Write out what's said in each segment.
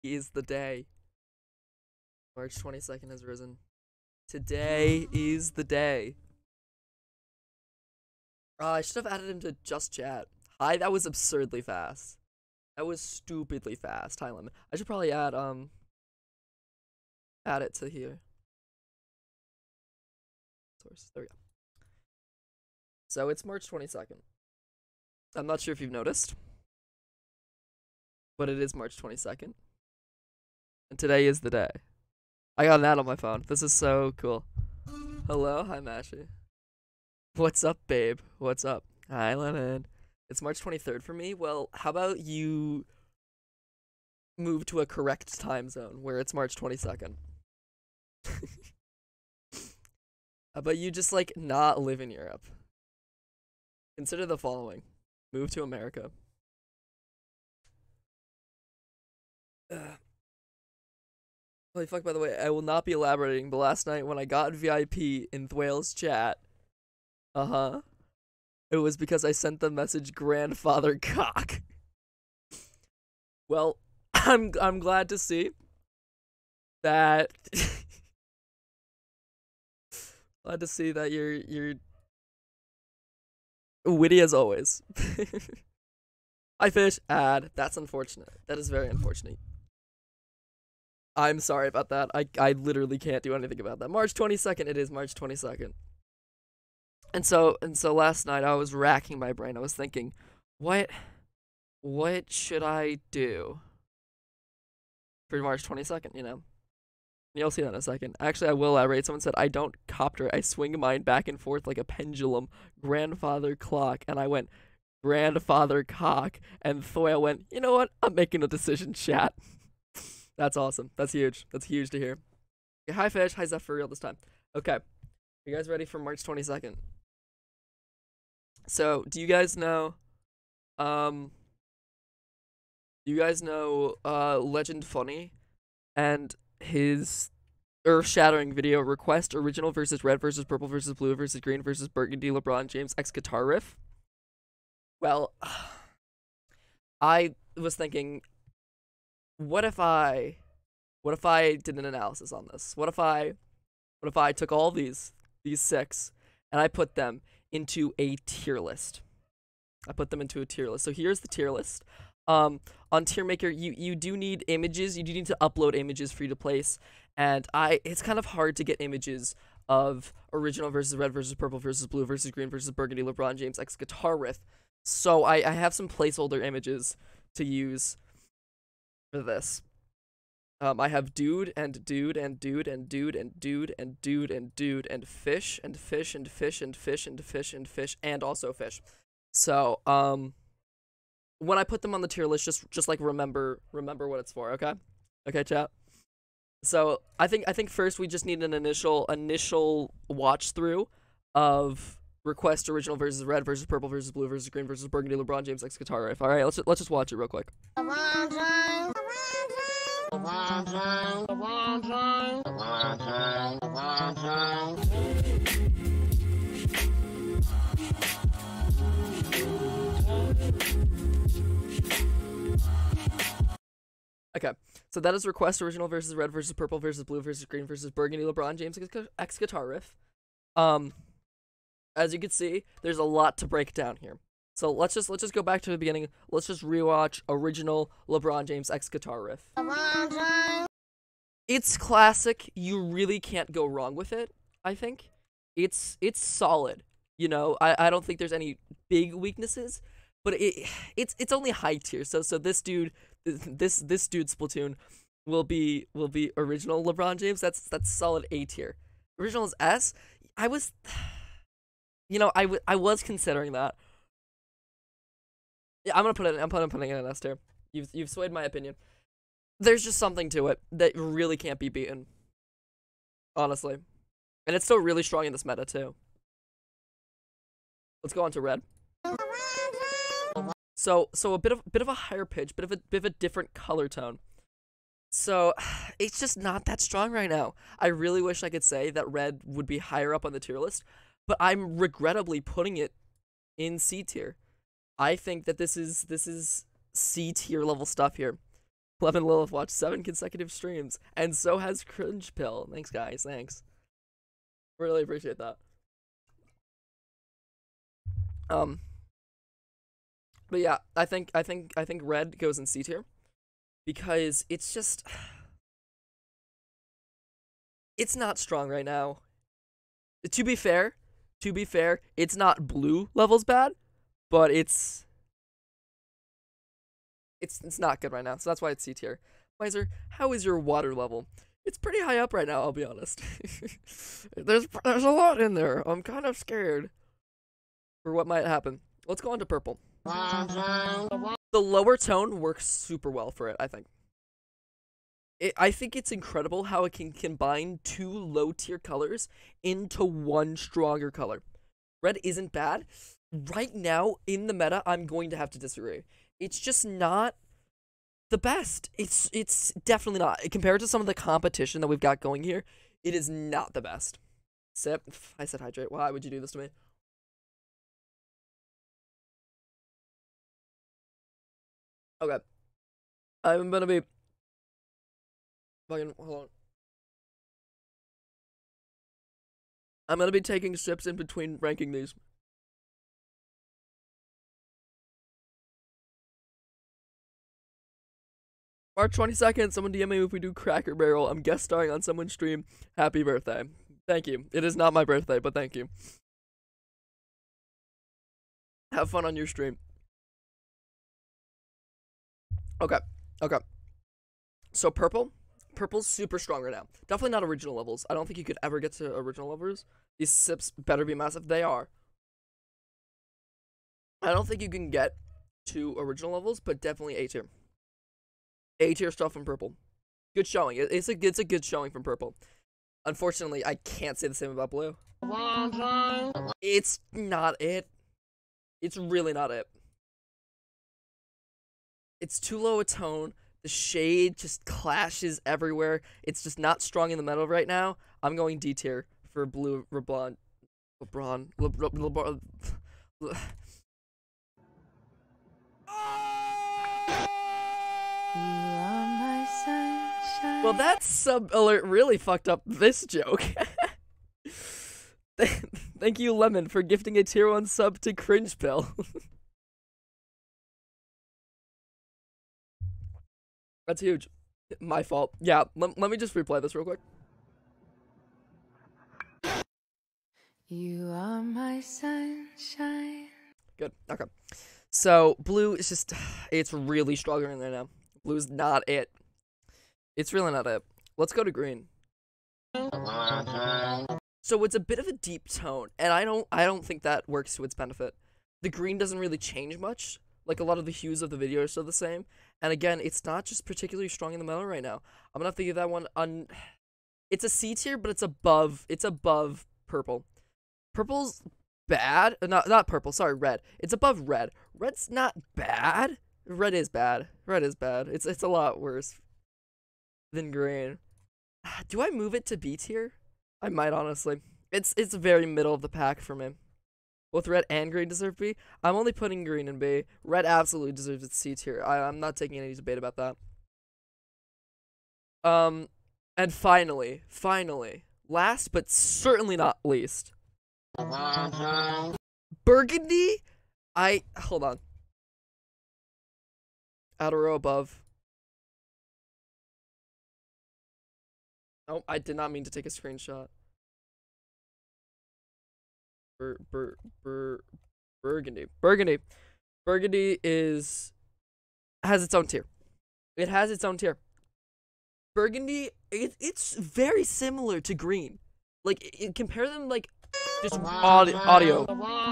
is the day. March 22nd has risen. Today is the day. I should have added him to just chat. Hi, that was absurdly fast. That was stupidly fast. Time limit. I should probably add it to here. Source. There we go. So it's March 22nd. I'm not sure if you've noticed, but it is March 22nd. And today is the day. I got an ad on my phone. This is so cool. Hello, hi Mashy. What's up, babe? What's up? Hi, Lemon. It's March 23rd for me. Well, how about you move to a correct time zone where it's March 22nd? How about you just like not live in Europe? Consider the following. Move to America. Holy fuck, by the way, I will not be elaborating, but last night when I got VIP in Thwale's chat, it was because I sent the message grandfather cock. Well, I'm glad to see that glad to see that you're witty as always. I fish ad. That's unfortunate. That is very unfortunate. I'm sorry about that. I literally can't do anything about that. March 22nd, it is March 22nd. And so last night I was racking my brain. I was thinking, what should I do for March 22nd, you know? You'll see that in a second. Actually, I will elaborate. Someone said, I don't copter. I swing mine back and forth like a pendulum. Grandfather clock. And I went, grandfather cock. And Thoya went, you know what? I'm making a decision, chat. That's awesome. That's huge. That's huge to hear. Okay, hi, Fish. Hi, Zeph, for real this time. Okay. You guys ready for March 22nd? So, do you guys know, Legend Funny and his earth-shattering video request original versus red versus purple versus blue versus green versus burgundy LeBron James X guitar riff? Well, I was thinking, what if I did an analysis on this? What if I took all these six and I put them into a tier list? I put them into a tier list. So here's the tier list. On TierMaker, you do need images. You do need to upload images for you to place, and it's kind of hard to get images of original versus red versus purple versus blue versus green versus burgundy LeBron James X guitar riff. So I have some placeholder images to use for this. I have dude and dude and dude and dude and dude and dude and dude and fish and fish and fish and fish and fish and fish and also fish. So when I put them on the tier list, just like remember what it's for, okay? Okay, chat. So I think first we just need an initial watch through of request original versus red versus purple versus blue versus green versus burgundy LeBron James X guitar riff. All right, let's just watch it real quick. Okay, so that is request original versus red versus purple versus blue versus green versus burgundy LeBron James X guitar riff. As you can see, there's a lot to break down here. So let's just go back to the beginning. Let's just rewatch original LeBron James X guitar riff. It's classic. You really can't go wrong with it. I think it's solid. You know, I don't think there's any big weaknesses, but it's only high tier. So this dude Splatoon will be original LeBron James. That's solid A tier. Original is S. I was considering that. Yeah, I'm putting it in S tier. You've swayed my opinion. There's just something to it that really can't be beaten. Honestly. And it's still really strong in this meta too. Let's go on to red. So a bit of a higher pitch, bit of a different color tone. So it's just not that strong right now. I really wish I could say that red would be higher up on the tier list, but I'm regrettably putting it in C tier. I think that this is C tier level stuff here. Lemon Lilith watched 7 consecutive streams, and so has Cringe Pill. Thanks, guys. Thanks. Really appreciate that. But yeah, I think red goes in C tier because it's just it's not strong right now. To be fair, it's not blue levels bad, but it's not good right now. So that's why it's C tier. Miser, how is your water level? It's pretty high up right now, I'll be honest. there's a lot in there. I'm kind of scared for what might happen. Let's go on to purple. The lower tone works super well for it, I think. I think it's incredible how it can combine 2 low tier colors into 1 stronger color. Red isn't bad. Right now, in the meta, I'm going to have to disagree. It's just not the best. It's definitely not. Compared to some of the competition that we've got going here, it is not the best. Sip. I said hydrate. Why would you do this to me? Okay. I'm gonna be fucking hold on. I'm gonna be taking sips in between ranking these. March 22nd, someone DM me if we do Cracker Barrel. I'm guest starring on someone's stream. Happy birthday. Thank you. It is not my birthday, but thank you. Have fun on your stream. Okay. So purple's super strong right now. Definitely not original levels. I don't think you could ever get to original levels. These sips better be massive. They are. I don't think you can get to original levels, but definitely A tier. A tier stuff from purple. Good showing. It's a good showing from purple. Unfortunately, I can't say the same about blue. It's not it. It's really not it. It's too low a tone. The shade just clashes everywhere. It's just not strong in the middle right now. I'm going D tier for blue LeBron. Well, that sub alert really fucked up this joke. Thank you, Lemon, for gifting a tier 1 sub to Cringe Pill. That's huge. My fault. Yeah, let me just replay this real quick. You are my sunshine. Good. Okay. So, blue is just, it's really struggling right now. Blue's not it. It's really not it. Let's go to green. So it's a bit of a deep tone, and I don't think that works to its benefit. The green doesn't really change much. Like, a lot of the hues of the video are still the same. And again, it's not just particularly strong in the middle right now. I'm gonna have to give that one it's a C tier, but it's above purple. Purple's bad. Not purple, sorry, red. It's above red. Red's not bad. Red is bad. It's a lot worse than green. Do I move it to B tier? I might, honestly. It's very middle of the pack for me. Both red and green deserve B. I'm only putting green in B. Red absolutely deserves its C tier. I'm not taking any debate about that. And finally, last but certainly not least, burgundy. Hold on. Outer row above. Oh, I did not mean to take a screenshot. Burgundy. Burgundy has its own tier. It has its own tier. Burgundy, it's very similar to green. Like, compare them, like, just audio.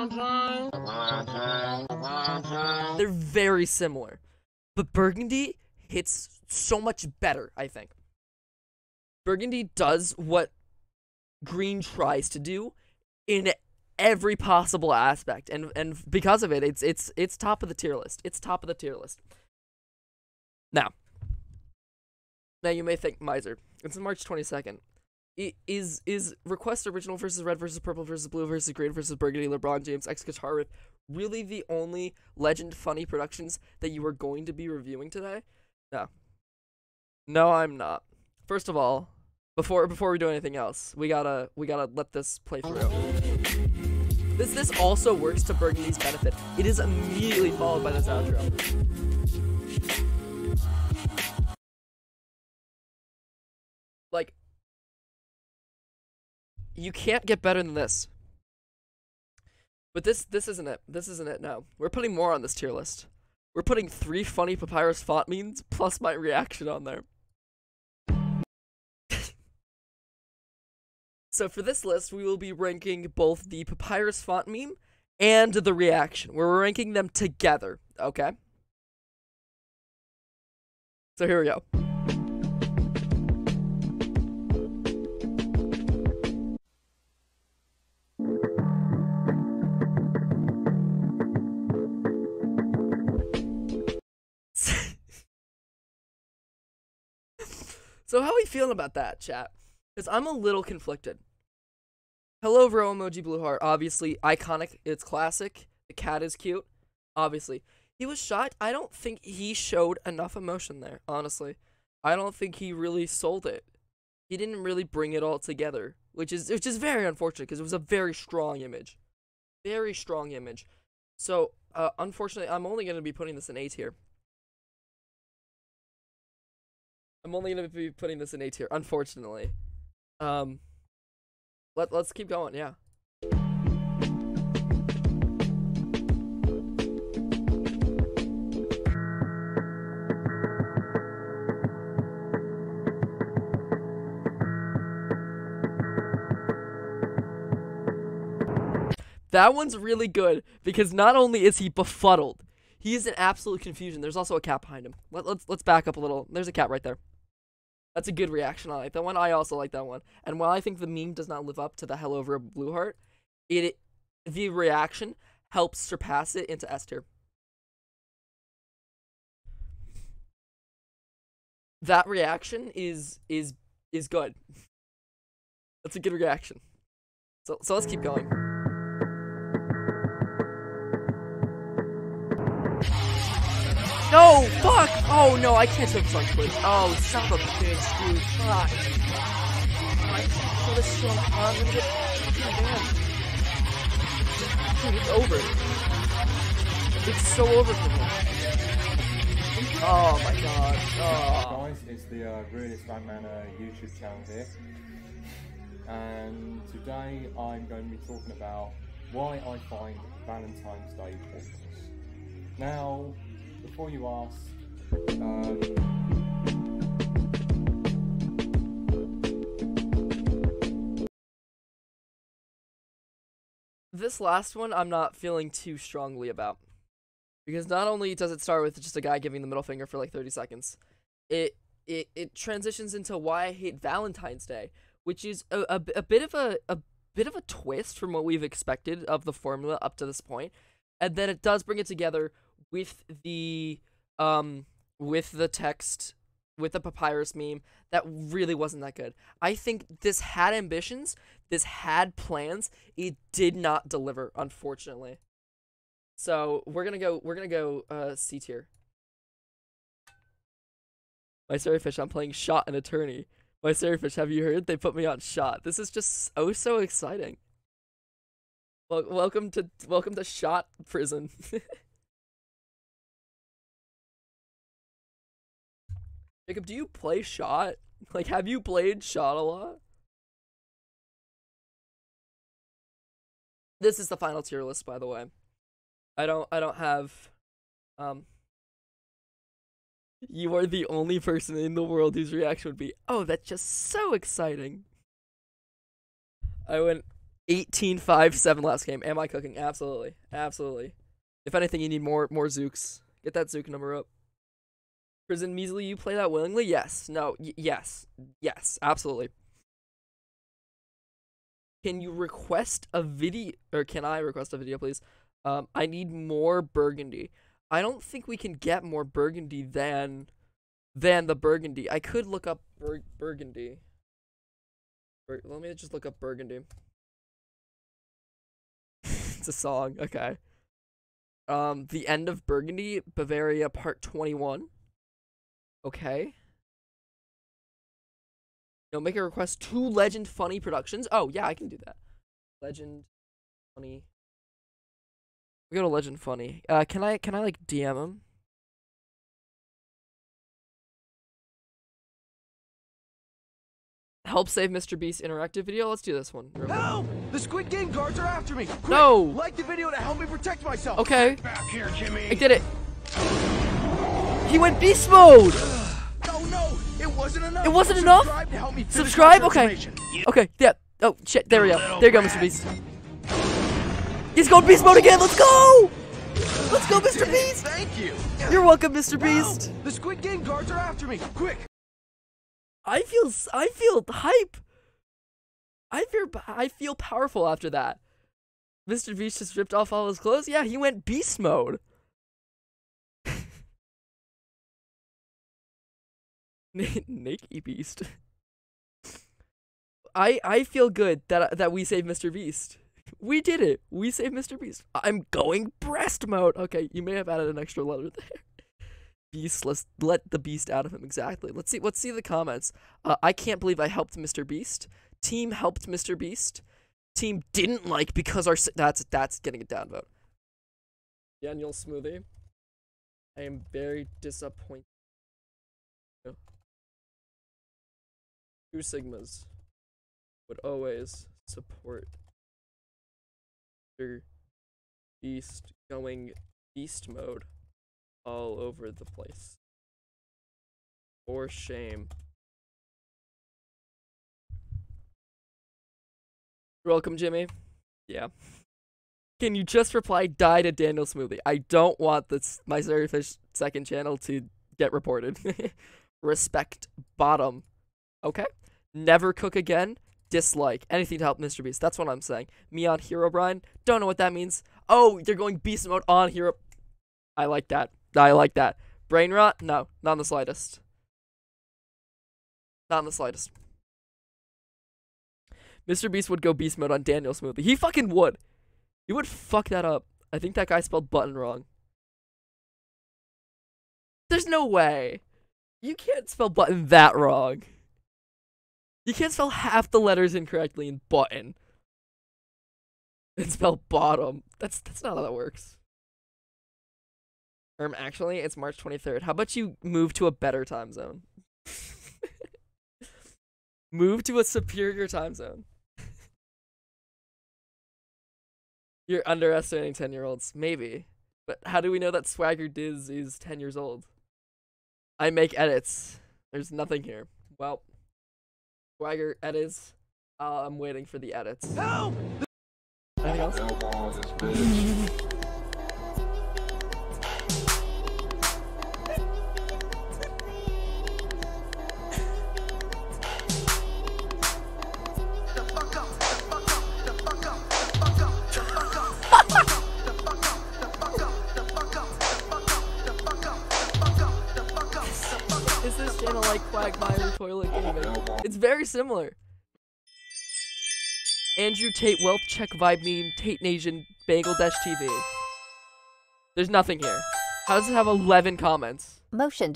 They're very similar. But Burgundy hits so much better, I think. Burgundy does what green tries to do in every possible aspect, and because of it, it's top of the tier list. It's top of the tier list. Now you may think, Miser, it's March 22nd. Is Request Original versus Red versus Purple versus Blue versus Green versus Burgundy, LeBron James, X Guitar Riff really the only Legend Funny productions that you are going to be reviewing today? No. No, I'm not. First of all, before we do anything else, we gotta let this play through. This also works to Burgundy's benefit. It is immediately followed by this outro. Like, you can't get better than this. But this isn't it. This isn't it now. We're putting more on this tier list. We're putting 3 funny Papyrus font memes plus my reaction on there. So for this list, we will be ranking both the Papyrus font meme and the reaction. We're ranking them together, okay? So here we go. So how are we feeling about that, chat? Because I'm a little conflicted. Hello, Vero emoji blue heart. Obviously, iconic. It's classic. The cat is cute. Obviously. He was shot. I don't think he showed enough emotion there, honestly. I don't think he really sold it. He didn't really bring it all together, which is very unfortunate because it was a very strong image. Very strong image. So, unfortunately, I'm only going to be putting this in A tier. I'm only going to be putting this in A tier, unfortunately. Let's keep going, yeah. That one's really good because not only is he befuddled, he is in absolute confusion. There's also a cat behind him. Let's back up a little. There's a cat right there. That's a good reaction. I like that one. I also like that one. And while I think the meme does not live up to the Hello Vero blue heart, the reaction helps surpass it into S tier. That reaction is good. That's a good reaction. So let's keep going. No, fuck! Oh no, I can't take this on Twitch. Oh, son of a bitch, dude. Fuck. I can't kill this shit. I'm gonna get banned. Dude, it's over. It's so over for me. Oh my god. Oh. Guys, it's the Realist Ragman YouTube channel here. And today I'm going to be talking about why I find Valentine's Day pointless. Now, before you ask, this last one I'm not feeling too strongly about. Because not only does it start with just a guy giving the middle finger for like 30 seconds, it transitions into why I hate Valentine's Day, which is a bit of a twist from what we've expected of the formula up to this point. And then it does bring it together with the text, with the Papyrus meme that really wasn't that good. I think this had ambitions, this had plans, it did not deliver, unfortunately. So we're gonna go C tier. My Starryfish, I'm playing Shot and Attorney. My Starryfish, have you heard? They put me on Shot. This is just so exciting. Well, welcome to Shot Prison. Jacob, do you play Shot? Like, have you played Shot a lot? This is the final tier list, by the way. I don't have, you are the only person in the world whose reaction would be, oh, that's just so exciting. I went 18-5-7 last game. Am I cooking? Absolutely. Absolutely. If anything, you need more Zooks. Get that Zook number up. Prison Measly, you play that willingly? Yes. No. Yes. Yes. Absolutely. Can you request a video, or can I request a video, please? I need more Burgundy. I don't think we can get more Burgundy than the Burgundy. I could look up Burgundy. Let me just look up Burgundy. It's a song. Okay. The End of Burgundy, Bavaria, Part 21. Okay. No, make a request to Legend Funny Productions. Oh, yeah, I can do that. Legend Funny. We go to Legend Funny. Can I like DM him? Help save Mr. Beast interactive video. Let's do this one. Help! The Squid Game guards are after me. Quick, No! like the video to help me protect myself. Okay. Back here, Jimmy. I did it. He went beast mode. Oh no! It wasn't enough. It wasn't enough? Subscribe to help me finish Subscribe? my Okay. transformation. Okay. Yeah. Oh shit. There we go. There you go, Mr. Beast. He's going beast mode again. Let's go. Let's go, Mr. Beast. Thank you. You're welcome, Mr. Beast. Help! The Squid Game guards are after me. Quick. I feel hype. I feel powerful after that. Mr. Beast just ripped off all his clothes. Yeah, he went beast mode. Naked Beast. I feel good that we saved Mr. Beast. We did it. We saved Mr. Beast. I'm going breast mode. Okay, you may have added an extra letter there. Beast, let's let the beast out of him. Exactly. Let's see the comments. I can't believe I helped Mr. Beast. Team helped Mr. Beast. Team didn't like because our that's getting a downvote. Daniel Smoothie. I am very disappointed. No. 2 Sigmas would always support Mr. Beast going beast mode all over the place. For shame. You're welcome, Jimmy. Yeah. Can you just reply die to Daniel Smoothie? I don't want this my Starfish second channel to get reported. Respect bottom. Okay? Never cook again. Dislike. Anything to help Mr. Beast. That's what I'm saying. Me on Herobrine. Don't know what that means. Oh, they're going beast mode on Hero. I like that. I like that. Brain rot? No, not in the slightest. Not in the slightest. Mr. Beast would go beast mode on Daniel Smoothie. He fucking would. He would fuck that up. I think that guy spelled button wrong. There's no way. You can't spell button that wrong. You can't spell half the letters incorrectly in button. And spell bottom. That's not how that works. Actually, it's March 23rd. How about you move to a better time zone? Move to a superior time zone. You're underestimating 10-year-olds. Maybe. But how do we know that Swagger Diz is 10 years old? I make edits. There's nothing here. Well, Swagger edits. I'm waiting for the edits. Help! Anything else? Is this channel like Quagmire Toilet Gaming? It's very similar. Andrew Tate Wealth Check Vibe Meme Tate Nation Bangladesh TV. There's nothing here. How does it have 11 comments? Motioned.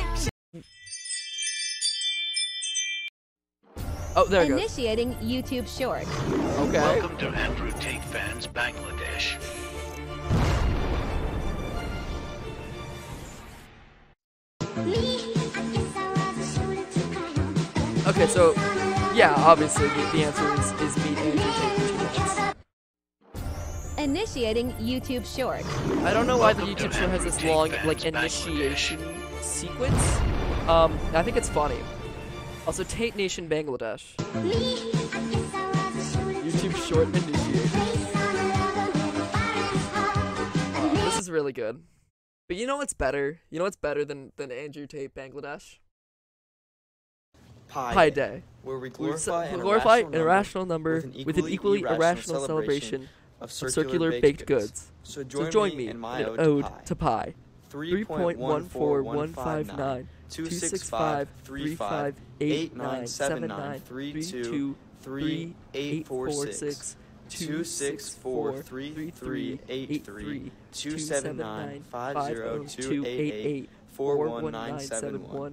Oh, there it goes. Initiating YouTube short. Okay. Welcome to Andrew Tate Fans Bangladesh. Okay, so yeah, obviously the answer is me, Andrew Tate in 2 minutes. Initiating YouTube short. I don't know why the YouTube show has this long like initiation sequence. I think it's funny. Also, Tate Nation Bangladesh. YouTube short initiation. This is really good. But you know what's better? You know what's better than Andrew Tate Bangladesh? Pi Day. Where we Glorify glorify an irrational number with an equally irrational celebration of circular baked goods. So join me in my ode to pi. 3.14159 265 35 8979 32 3846 264 33 83 279 50288 41971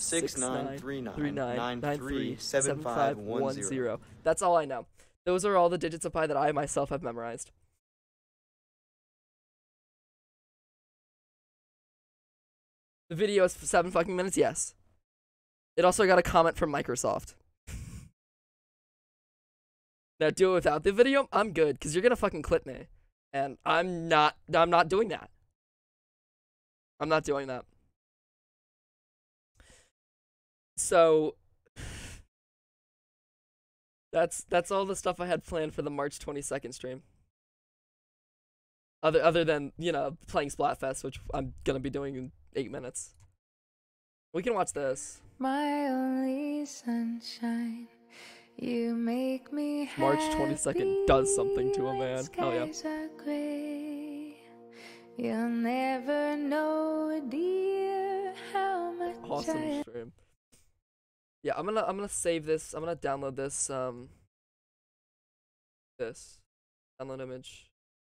6939937510. That's all I know. Those are all the digits of pi that I myself have memorized. The video is 7 fucking minutes, yes. It also got a comment from Microsoft. Now do it without the video, I'm good, because you're gonna fucking clip me. And I'm not doing that. I'm not doing that. So that's all the stuff I had planned for the March 22nd stream. Other than, you know, playing Splatfest, which I'm gonna be doing in 8 minutes. We can watch this. My only sunshine, you make me happy. March 22nd does something to a man. Hell yeah. Skies are gray. You'll never know, dear, how much Awesome stream. Yeah, I'm gonna save this. I'm gonna download this download image.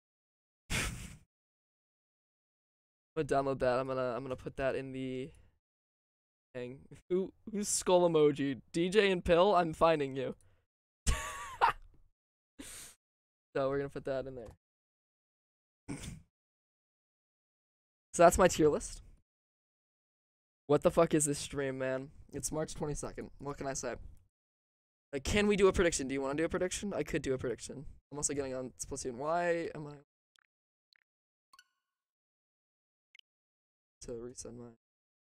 I'm gonna download that. I'm gonna put that in the thing. Who's skull emoji? DJ and Pill, I'm finding you. So we're gonna put that in there. So that's my tier list. What the fuck is this stream, man? It's March 22nd. What can I say? Like, can we do a prediction? Do you want to do a prediction? I could do a prediction. I'm also getting on Splatoon. Why am I... To reset my...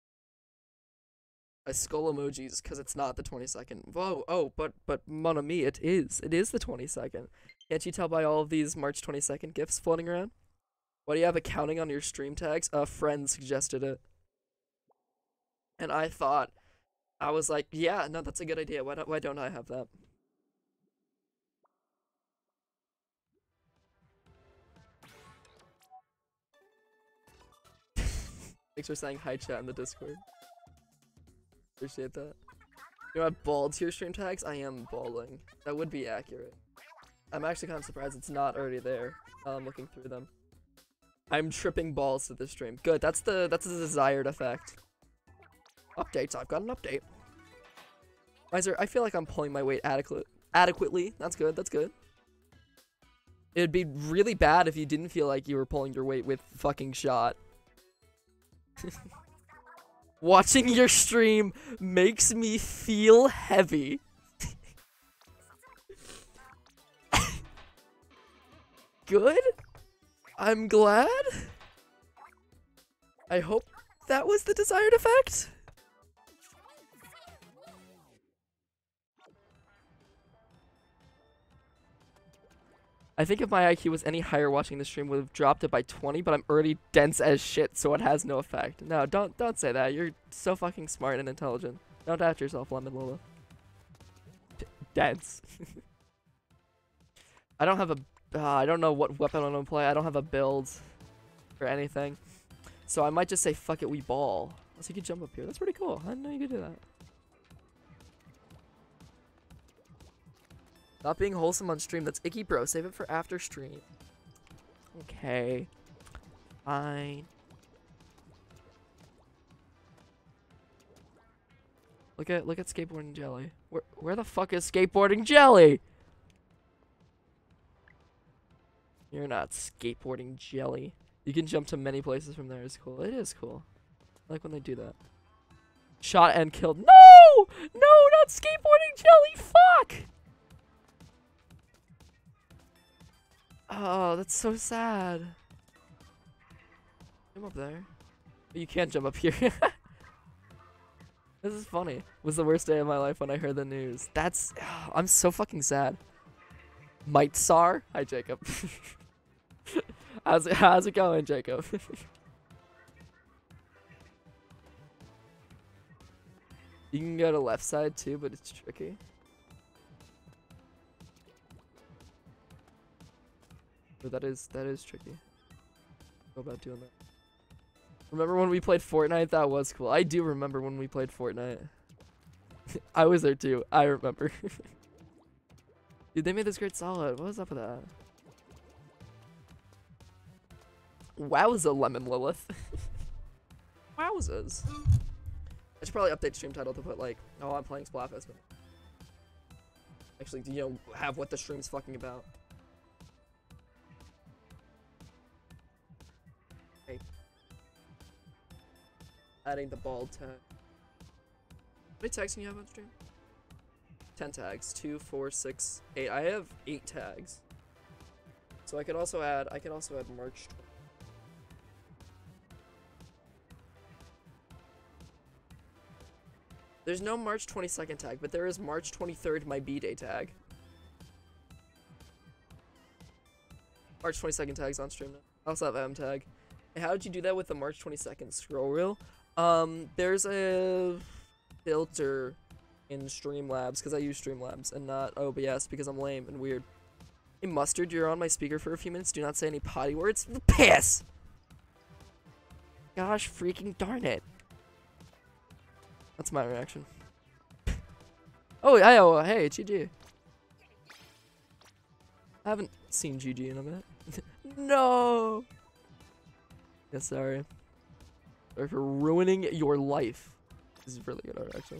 I skull emojis because it's not the 22nd. Whoa, oh, but mon ami, it is. It is the 22nd. Can't you tell by all of these March 22nd gifts floating around? Why do you have accounting on your stream tags? A friend suggested it. And I thought, I was like, yeah, no, that's a good idea. Why don't I have that? Thanks for saying hi chat in the Discord. Appreciate that. You know what bald tier stream tags? I am balding. That would be accurate. I'm actually kind of surprised it's not already there. I'm looking through them. I'm tripping balls to this stream. Good, that's the desired effect. Updates, I've got an update. Weiser, I feel like I'm pulling my weight adequately. That's good, that's good. It'd be really bad if you didn't feel like you were pulling your weight with fucking shot. Watching your stream makes me feel heavy. Good? I'm glad? I hope that was the desired effect? I think if my IQ was any higher watching the stream would have dropped it by 20, but I'm already dense as shit, so it has no effect. No, don't say that. You're so fucking smart and intelligent. Don't doubt yourself, Lemon Lola. Dense. I don't have a... I don't know what weapon I'm gonna play. I don't have a build or anything. So I might just say, fuck it, we ball. So you can jump up here. That's pretty cool. I didn't know you could do that. Not being wholesome on stream. That's icky, bro. Save it for after stream. Okay. Fine. Look at skateboarding jelly. Where the fuck is skateboarding jelly? You're not skateboarding jelly. You can jump to many places from there. It's cool. It is cool. I like when they do that. Shot and killed. No! No, not skateboarding jelly. Fuck! Oh, that's so sad. Jump up there. But you can't jump up here. This is funny. It was the worst day of my life when I heard the news. That's... Oh, I'm so fucking sad. Might Sar? Hi, Jacob. How's it going, Jacob? You can go to left side too, but it's tricky. But that is tricky. Go about doing that. Remember when we played Fortnite? That was cool. I do remember when we played Fortnite. I was there too. I remember. Dude, they made this great solid. What was up with that? Wowza, Lemon Lilith. Wowzers. I should probably update stream title to put like, oh, I'm playing Splatfest, but actually, you know, have what the stream's fucking about. Hey. Adding the bald tag. How many tags can you have on stream? 10 tags. 2, 4, 6, 8. I have 8 tags. So I could also add March. There's no March 22nd tag, but there is March 23rd, my B-Day tag. March 22nd tag's on stream now. I also have M tag. Hey, how did you do that with the March 22nd scroll reel? There's a filter in Streamlabs, because I use Streamlabs and not OBS because I'm lame and weird. Hey, Mustard, you're on my speaker for a few minutes. Do not say any potty words. Piss! Gosh freaking darn it. That's my reaction. Oh, hey, GG. I haven't seen GG in a minute. No! Yeah, sorry. Sorry for ruining your life. This is really good art, actually.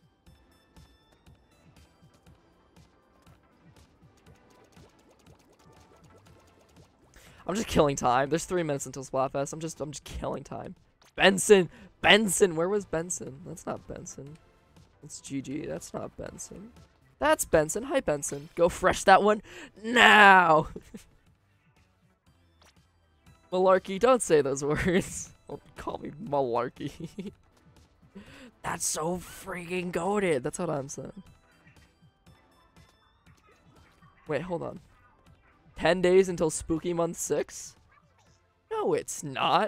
I'm just killing time. There's 3 minutes until Splatfest. I'm just killing time. Benson! Benson! Where was Benson? That's not Benson. It's GG. That's not Benson. That's Benson. Hi, Benson. Go fresh that one now! Malarkey, don't say those words. Don't call me malarkey. That's so freaking goated. That's what I'm saying. Wait, hold on. 10 days until Spooky Month 6? No, it's not.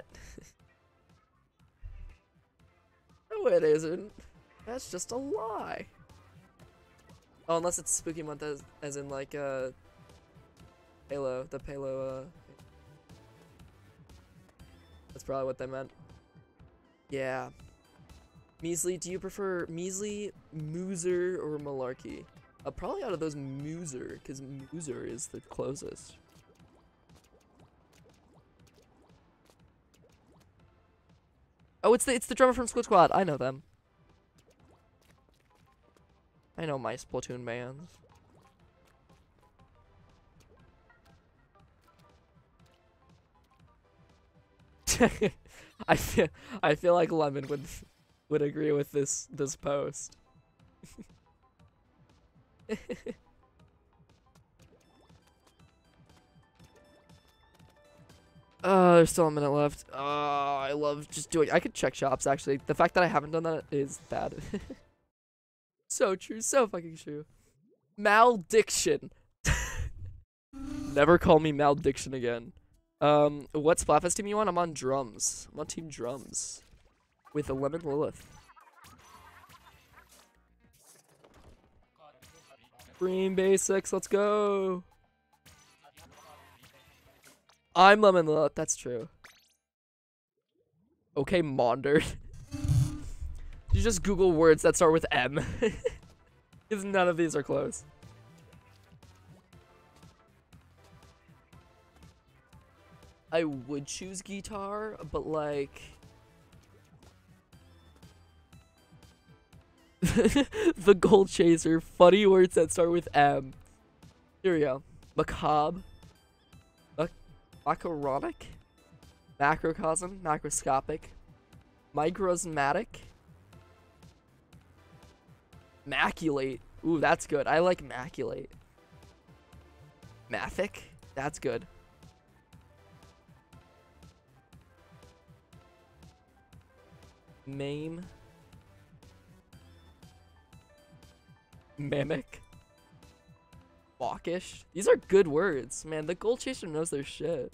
No, it isn't. That's just a lie. Oh, unless it's Spooky Month as in like, Halo, the Halo, that's probably what they meant. Yeah. Measly, do you prefer Measly, Moozer, or Malarkey? Probably out of those Moozer, because Moozer is the closest. Oh, it's the drummer from Squid Squad. I know them. I know my Splatoon bands. I feel like Lemon would agree with this post. There's still a minute left. I love just doing. I could check shops actually. The fact that I haven't done that is bad. So true, so fucking true. Maldiction. Never call me maldiction again. What Splatfest team you on? I'm on drums. I'm on team drums. With a Lemon Lilith. Green Basics, let's go! I'm Lemon Lilith, that's true. Okay, Maundered. You just Google words that start with M. Because none of these are close. I would choose guitar, but like... The Gold Chaser, funny words that start with M. Here we go. Macabre. Macaronic. Macrocosm. Macroscopic. Microsmatic. Maculate. Ooh, that's good. I like maculate. Mathic. That's good. Maim. Mimic. Walkish. These are good words. Man, the Gold Chaser knows their shit.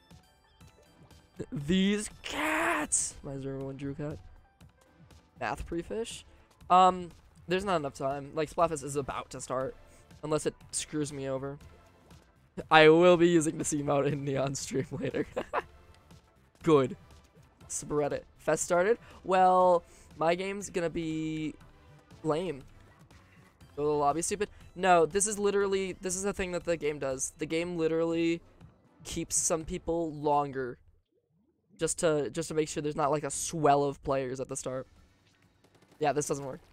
These cats! My 01 Drew Cat. Math Prefish. There's not enough time. Like, Splatfest is about to start. Unless it screws me over. I will be using the C-mode in Neon stream later. Good. Spread it. Fest started? Well, my game's gonna be lame. Go to the lobby stupid? No, this is a thing that the game does. The game literally keeps some people longer just to make sure there's not like a swell of players at the start. Yeah, this doesn't work.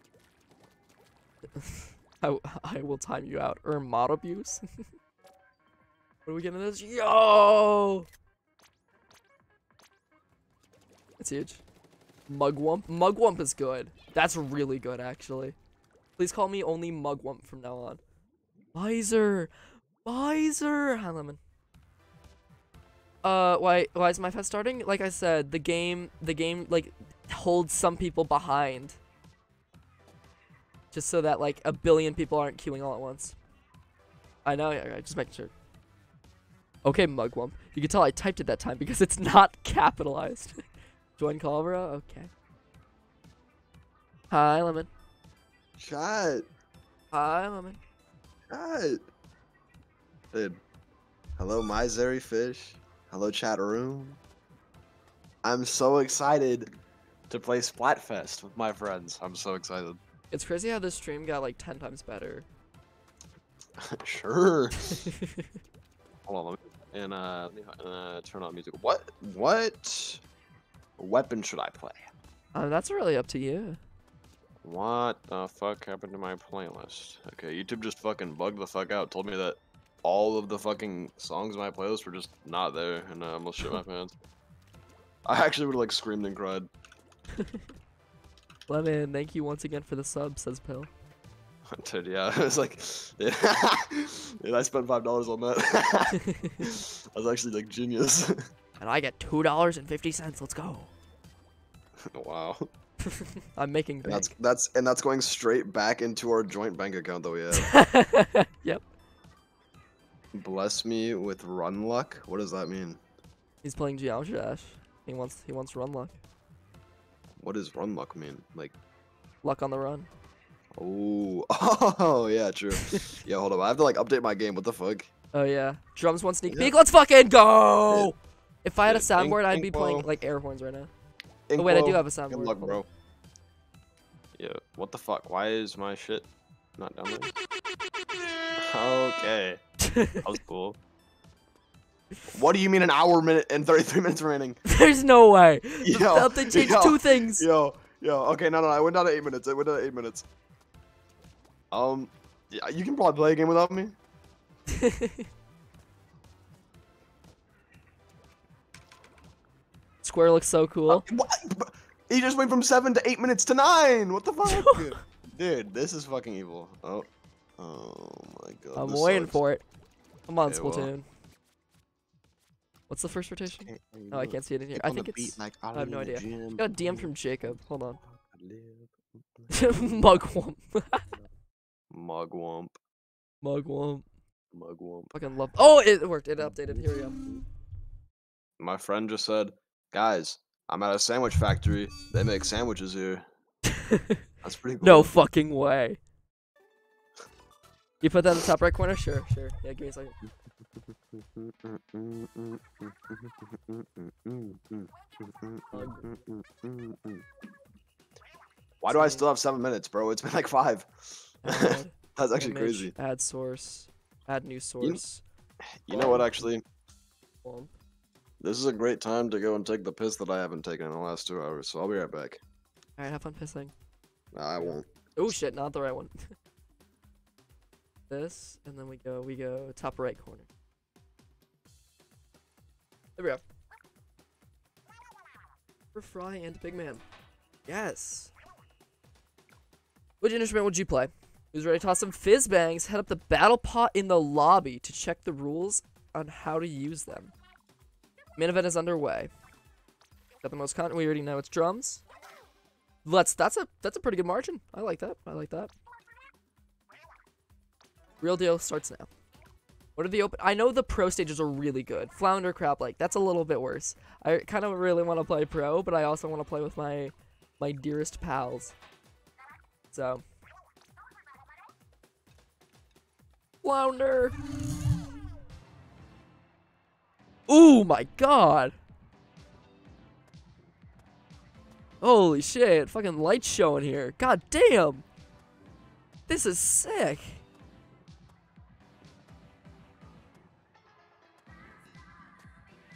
I will time you out. Or mod abuse. What are we getting this? Yo! It's huge. Mugwump. Mugwump is good. That's really good, actually. Please call me only Mugwump from now on. Miser! Miser! Hi, Lemon. Why is my fest starting? Like I said, the game, like, holds some people behind. Just so that, like, a billion people aren't queuing all at once. I know, yeah, just making sure. Okay, Mugwump. You can tell I typed it that time because it's not capitalized. Join Calvera? Okay. Hi, Lemon. Chat. Hi, Lemon. Chat. Dude. Hello, Misery Fish. Hello, chat room. I'm so excited to play Splatfest with my friends. I'm so excited. It's crazy how this stream got like 10 times better. Sure. Hold on, let me turn on music. What weapon should I play? That's really up to you. What the fuck happened to my playlist? Okay, YouTube just fucking bugged the fuck out. Told me that all of the fucking songs in my playlist were just not there, and I almost shit my pants. I actually would have like screamed and cried. Lemon, thank you once again for the sub, says Pill. Dude, yeah, it was like, dude, I spent $5 on that. I was actually like genius. And I get $2.50. Let's go. Wow. I'm making bank. That's going straight back into our joint bank account that we have. Yep. Bless me with run luck. What does that mean? He's playing Geometry Dash. He wants run luck. What does run luck mean? Like luck on the run. Oh, yeah, true. Yeah, hold up. I have to like update my game. What the fuck? Oh yeah. Drums one sneak peek. Let's fucking go! Yeah. If I had a soundboard, I'd be playing like air horns right now. Oh wait, I do have a soundboard. Good luck, bro. Yeah. What the fuck? Why is my shit not down there? Okay. That was cool. What do you mean an hour, minute, and 33 minutes remaining? There's no way. Yo, they changed two things. Yo. Okay, no. I went down to 8 minutes. Yeah, you can probably play a game without me. Square looks so cool. What? He just went from 7 to 8 minutes to 9. What the fuck? Dude, this is fucking evil. Oh my god. I'm waiting for it. Come on, Okay, Splatoon. well. What's the first rotation? Oh, I can't see it in here. I think it's. Like I have no idea. I got a DM from Jacob. Hold on. Mugwump. Mugwump. Mugwump. Fucking love. Oh, it worked. It updated. Here we go. My friend just said, guys, I'm at a sandwich factory. They make sandwiches here. That's pretty cool. No fucking way. You put that in the top right corner? Sure. Yeah, give me a second. Why do I still have 7 minutes, bro? It's been like 5. That's actually crazy. Add source. Add new source. You know what, actually? This is a great time to go and take the piss that I haven't taken in the last 2 hours, so I'll be right back. Alright, have fun pissing. Nah, I won't. Oh shit, not the right one. This, and then we go top right corner. There we go. For Fry and Big Man. Yes. Which instrument would you play? Who's ready to toss some fizz bangs? Head up the battle pot in the lobby to check the rules on how to use them. Main event is underway. Got the most content. We already know it's drums. That's a pretty good margin. I like that. Real deal starts now. What are the open? I know the pro stages are really good. Flounder crap, like that's a little bit worse. I kind of really want to play pro, but I also want to play with my dearest pals. So, Flounder. Ooh my god. Holy shit, fucking light showing here. God damn. This is sick.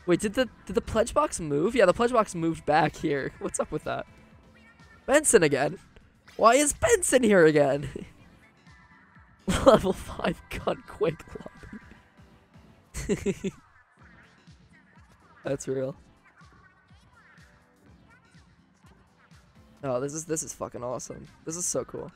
Wait, did the pledge box move? Yeah, the pledge box moved back here. What's up with that? Benson again. Why is Benson here again? Level 5 gun quake lobby. That's real. Oh, this is fucking awesome. This is so cool.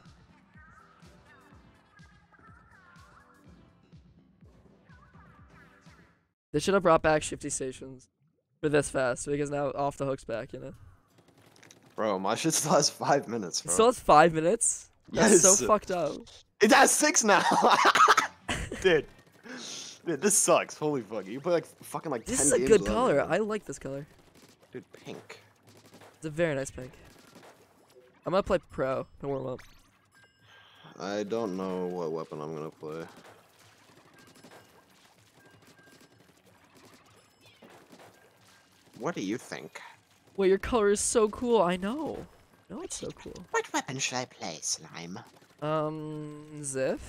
They should have brought back shifty stations for this fast because now off the hook's back, you know. Bro, my shit still has 5 minutes, It bro. still has 5 minutes? That's so Yes. fucked up. It has 6 now. Dude, this sucks. Holy fuck. You play like fucking like 10 This is a games good without color. it. I like this color. Dude, pink. It's a very nice pink. I'm gonna play pro to warm up. I don't know what weapon I'm gonna play. What do you think? Wait, your color is so cool. I know. No, it's so cool. What weapon should I play, Slime? Ziff.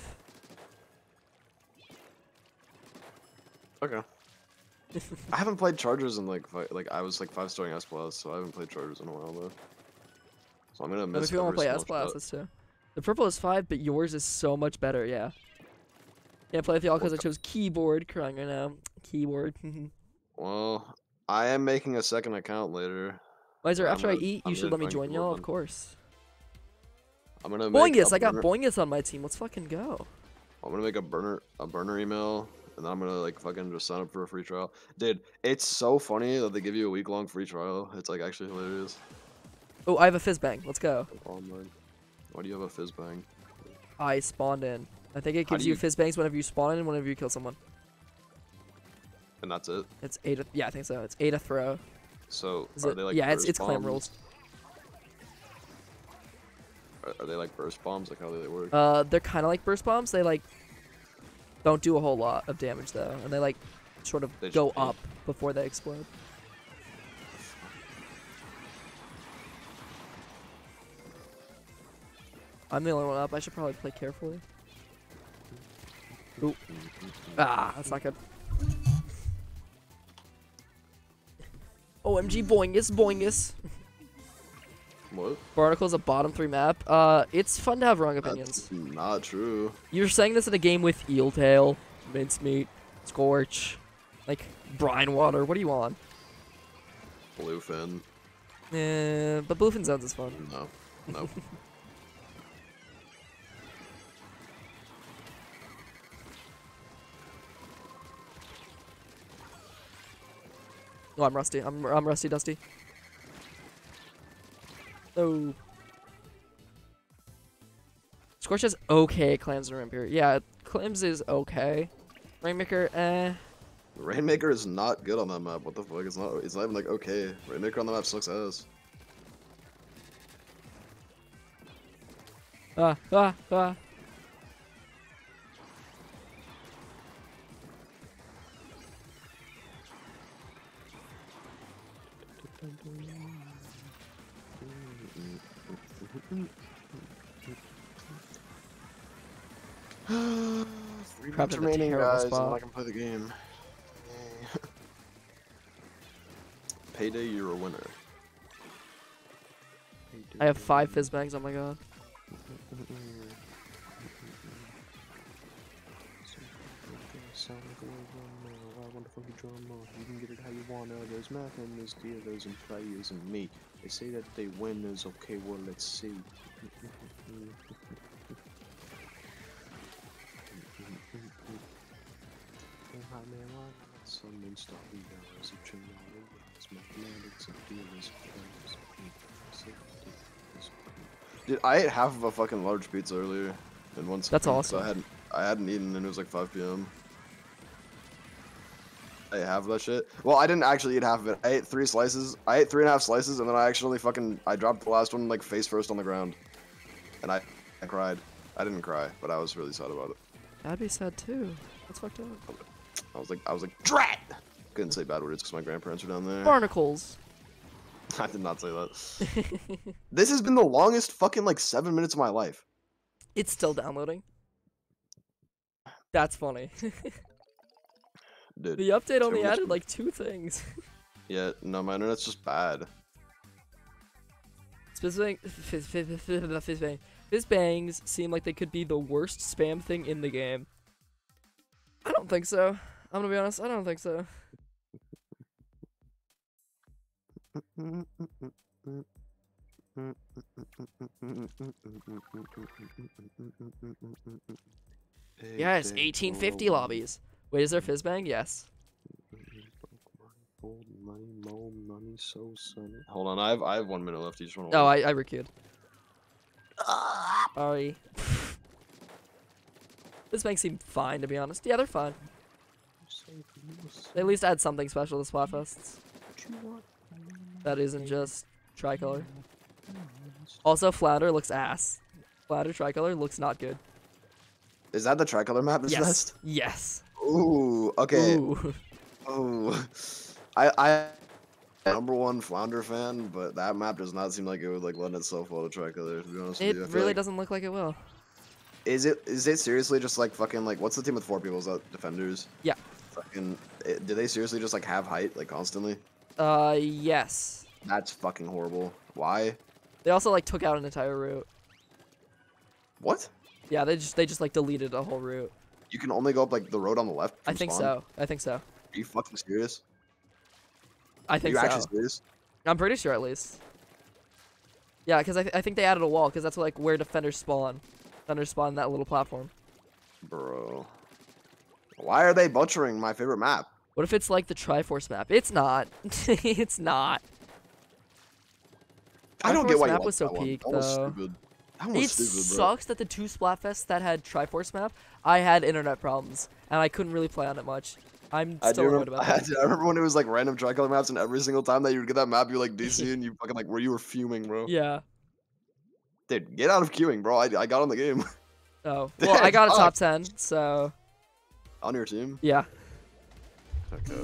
Okay. I haven't played Chargers in like I was like 5-starring S plus, so I haven't played Chargers in a while though. So I'm gonna But miss. if you want to every play S single shot. classes too. The purple is 5, but yours is so much better. Yeah. Can't play with y'all because I chose keyboard. Crying right now. Keyboard. Well, I am making a second account later. Wiser, I'm after I gonna- eat, I'm you should gonna let me find join keyboard y'all, one. of course. I'm gonna make Boingus! a I got burner- Boingus on my team. Let's fucking go. I'm gonna make a burner email, and then I'm gonna like fucking just sign up for a free trial. Dude, it's so funny that they give you a week-long free trial. It's like actually hilarious. Oh, I have a fizz bang. Let's go. Online. Why do you have a fizz bang? I spawned in. I think it How gives do you you- fizz bangs whenever you spawn in and whenever you kill someone. And that's it. It's 8. Yeah, I think so. It's 8 a throw. So Is are it? they like Yeah, it's burst clan bombs? rules. Are they like burst bombs? Like how do they work? They're kind of like burst bombs. They like don't do a whole lot of damage though, and they like sort of They just go ping. up before they explode. I'm the only one up. I should probably play carefully. Ooh. Ah, that's not good. OMG boingus, boingus. What? Barnacle's a bottom 3 map. It's fun to have wrong opinions. That's not true. You're saying this in a game with Eeltail, Mincemeat, Scorch, like Brine Water. What do you want? Bluefin. But Bluefin Zones is fun. No. No. Oh, I'm rusty. I'm rusty, dusty. Oh. Scorch has okay claims and Rainmaker. Yeah, claims is okay. Rainmaker, eh. Rainmaker is not good on that map. What the fuck? It's not even like okay. Rainmaker on the map sucks ass. Ah. Three Trapped minutes in a remaining, terrible guys, and spot. I can play the game. Payday, you're a winner. I have 5 fizz bangs. Oh my god. You can get it how you wanna. There's nothing, there's dealers and players and me. They say that they win is okay, well let's see. Dude, I ate half of a fucking large pizza earlier in one That's sitting, awesome. So I hadn't eaten and it was like 5 p.m. I ate half of that shit. Well, I didn't actually eat half of it. I ate 3 slices. I ate 3.5 slices and then I actually I dropped the last one like face first on the ground. And I cried. I didn't cry, but I was really sad about it. I'd be sad too. That's fucked up. I was like, drat! Couldn't say bad words because my grandparents are down there. Barnacles. I did not say that. This has been the longest fucking like 7 minutes of my life. It's still downloading. That's funny. Dude. The update only too much- added like 2 things. Yeah, no, my internet's just bad. Fizz bangs seem like they could be the worst spam thing in the game. I don't think so. I'm gonna be honest, I don't think so. Yes, 1850 lobbies. Wait, is there fizz bang? Yes. Hold on, I have 1 minute left. You just want Oh, I requeued. Sorry. Fizz bangs seem fine, to be honest. Yeah, they're fine. They at least add something special to Splatfests. That isn't just tricolor. Also, Flounder looks ass. Flounder tricolor looks not good. Is that the tricolor map? This Yes. best? Yes. Ooh, okay. Ooh. Ooh. I #1 Flounder fan, but that map does not seem like it would like lend itself well to tricolor, to be honest It with you. I feel really like- doesn't look like it will. Is it seriously just like fucking like what's the team with 4 people? Is that defenders? Yeah. Fucking do they seriously just like have height like constantly? Yes. That's fucking horrible. Why? They also like took out an entire route. What? Yeah, they just like deleted a whole route. You can only go up like the road on the left. I from think spawn? so. I think so. Are you fucking serious? I Are think you so. actually serious? I'm pretty sure at least. Yeah, because I think they added a wall because that's like where defenders spawn. Defenders spawn that little platform. Bro. Why are they butchering my favorite map? What if it's like the Triforce map? It's not. It's not. I don't get Triforce why you map like was so that one. peak, That was though. stupid. That one was It stupid, bro. sucks that the 2 Splatfests that had Triforce map, I had internet problems and I couldn't really play on it much. I'm I do still annoyed remember, about that. I remember when it was like random tricolor maps, and every single time that you would get that map, you like DC, and you fucking like where you were fuming, bro. Yeah. Dude, get out of queuing, bro. I got on the game. Oh. Well, I got a Fuck. top 10, so On your team. yeah. Okay.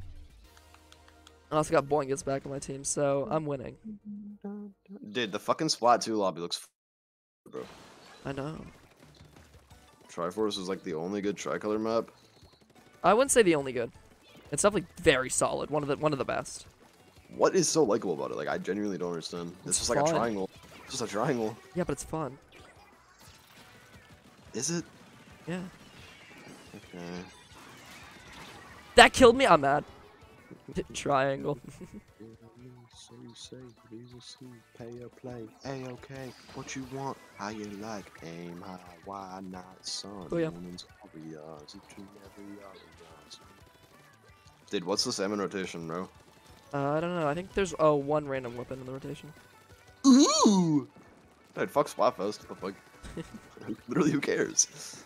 I also got Boingus back on my team, so I'm winning. Dude, the fucking Splat 2 lobby looks, bro. I know. Triforce is like the only good tricolor map. I wouldn't say the only good. It's definitely very solid. One of the best. What is so likable about it? Like, I genuinely don't understand. It's It's just like a fun. triangle. It's just a triangle. Yeah, but it's fun. Is it? Yeah. Okay. That killed me. I'm mad. Triangle. So you say, Visa C, pay or play. A-okay, what you want, how you like, aim high, why not, son? Oh, yeah. Dude, what's the salmon rotation, bro? I don't know. I think there's one random weapon in the rotation. Ooh! Dude, fuck Splatfest. What the fuck? Literally, who cares?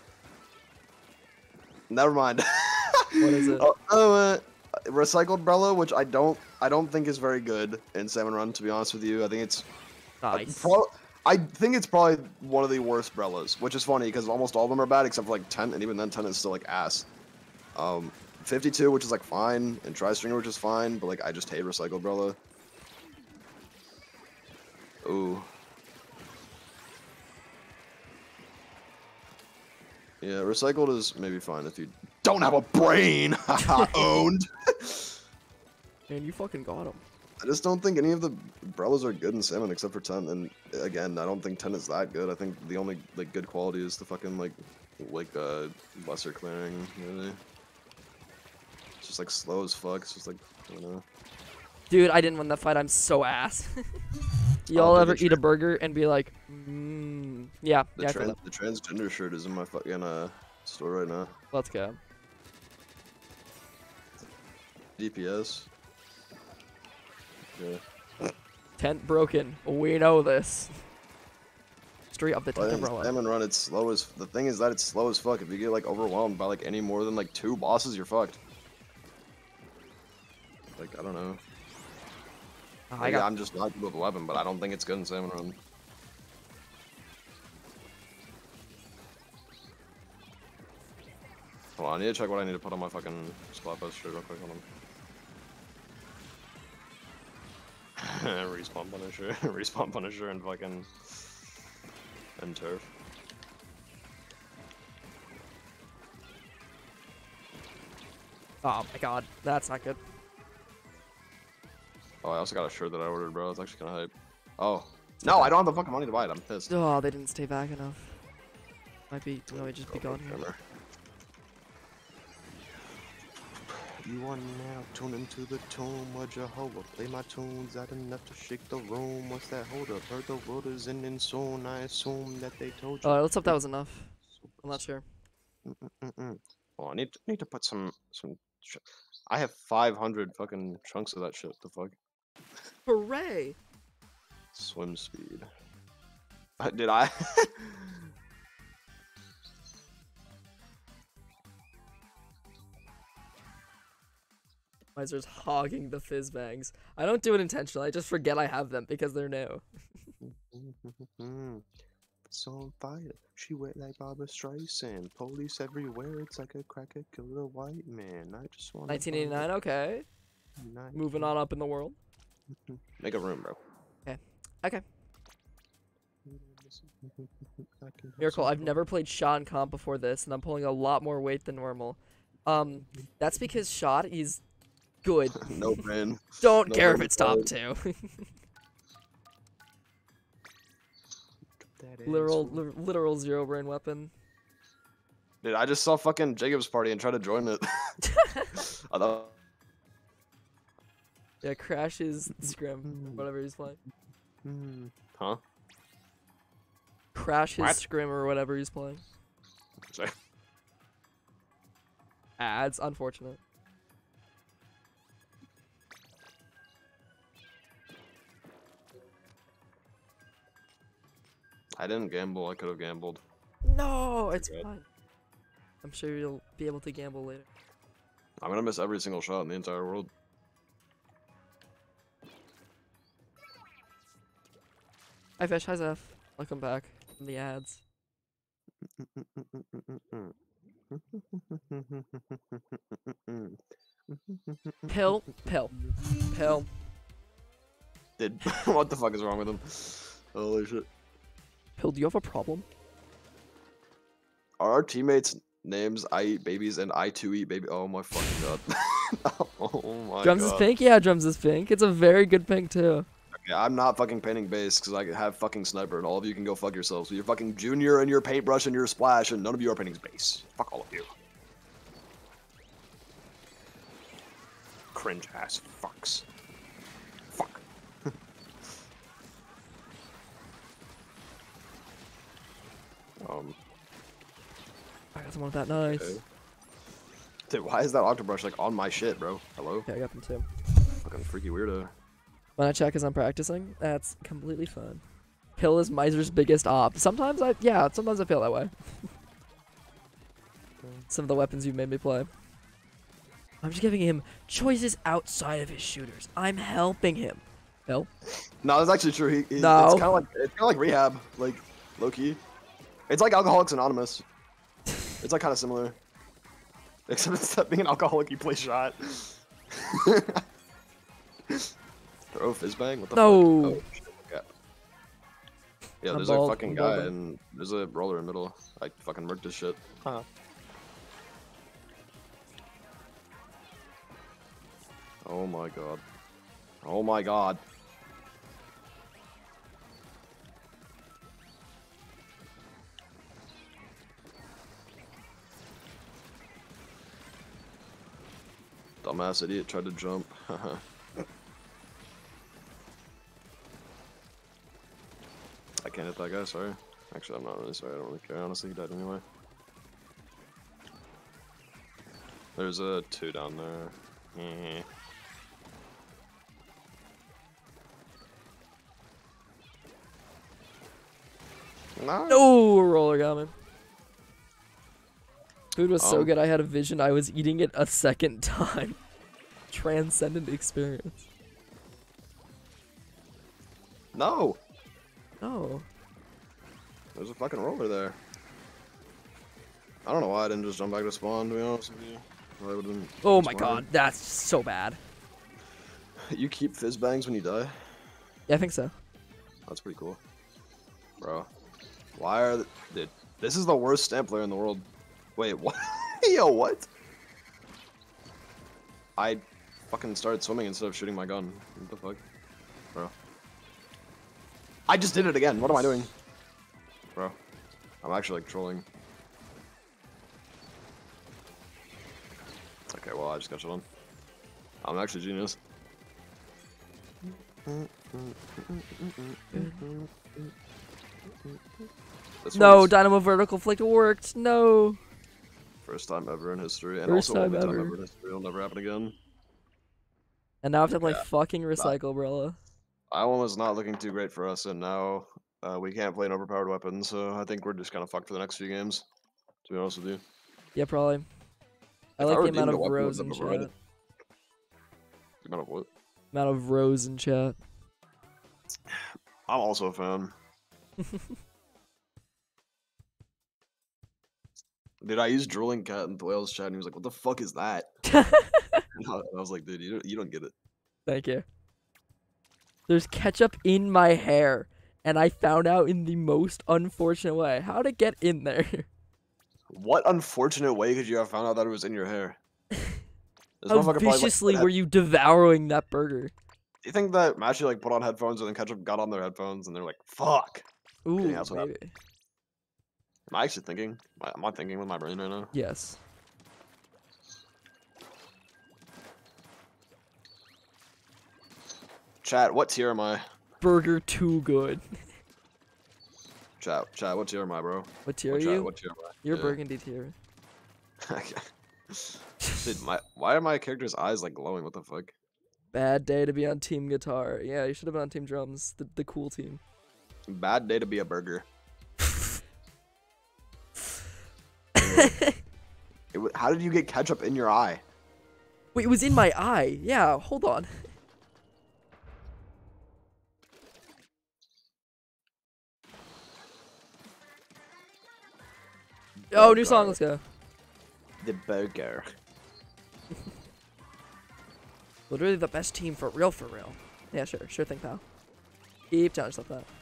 Never mind. What is it? Recycled Brella, which I don't think is very good in Salmon Run, to be honest with you. I think it's Nice. I think it's probably one of the worst Brellas, which is funny because almost all of them are bad except for like 10, and even then 10 is still like ass. 52, which is like fine, and Tri-Stringer, which is fine, but like I just hate Recycled Brella. Ooh. Yeah, Recycled is maybe fine if you don't have a brain. Owned. Man, you fucking got him. I just don't think any of the Brellas are good in Salmon except for 10, and again, I don't think 10 is that good. I think the only like good quality is the fucking like lesser clearing, really. It's just like slow as fuck. It's just like, I don't know. Dude, I didn't win that fight. I'm so ass. Y'all dude, ever the eat a tra- burger and be like, yeah, The, yeah, I feel that. the transgender shirt is in my fucking store right now. Let's go. DPS. Yeah. Tent broken. We know this. Straight up the tent But in umbrella. Salmon Run, it's slow as. The thing is that it's slow as fuck. If you get like overwhelmed by like any more than like 2 bosses, you're fucked. Like I don't know. I got I'm just not good with 11, but I don't think it's good in Salmon Run. Hold on, I need to check what I need to put on my fucking Splatfest shirt real quick. Hold on. Respawn Punisher, Respawn Punisher, and fucking and turf. Oh my god, that's not good. Oh, I also got a shirt that I ordered, bro. It's actually kind of hype. Oh. No, I don't have the fucking money to buy it. I'm pissed. Oh, they didn't stay back enough. Might be, no, it just be gone here. Remember. You are now tuned into the tomb of Jehovah. Play my tunes out enough to shake the room. What's that? Hold up. Heard the world is ending soon. I assume that they told you. Alright, let's hope that was enough. I'm not sure. Well, I need to put some. I have 500 fucking chunks of that shit. The fuck. Hooray! Swim speed. Did I? Miser's hogging the fizz bangs. I don't do it intentionally. I just forget I have them because they're new. So on fire. She wet like Barbara Streisand. Police everywhere. It's like a cracker killed a white man. I just want. 1989. Okay. Moving on up in the world. Make a room, bro. Okay. Miracle. I've never played Shot in comp before this, and I'm pulling a lot more weight than normal. That's because Shot is good. No brain. Don't No care if brain it's top play. 2. literal zero brain weapon. Dude, I just saw fucking Jacob's party and tried to join it. I thought. Yeah, Crash's Scrim, whatever he's playing. Huh? Crash his What? Scrim or whatever he's playing. Sorry. Ads, unfortunate. I didn't gamble. I could have gambled. No, it's Good. fine. I'm sure you'll be able to gamble later. I'm gonna miss every single shot in the entire world. Hi Fish, hi Zeph. Welcome back from the ads. Pill. Did what the fuck is wrong with him? Holy shit. Pill, do you have a problem? Are our teammates' names I Eat Babies and I Too Eat Baby? Oh my fucking god. Oh my Drums god. is pink? Yeah, Drums is pink. It's a very good pink too. Okay, I'm not fucking painting base because I have fucking sniper and all of you can go fuck yourselves. So you're fucking junior and your paintbrush and your splash and none of you are painting base. Fuck all of you. Cringe ass fucks. Fuck. I got someone with that nice. Okay. Dude, why is that octobrush like on my shit, bro? Hello? Yeah, I got them too. Fucking freaky weirdo. When I check as I'm practicing, that's completely fine. Pill is Miser's biggest op. Sometimes I feel that way. Some of the weapons you made me play. I'm just giving him choices outside of his shooters. I'm helping him. Pill? No, that's actually true. No. It's kind of like rehab, like low key. It's like Alcoholics Anonymous. It's like kind of similar. Except instead of being an alcoholic, you play shot. Throw fizz bang? What the No. fuck? Oh, shit, okay. Yeah, I'm there's bald, a fucking I'm guy bald. and there's a roller in the middle. I fucking murked this shit. Huh. Oh my god. Oh my god. Dumbass idiot tried to jump. I can't hit that guy, sorry. Actually, I'm not really sorry. I don't really care. Honestly, he died anyway. There's a 2 down there. No. No, roller got me. Food was so Oh. good I had a vision I was eating it a second time. Transcendent experience. No. Oh. There's a fucking roller there. I don't know why I didn't just jump back to spawn, to be honest with you. I would've been Oh my smart. god, that's so bad. You keep fizz bangs when you die? Yeah, I think so. That's pretty cool. Bro. Why are dude, this is the worst stamp player in the world. Wait, what? Yo, what? I fucking started swimming instead of shooting my gun. What the fuck? Bro. I just did it again. What am I doing? Bro. I'm actually like trolling. Okay, well I just got shit on. I'm actually a genius. No, one's Dynamo Vertical Flick worked. No. first time ever in history, and First also time only time ever. ever in history. It'll never happen again. And now I have to play Yeah. fucking Recycle Umbrella. That one was not looking too great for us, and now we can't play an overpowered weapon, so I think we're just kind of fucked for the next few games. To be honest with you. Yeah, probably. I If like I the amount redeemed a of weapon, rows would in have overridden. chat. The amount of what? Amount of rows in chat. I'm also a fan. Dude, I used Drooling Cat in the Whales chat, and he was like, "What the fuck is that?" And I was like, "Dude, you don't get it." Thank you. There's ketchup in my hair, and I found out in the most unfortunate way. How'd it get in there? What unfortunate way could you have found out that it was in your hair? This How motherfucker probably, like, viciously put were you devouring that burger? Do you think that Matchy like put on headphones and then Ketchup got on their headphones and they're like, "Fuck"? Ooh, that's what maybe. Am I actually thinking? Am I thinking with my brain right now? Yes. Chat, what tier am I? Burger too good. Chat, what tier am I, bro? What tier are What chat, you? what tier am I? You're Yeah. burgundy tier. Okay. Dude, why are my character's eyes like glowing? What the fuck? Bad day to be on team guitar. Yeah, you should have been on team drums. The cool team. Bad day to be a burger. How did you get ketchup in your eye? Wait, it was in my eye. Yeah, hold on. Oh, new song. Let's go. The burger. Literally the best team for real, for real. Yeah, sure thing, pal. Keep telling yourself that.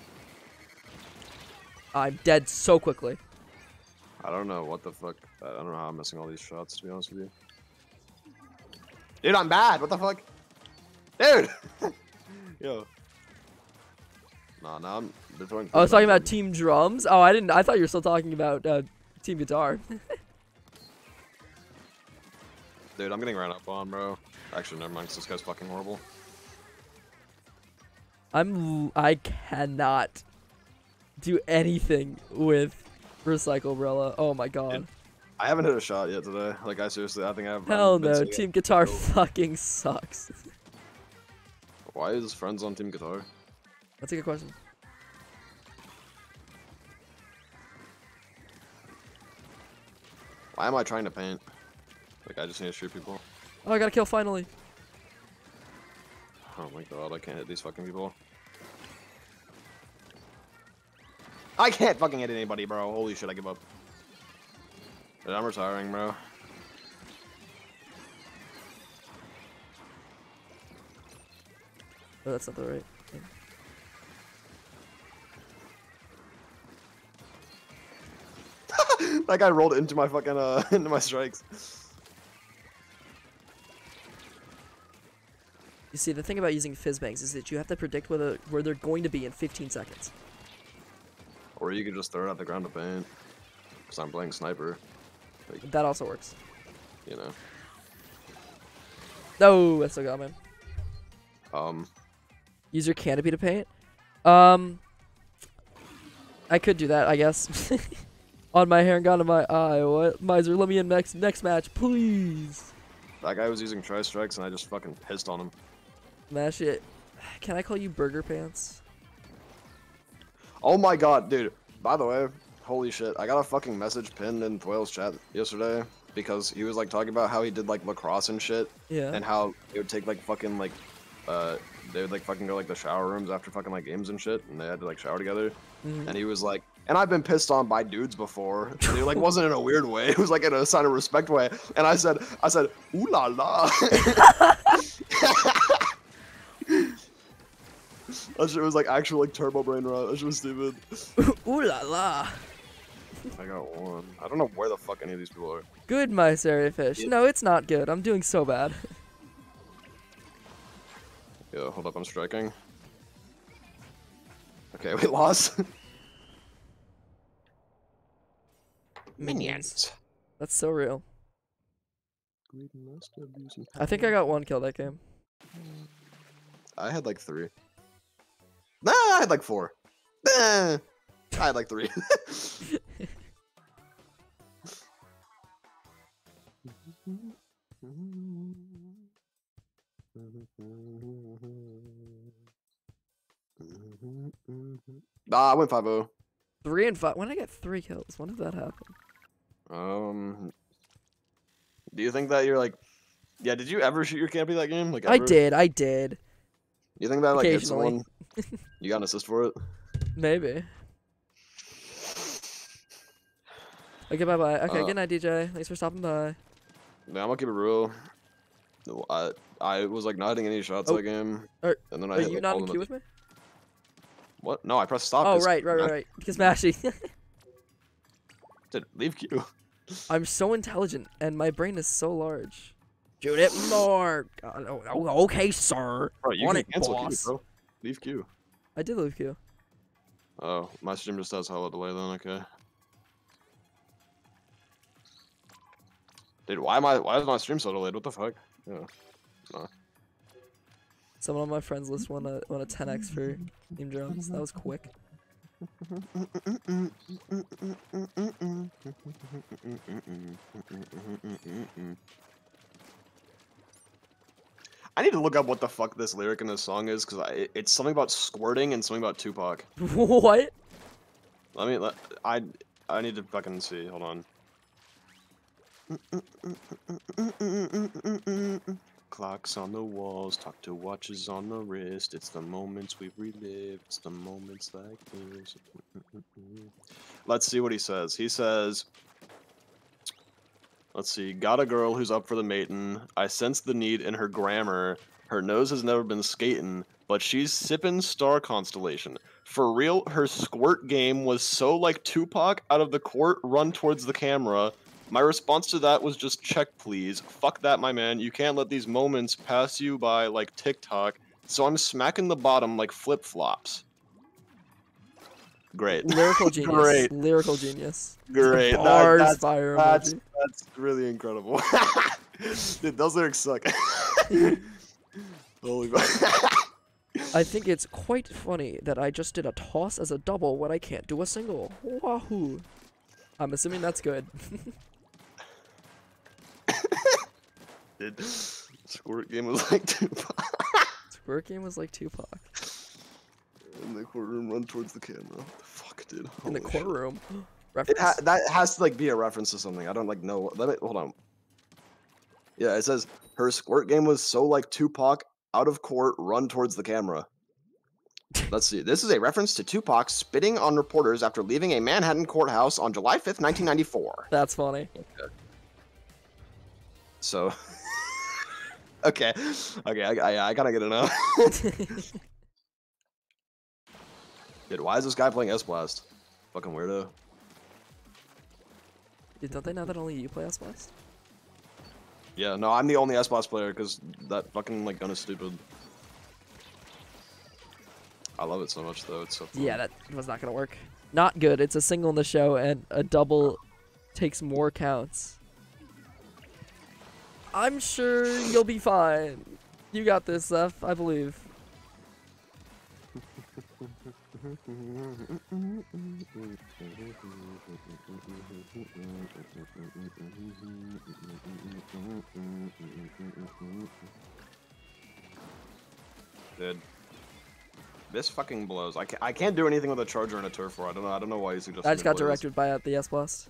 I'm dead so quickly. I don't know what the fuck. I don't know how I'm missing all these shots, to be honest with you. Dude, I'm bad. What the fuck? Dude! Yo. Nah, I'm throwing. I was talking about team drums. Oh, I didn't. I thought you were still talking about team guitar. Dude, I'm getting ran up on, bro. Actually, never mind, 'cause this guy's fucking horrible. I cannot do anything with Recycle Umbrella. Oh my god. I haven't hit a shot yet today. Like, I seriously, I think I have. Hell been no, sitting team at- guitar fucking sucks. Why is friends on team guitar? That's a good question. Why am I trying to paint? Like, I just need to shoot people. Oh, I got a kill finally. Oh my god, I can't hit these fucking people. I can't fucking hit anybody, bro. Holy shit, I give up. Dude, I'm retiring, bro. Oh, that's not the right thing. That guy rolled into my fucking into my strikes. You see, the thing about using Fizzbangs is that you have to predict where they're going to be in 15 seconds. Or you could just throw it at the ground to paint. Cause I'm playing sniper. Like, That also works. you know. No, I still got man. Use your canopy to paint. I could do that, I guess. On my hair and gone to my eye. What? Miser, let me in next match, please. That guy was using tri-strikes and I just fucking pissed on him. Mash it. Can I call you Burger Pants? Oh my god, dude. By the way, holy shit. I got a fucking message pinned in Whale's chat yesterday because he was like talking about how he did like lacrosse and shit. Yeah. And how it would take like fucking like they would like fucking go like the shower rooms after fucking like games and shit, and they had to like shower together. And he was like, and I've been pissed on by dudes before. And it like wasn't in a weird way. It was like in a sign of respect way. And I said, ooh la la. That shit was like actual like turbo brain rot. That shit was stupid. Ooh la la. I got one. I don't know where the fuck any of these people are. Good, my Fish. No, it's not good. I'm doing so bad. Yeah, hold up, I'm striking. Okay, we lost. Minions. That's so real. I think I got 1 kill that game. I had like 3. Nah, I had like 4. Nah, I had like 3. I went 5-0. 3 and 5. When did I get 3 kills? When did that happen? Do you think that you're like, yeah? Did you ever shoot your campy that game? Like, I ever? did. You think that like hit Occasionally. someone? You got an assist for it? Maybe. Okay, bye-bye. Okay, good night, DJ. Thanks for stopping by. Yeah, I'm gonna keep it real. I was like not hitting any shots that game, and then I Are hit you like, not all in of them queue at with me? What? No, I pressed stop. Oh, 'cause- right. Because Mashy. Dude, leave queue. I'm so intelligent, and my brain is so large. Shoot it more. Okay, sir. Bro, you On can it, cancel boss. queue, bro. Leave queue. I did leave queue. Oh, my stream just has hella delay then. Okay. Dude, why is my stream so delayed? What the fuck? Yeah. No. Someone on my friends list won a 10x for Team Drums. That was quick. I need to look up what the fuck this lyric in this song is, because it's something about squirting and something about Tupac. What? I need to fucking see. Hold on. Clocks on the walls, talk to watches on the wrist. It's the moments we relive. It's the moments like this. Let's see what he says. He says, let's see. Got a girl who's up for the matin'. I sense the need in her grammar. Her nose has never been skatin', but she's sippin' Star Constellation. For real, her squirt game was so like Tupac out of the court, run towards the camera. My response to that was just check, please. Fuck that, my man. You can't let these moments pass you by like TikTok. So I'm smacking the bottom like flip-flops. Great. Lyrical genius. Great. Lyrical genius. Great. Bars fire emoji. That's really incredible. Dude, those lyrics suck. Holy fuck. I think it's quite funny that I just did a toss as a double when I can't do a single. Wahoo. I'm assuming that's good. Dude, squirt game was like Tupac. Squirt game was like Tupac. In the courtroom, run towards the camera. What the fuck, dude? In the Holy shit. courtroom. Reference. That has to like be a reference to something. I don't like know. Hold on. Yeah, it says her squirt game was so like Tupac, out of court, run towards the camera. Let's see. This is a reference to Tupac spitting on reporters after leaving a Manhattan courthouse on July 5th, 1994. That's funny. Okay. So, okay, I gotta get it now. Dude, why is this guy playing S-Blast? Fucking weirdo. Dude, don't they know that only you play S-Blast? Yeah, no, I'm the only S-Blast player because that fucking like gun is stupid. I love it so much though. It's so fun. Yeah, that was not gonna work. Not good. It's a single in the show, and a double takes more counts. I'm sure you'll be fine. You got this, Zeph. I believe. Dude, this fucking blows. I can't do anything with a charger and a turf war. I don't know why you suggested. I just got directed by the S-Blast.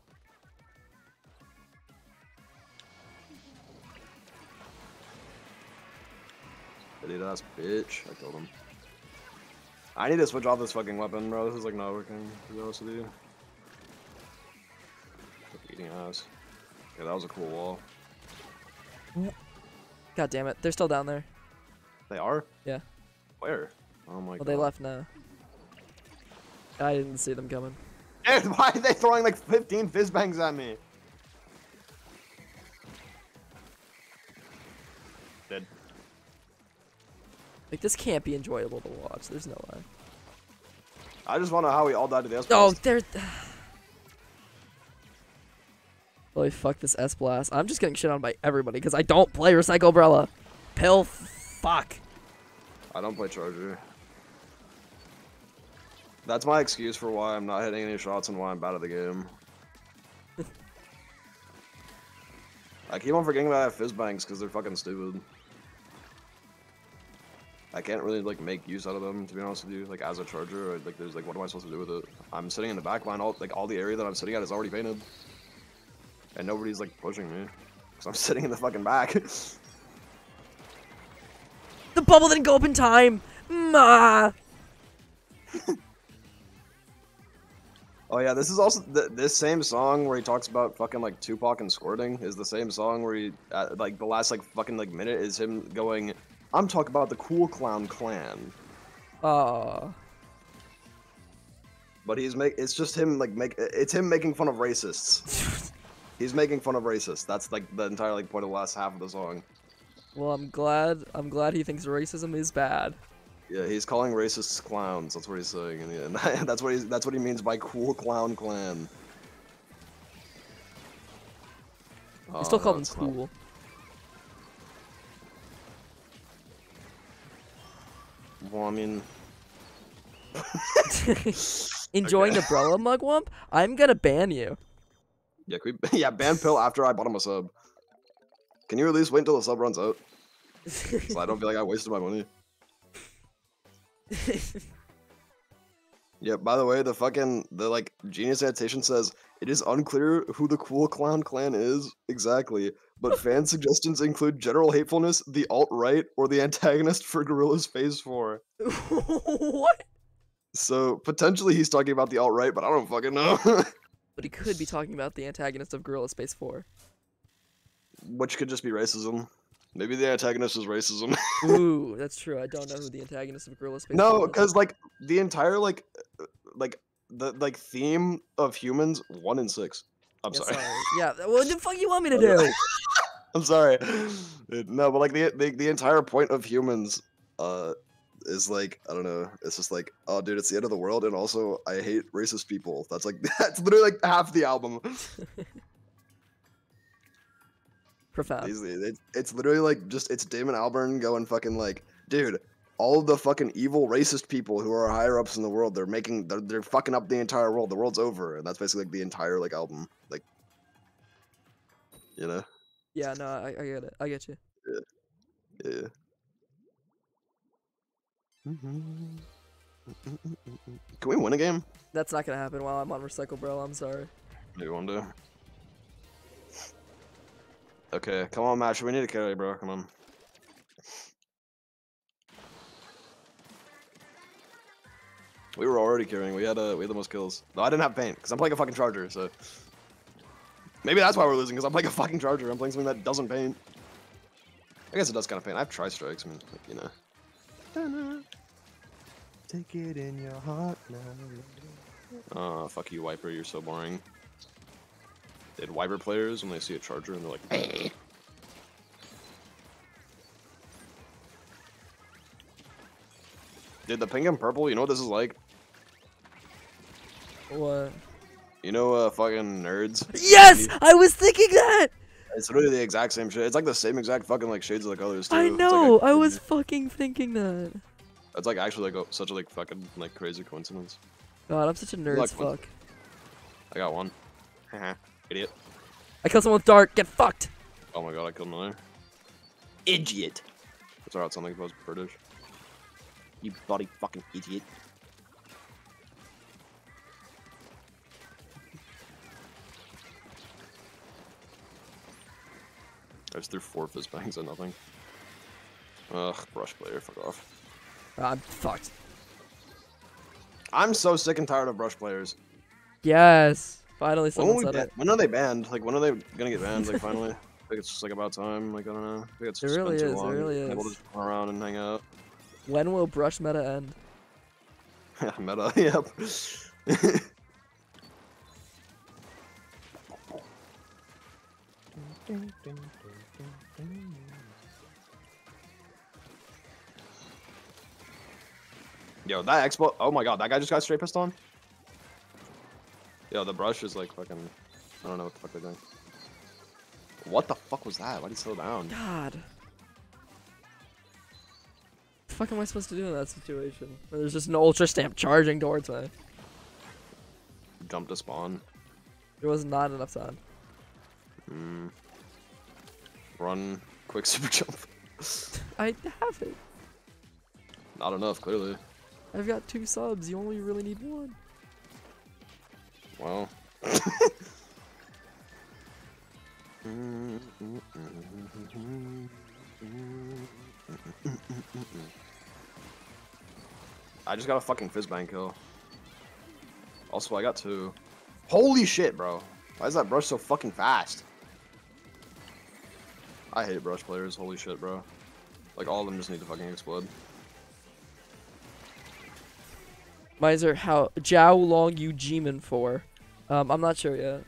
Idiot ass bitch. I killed him. I need to switch off this fucking weapon, bro. This is like not working, to be honest with you. Eating ass. Yeah, that was a cool wall. God damn it. They're still down there. They are? Yeah. Where? Oh my god. Well, they left now. I didn't see them coming. Dude, why are they throwing like 15 fizz bangs at me? Dead. Like, this can't be enjoyable to watch. There's no way. I just wonder how we all died to the S Oh, blast. there. Holy fuck this S blast. I'm just getting shit on by everybody because I don't play Recycle Umbrella. Pill fuck. I don't play Charger. That's my excuse for why I'm not hitting any shots and why I'm bad at the game. I keep on forgetting that I have fizz bangs because they're fucking stupid. I can't really like make use out of them, to be honest with you. Like as a charger, or, like there's like what am I supposed to do with it? I'm sitting in the back line, all the area that I'm sitting at is already painted, and nobody's like pushing me because I'm sitting in the fucking back. The bubble didn't go up in time. Ma. Oh yeah, this is also this same song where he talks about fucking like Tupac and squirting is the same song where he like the last like fucking like minute is him going, I'm talking about the Cool Clown Clan. Aw. But it's just him like it's him making fun of racists. He's making fun of racists. That's like the entire like point of the last half of the song. Well, I'm glad he thinks racism is bad. Yeah, he's calling racists clowns. That's what he's saying, and that's what he means by Cool Clown Clan. You still call them it's not- cool. Well, I mean, Enjoying the Umbrella Mugwump? I'm gonna ban you. yeah, yeah, ban Pill after I bought him a sub. Can you at least wait until the sub runs out, so I don't feel like I wasted my money? Yeah, by the way, the like Genius Annotation says it is unclear who the Cool Clown Clan is exactly, but fan suggestions include general hatefulness, the alt-right, or the antagonist for Gorilla's Phase 4. What? So potentially he's talking about the alt-right, but I don't fucking know. But he could be talking about the antagonist of Gorilla Space 4. Which could just be racism. Maybe the antagonist is racism. Ooh, that's true. I don't know who the antagonist of Gorilla Space 4 No, is. because like the entire like the theme of humans 1 and 6. I'm Yeah, sorry. Yeah, what the fuck you want me to do? I'm sorry. No, but like the entire point of humans is like, I don't know, it's just like, oh dude, it's the end of the world and also I hate racist people. That's like that's literally like half the album. Profound. It's literally like just it's Damon Albarn going fucking like, dude, all of the fucking evil racist people who are higher ups in the world, they're fucking up the entire world. The world's over, and that's basically like the entire like album, like, you know. Yeah, no, I get it. I get you. Yeah. Can we win a game? That's not gonna happen while I'm on Recycle Bro. I'm sorry. Maybe one day. Okay, come on, match. We need a carry, bro. Come on. We were already carrying. We had the most kills. No, I didn't have paint because I'm playing a fucking charger. So maybe that's why we're losing because I'm playing a fucking charger. I'm playing something that doesn't paint. I guess it does kind of paint. I have tri-strikes. I mean, like, you know. Take it in your heart now. Oh, fuck you, Wiper. You're so boring. Did Wiper players when they see a charger and they're like, eh. Dude, the pink and purple, you know what this is like? What? You know, fucking nerds? Yes! I was thinking that! It's literally the exact same shit. It's like the same exact fucking like shades of the colors too. I It's know! like I was fucking thinking that. That's like actually like such a like fucking like crazy coincidence. God, I'm such a nerd's Like one. fuck. I got one. Idiot. I killed someone with Dark. Get fucked! Oh my god, I killed another. Idiot. That's how it sounds like if I was British. You bloody fucking idiot. I just threw 4 fizz bangs and nothing. Ugh, brush player, fuck off. I'm fucked. I'm so sick and tired of brush players. Yes! Finally When, someone said it. when are they banned? Like, when are they gonna get banned? Like, finally? I think it's just like about time. Like, I don't know. I think it's It just really been too is, it long. really Able to is. just run around and hang out. When will brush meta end? Meta, yep. Yo, that expo. Oh my god, that guy just got straight pissed on. Yo, the brush is like fucking. I don't know what the fuck they're doing. What the fuck was that? Why'd he slow down? God. What the fuck am I supposed to do in that situation? Where there's just an ultra stamp charging towards me. Jump to spawn. There was not enough time. Run. Quick super jump. I have it. Not enough, clearly. I've got 2 subs. You only really need 1. Well. I just got a fucking fizzbang kill. Also, I got 2. Holy shit, bro. Why is that brush so fucking fast? I hate brush players. Holy shit, bro. Like, all of them just need to fucking explode. Miser, how long you G-man for? I'm not sure yet.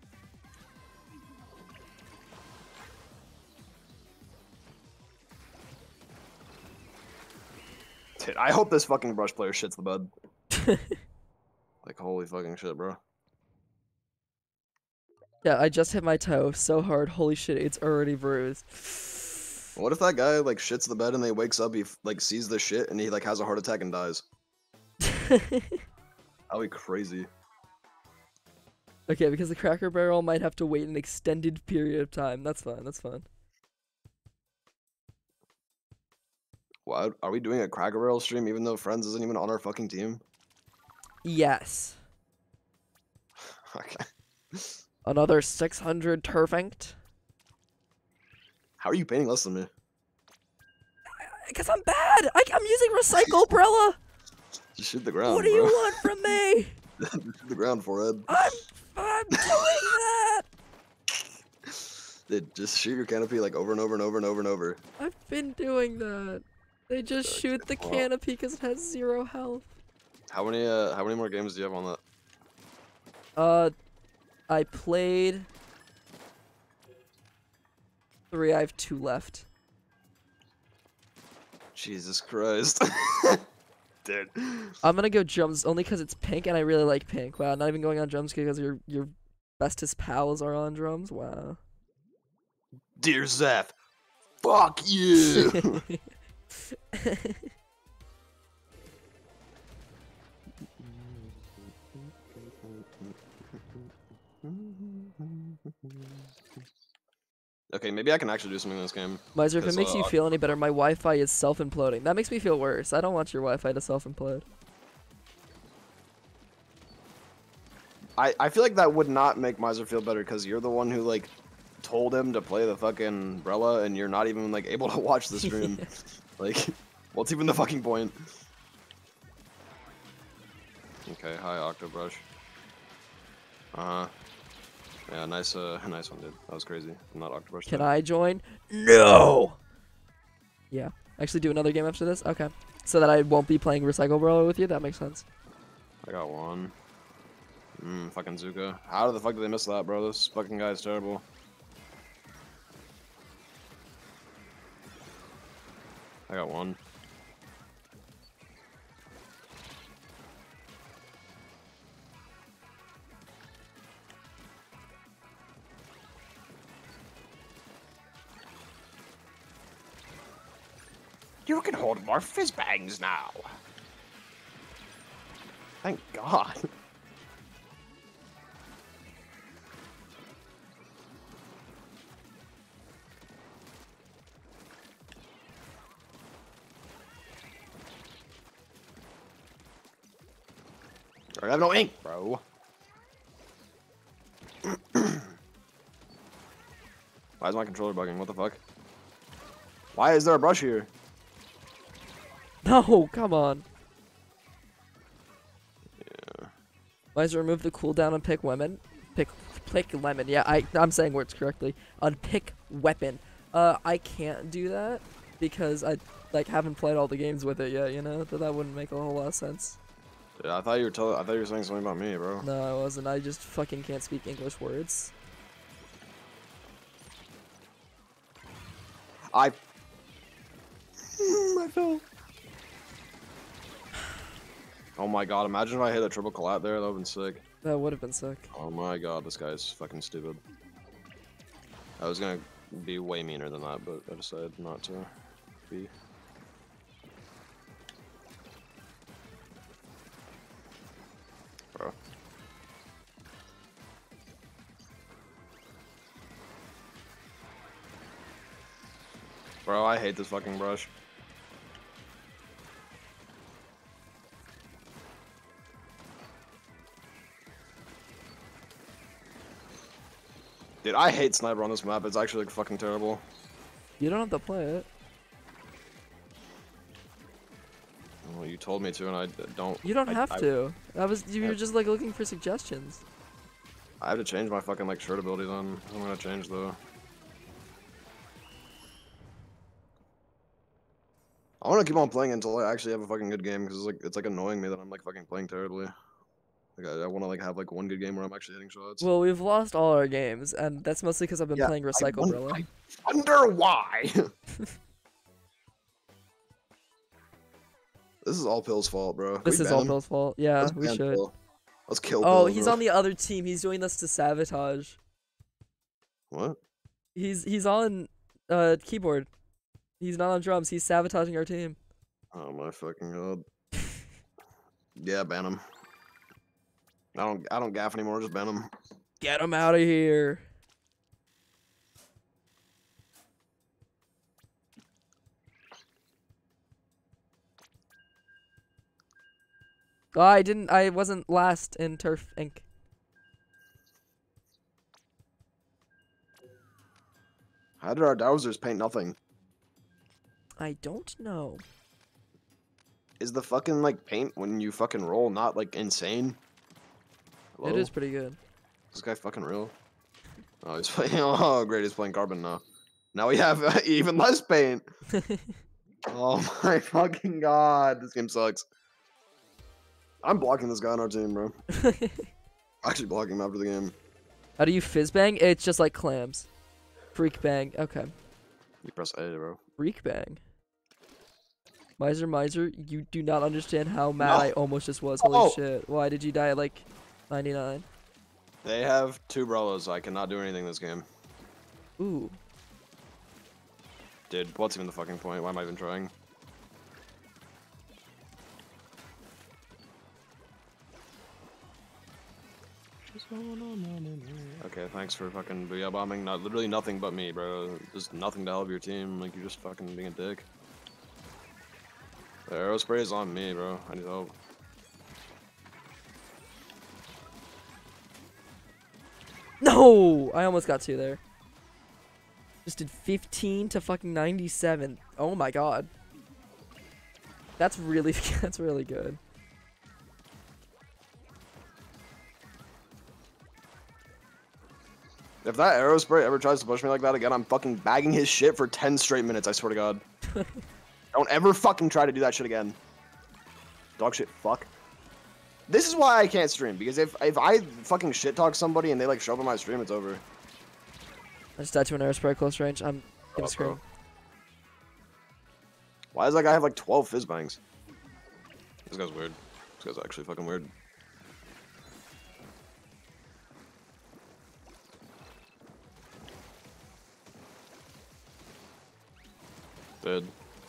Dude, I hope this fucking brush player shits the bed. Like, holy fucking shit, bro. Yeah, I just hit my toe so hard. Holy shit, it's already bruised. What if that guy, like, shits the bed and then he wakes up, he, like, sees the shit and he, like, has a heart attack and dies? That'd be crazy. Okay, because the Cracker Barrel might have to wait an extended period of time. That's fine, that's fine. What? Are we doing a Cracker Barrel stream even though Friends isn't even on our fucking team? Yes. Okay. Another 600 Turfanked. How are you painting less than me? Because I'm bad! I'm using Recycle Brella! Just shoot the ground, What do you want from me? Shoot the ground, forehead. I'm doing that! Dude, just shoot your canopy like over and over and over and over and over. I've been doing that. They just shoot the canopy because it has 0 health. How many more games do you have on that? I played 3. I have 2 left. Jesus Christ. Dude. I'm gonna go drums only because it's pink and I really like pink. Wow, not even going on drums because your bestest pals are on drums. Wow. Dear Zeph, fuck you. Okay, maybe I can actually do something in this game. Miser, if it makes you feel any better, my Wi-Fi is self-imploding. That makes me feel worse. I don't want your Wi-Fi to self-implode. I feel like that would not make Miser feel better because you're the one who like told him to play the fucking Brella and you're not even like able to watch the stream. Like, what's even the fucking point? Okay, hi Octobrush. Yeah, nice nice one, dude. That was crazy. I'm not Octobrush. Can I join? No! Yeah. Actually do another game after this? Okay. So that I won't be playing Recycle Brawler with you? That makes sense. I got one. Fucking Zuka. How the fuck did they miss that, bro? This fucking guy is terrible. I got one. You can hold more fizzbangs now. Thank God. I have no ink, bro. Why is my controller bugging? What the fuck? Why is there a brush here? No, come on. Yeah. Miser, remove the cooldown on pick lemon. Pick lemon. Yeah, I'm saying words correctly. On pick weapon. I can't do that because I like haven't played all the games with it yet. You know, that wouldn't make a whole lot of sense. Dude, I thought you were saying something about me, bro. No, I wasn't. I just fucking can't speak English words. I fell. Oh my god, imagine if I hit a triple collat there, that would've been sick. That would have been sick. Oh my god, this guy's fucking stupid. I was gonna be way meaner than that, but I decided not to be. Bro. Bro, I hate this fucking brush. Dude, I hate sniper on this map. It's actually like, fucking terrible. You don't have to play it. Well, you told me to, and I don't. You don't have to. You were I- just like looking for suggestions. I have to change my fucking like shirt ability then. I'm gonna change though. I want to keep on playing until I actually have a fucking good game because it's like annoying me that I'm like fucking playing terribly. Like I want to like have like one good game where I'm actually hitting shots. Well, we've lost all our games, and that's mostly because I've been playing Recycle Umbrella. I wonder why. This is all Pill's fault, bro. Can This we is ban all him? Bill's fault. Yeah, Let's we ban should. Pill. Let's kill Oh, Pill, he's bro. on the other team. He's doing this to sabotage. What? He's on keyboard. He's not on drums. He's sabotaging our team. Oh my fucking god. Yeah, ban him. I don't gaff anymore, just ban him. Get him out of here. Oh, I wasn't last in Turf Inc. How did our dowsers paint nothing? I don't know. Is the fucking like paint when you fucking roll not like insane? Hello? It is pretty good. Is this guy fucking real? Oh, he's playing. Oh, great, he's playing carbon now. Now we have even less paint. Oh my fucking god, this game sucks. I'm blocking this guy on our team, bro. Actually blocking him after the game. How do you fizz bang? It's just like clams. Freak bang. Okay. You press A, bro. Freak bang. Miser, you do not understand how mad No. I almost just was. Holy Oh. shit. Why did you die at like 99? They have 2 Brellas. I cannot do anything this game. Ooh. Dude, what's even the fucking point? Why am I even trying? Okay, thanks for fucking booyah bombing. Not literally nothing but me, bro. Just nothing to help your team. Like you're just fucking being a dick. The arrow spray is on me, bro. I need help. No! I almost got 2 there. Just did 15 to fucking 97. Oh my god. That's really that's really good. If that arrow spray ever tries to push me like that again, I'm fucking bagging his shit for 10 straight minutes, I swear to god. Don't ever fucking try to do that shit again. Dog shit, fuck. This is why I can't stream, because if I fucking shit talk somebody and they like show up on my stream, it's over. I just died to an arrow spray close range. I'm gonna scream. Bro. Why does that guy have like 12 fizz bangs? This guy's weird. This guy's actually fucking weird. Dead.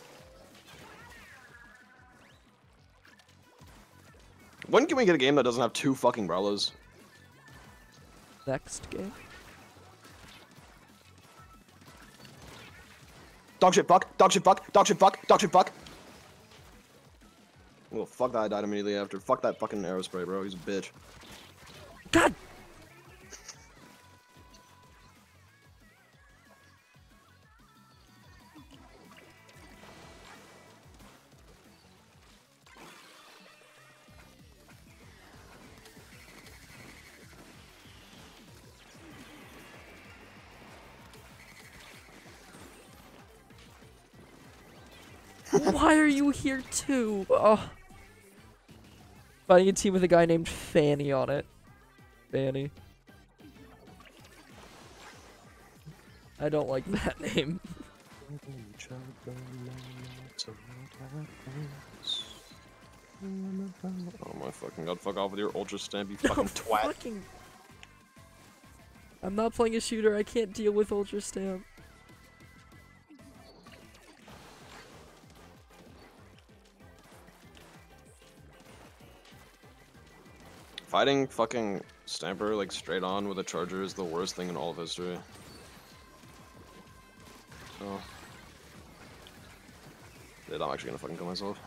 When can we get a game that doesn't have 2 fucking Brellas? Next game. Dog shit fuck, dog shit fuck, dog shit fuck, dog shit fuck. Well, fuck that, I died immediately after. Fuck that fucking arrow spray, bro. He's a bitch. God! Why are you here too? Oh. Fighting a team with a guy named Fanny on it. Fanny. I don't like that name. Oh my fucking god, fuck off with your ultra stamp, you No, fucking twat. fucking. I'm not playing a shooter. I can't deal with Ultra Stamp. Fighting fucking Stamper like straight on with a charger is the worst thing in all of history. So. Dude, I'm actually gonna fucking kill myself.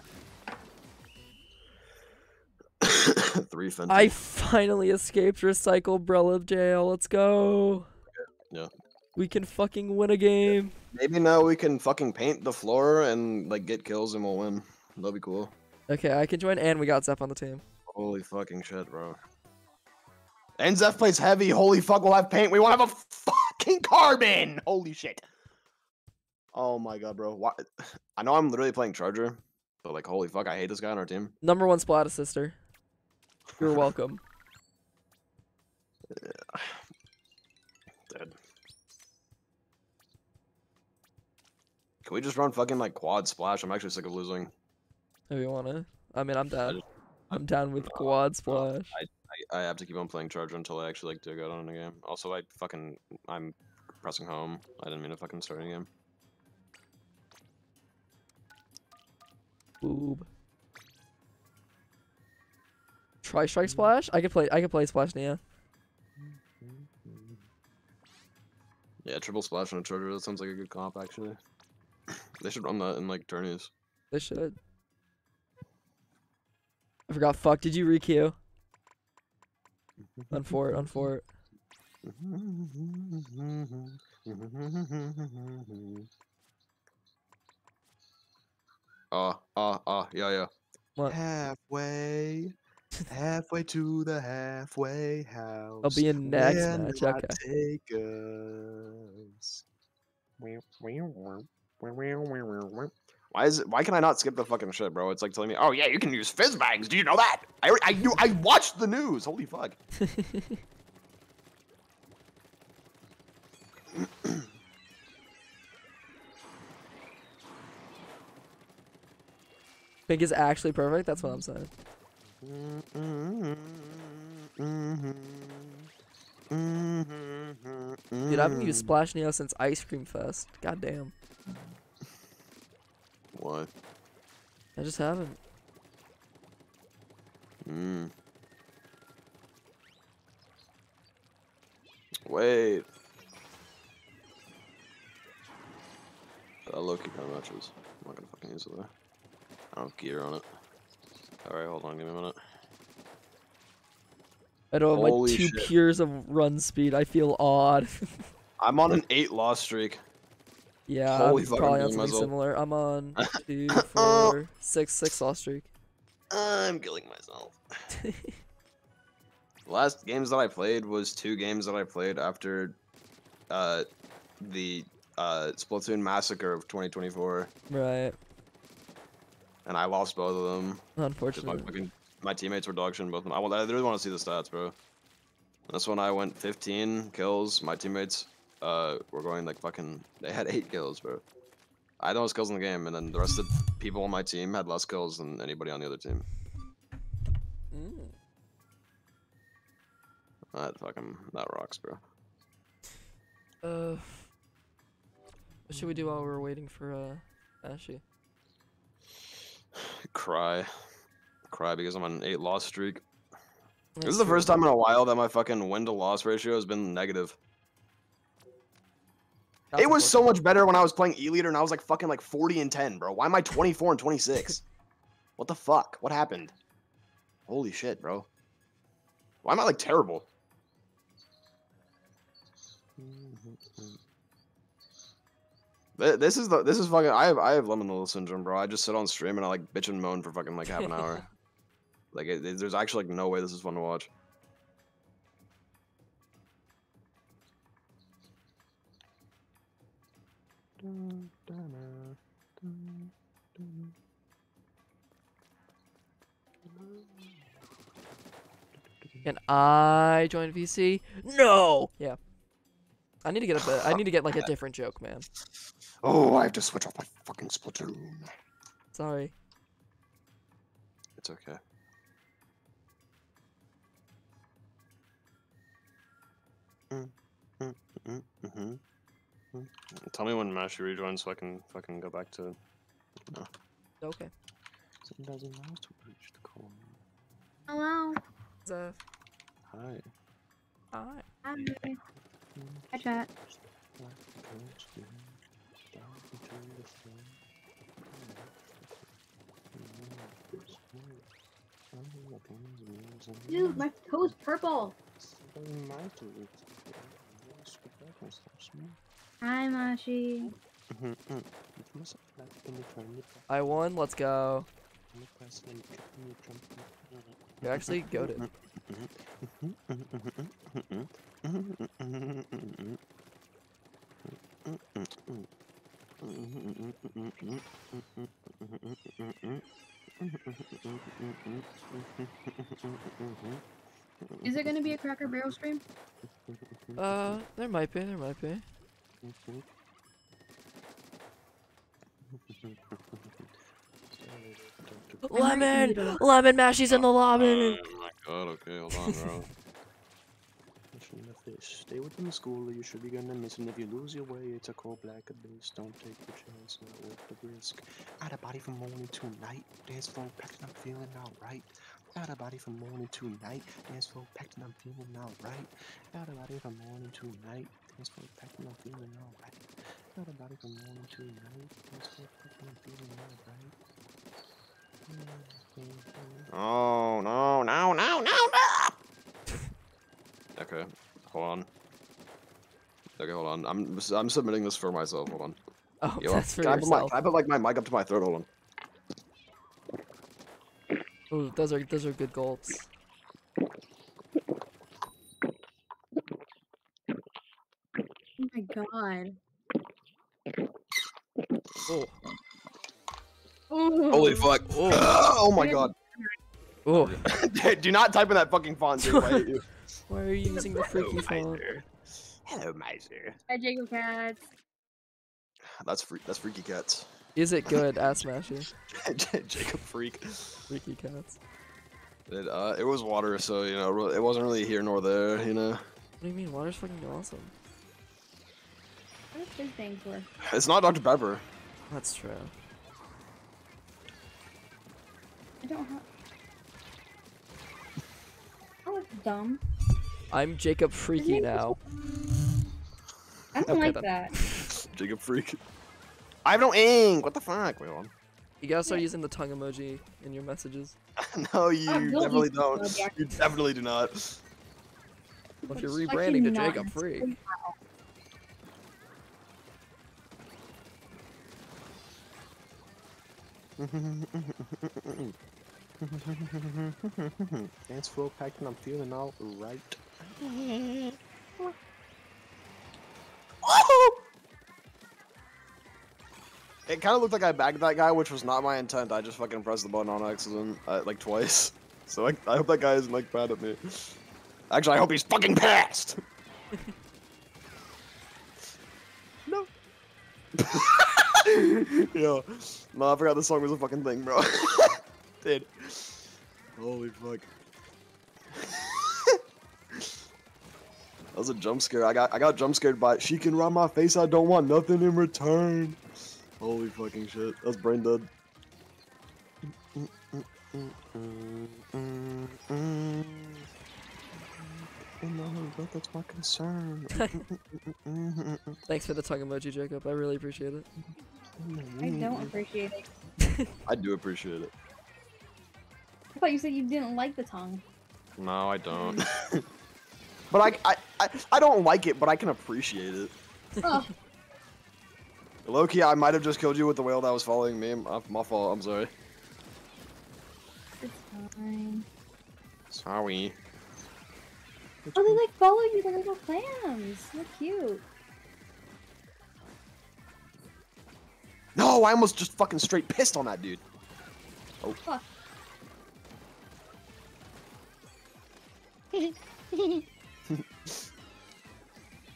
3 Fenton. I finally escaped Recycle Umbrella jail. Let's go. Yeah. We can fucking win a game. Maybe now we can fucking paint the floor and like get kills and we'll win. That'll be cool. Okay, I can join, and we got Zeph on the team. Holy fucking shit, bro. And Zeph plays heavy. Holy fuck, we'll have paint. We won't have a fucking carbon. Holy shit. Oh my god, bro. Why? I know I'm literally playing Charger, but like, holy fuck, I hate this guy on our team. #1 Splat Assister. You're welcome. Dead. Can we just run fucking like quad splash? I'm actually sick of losing. If you wanna. I mean, I'm down. I'm down with quad splash. I have to keep on playing Charger until I actually like do good on a game. Also, I'm pressing home. I didn't mean to fucking start a game. Boob. Try Strike Splash? I could play Splash Nia. Yeah, triple splash on a Charger. That sounds like a good comp actually. They should run that in like tourneys. They should. I forgot. Fuck. Did you re-queue? On fort. On fort. Yeah. What? Halfway to the halfway house. I'll be in next Where match. do I Okay. take us? Why can I not skip the fucking shit, bro? It's like telling me, oh yeah, you can use fizz bags. Do you know that? I watched the news. Holy fuck. Pink is actually perfect. That's what I'm saying. Dude, I haven't used Splash Neo since Ice Cream Fest. God damn. What? I just haven't. Wait. Low-key kind of matches. I'm not gonna fucking use it though. I don't have gear on it. Alright, hold on, give me a minute. I don't have like Holy 2 shit. peers of run speed. I feel odd. I'm on an 8-loss streak. Yeah, Holy I'm fuck, probably I'm on killing something myself. similar. I'm on 2, 4, 6 loss streak. I'm killing myself. The last games that I played was 2 games that I played after the Splatoon Massacre of 2024, Right. and I lost both of them. Because Unfortunately. my teammates were dog shit in both of them. I really want to see the stats, bro. This one I went 15 kills. My teammates were going like fucking. They had 8 kills, bro. I had the most kills in the game, and then the rest of the people on my team had less kills than anybody on the other team. That rocks, bro. What should we do while we're waiting for Ashy? Cry because I'm on an 8-loss streak. This That's is the true. first time in a while that my fucking win-to-loss ratio has been negative. That's It was so unfortunate. much better when I was playing E-Leader and I was like fucking like 40-10, bro. Why am I 24-26? What the fuck? What happened? Holy shit, bro. Why am I like terrible? This is fucking. I have Lemon syndrome, bro. I just sit on stream and I like bitch and moan for fucking like half an hour. Like there's actually like no way this is fun to watch. Can I join VC? No! Yeah. I need to get I need to get like a different joke, man. Oh, I have to switch off my fucking Splatoon. Sorry. It's okay. Tell me when Mashy rejoins so I can fucking go back to. No. Okay. 7,000 miles to reach the corner. Hello. Zeph. Hi. Hi. Hi. Hi, chat. Dude, my toe's purple. Hi, Mashi. I won. Let's go. You're actually goated. Is it gonna be a Cracker Barrel stream? There might be. There might be. Lemon! Lemon Mashy's in the lobby! Oh my god, okay, hold on, bro. Stay within the school or you should be gonna miss, and if you lose your way, it's a cold black abyss. Don't take the chance, not worth the risk. Out of body from morning to night, dance floor packed and I'm feeling alright. Out of body from morning to night, dance floor packed and I'm feeling alright. Out of body from morning to night, dance floor packed and I'm feeling alright. Out of body from morning to night, dance floor packed and I'm feeling alright. Oh no, no, no, no, no! Okay, hold on. Okay, hold on. I'm submitting this for myself. Hold on. Oh, Yo, that's for can yourself. I put like my mic up to my throat? Hold on. Ooh, those are good gulps. Oh my god. Oh. Ooh. Holy fuck! Oh my god! Oh. Do not type in that fucking font, dude. I hate you. Why are you using the freaky font? Hello, Miser. Hi, Jacob Cats. That's Freaky Cats. Is it good? Ask Mashy. Jacob Freak. Freaky cats. It was water, so you know it wasn't really here nor there, you know. What do you mean? Water's fucking awesome. What is his thing for? It's not Dr. Pepper. That's true. I don't have. Oh, it's dumb. I'm Jacob Freaky now. I don't Okay, like then. that. Jacob Freak. I have no ink. What the fuck? Wait, hold on. You gotta start using the tongue emoji in your messages. No, you don't definitely use the don't. emoji. You definitely do not. Well, if you're I rebranding to cannot. Jacob Freak. Dance floor packed and I'm feeling all right. It kind of looked like I bagged that guy, which was not my intent. I just fucking pressed the button on accident, like twice. So I hope that guy isn't like mad at me. Actually, I hope he's fucking pissed. No. Yo, no, I forgot the song was a fucking thing, bro. Dude. Holy fuck. That was a jump scare. I got jump scared by she can rub my face. I don't want nothing in return. Holy fucking shit. That's brain dead. That's my concern. Thanks for the tongue emoji, Jacob. I really appreciate it. I don't appreciate it. I do appreciate it. I thought you said you didn't like the tongue. No, I don't. But I don't like it, but I can appreciate it. Oh, Loki, I might have just killed you with the whale that was following me. My fault. I'm sorry. it's fine. Sorry. Oh, they like follow you. They're little clams. They're cute. No, I almost just fucking straight pissed on that dude. Oh. Fuck.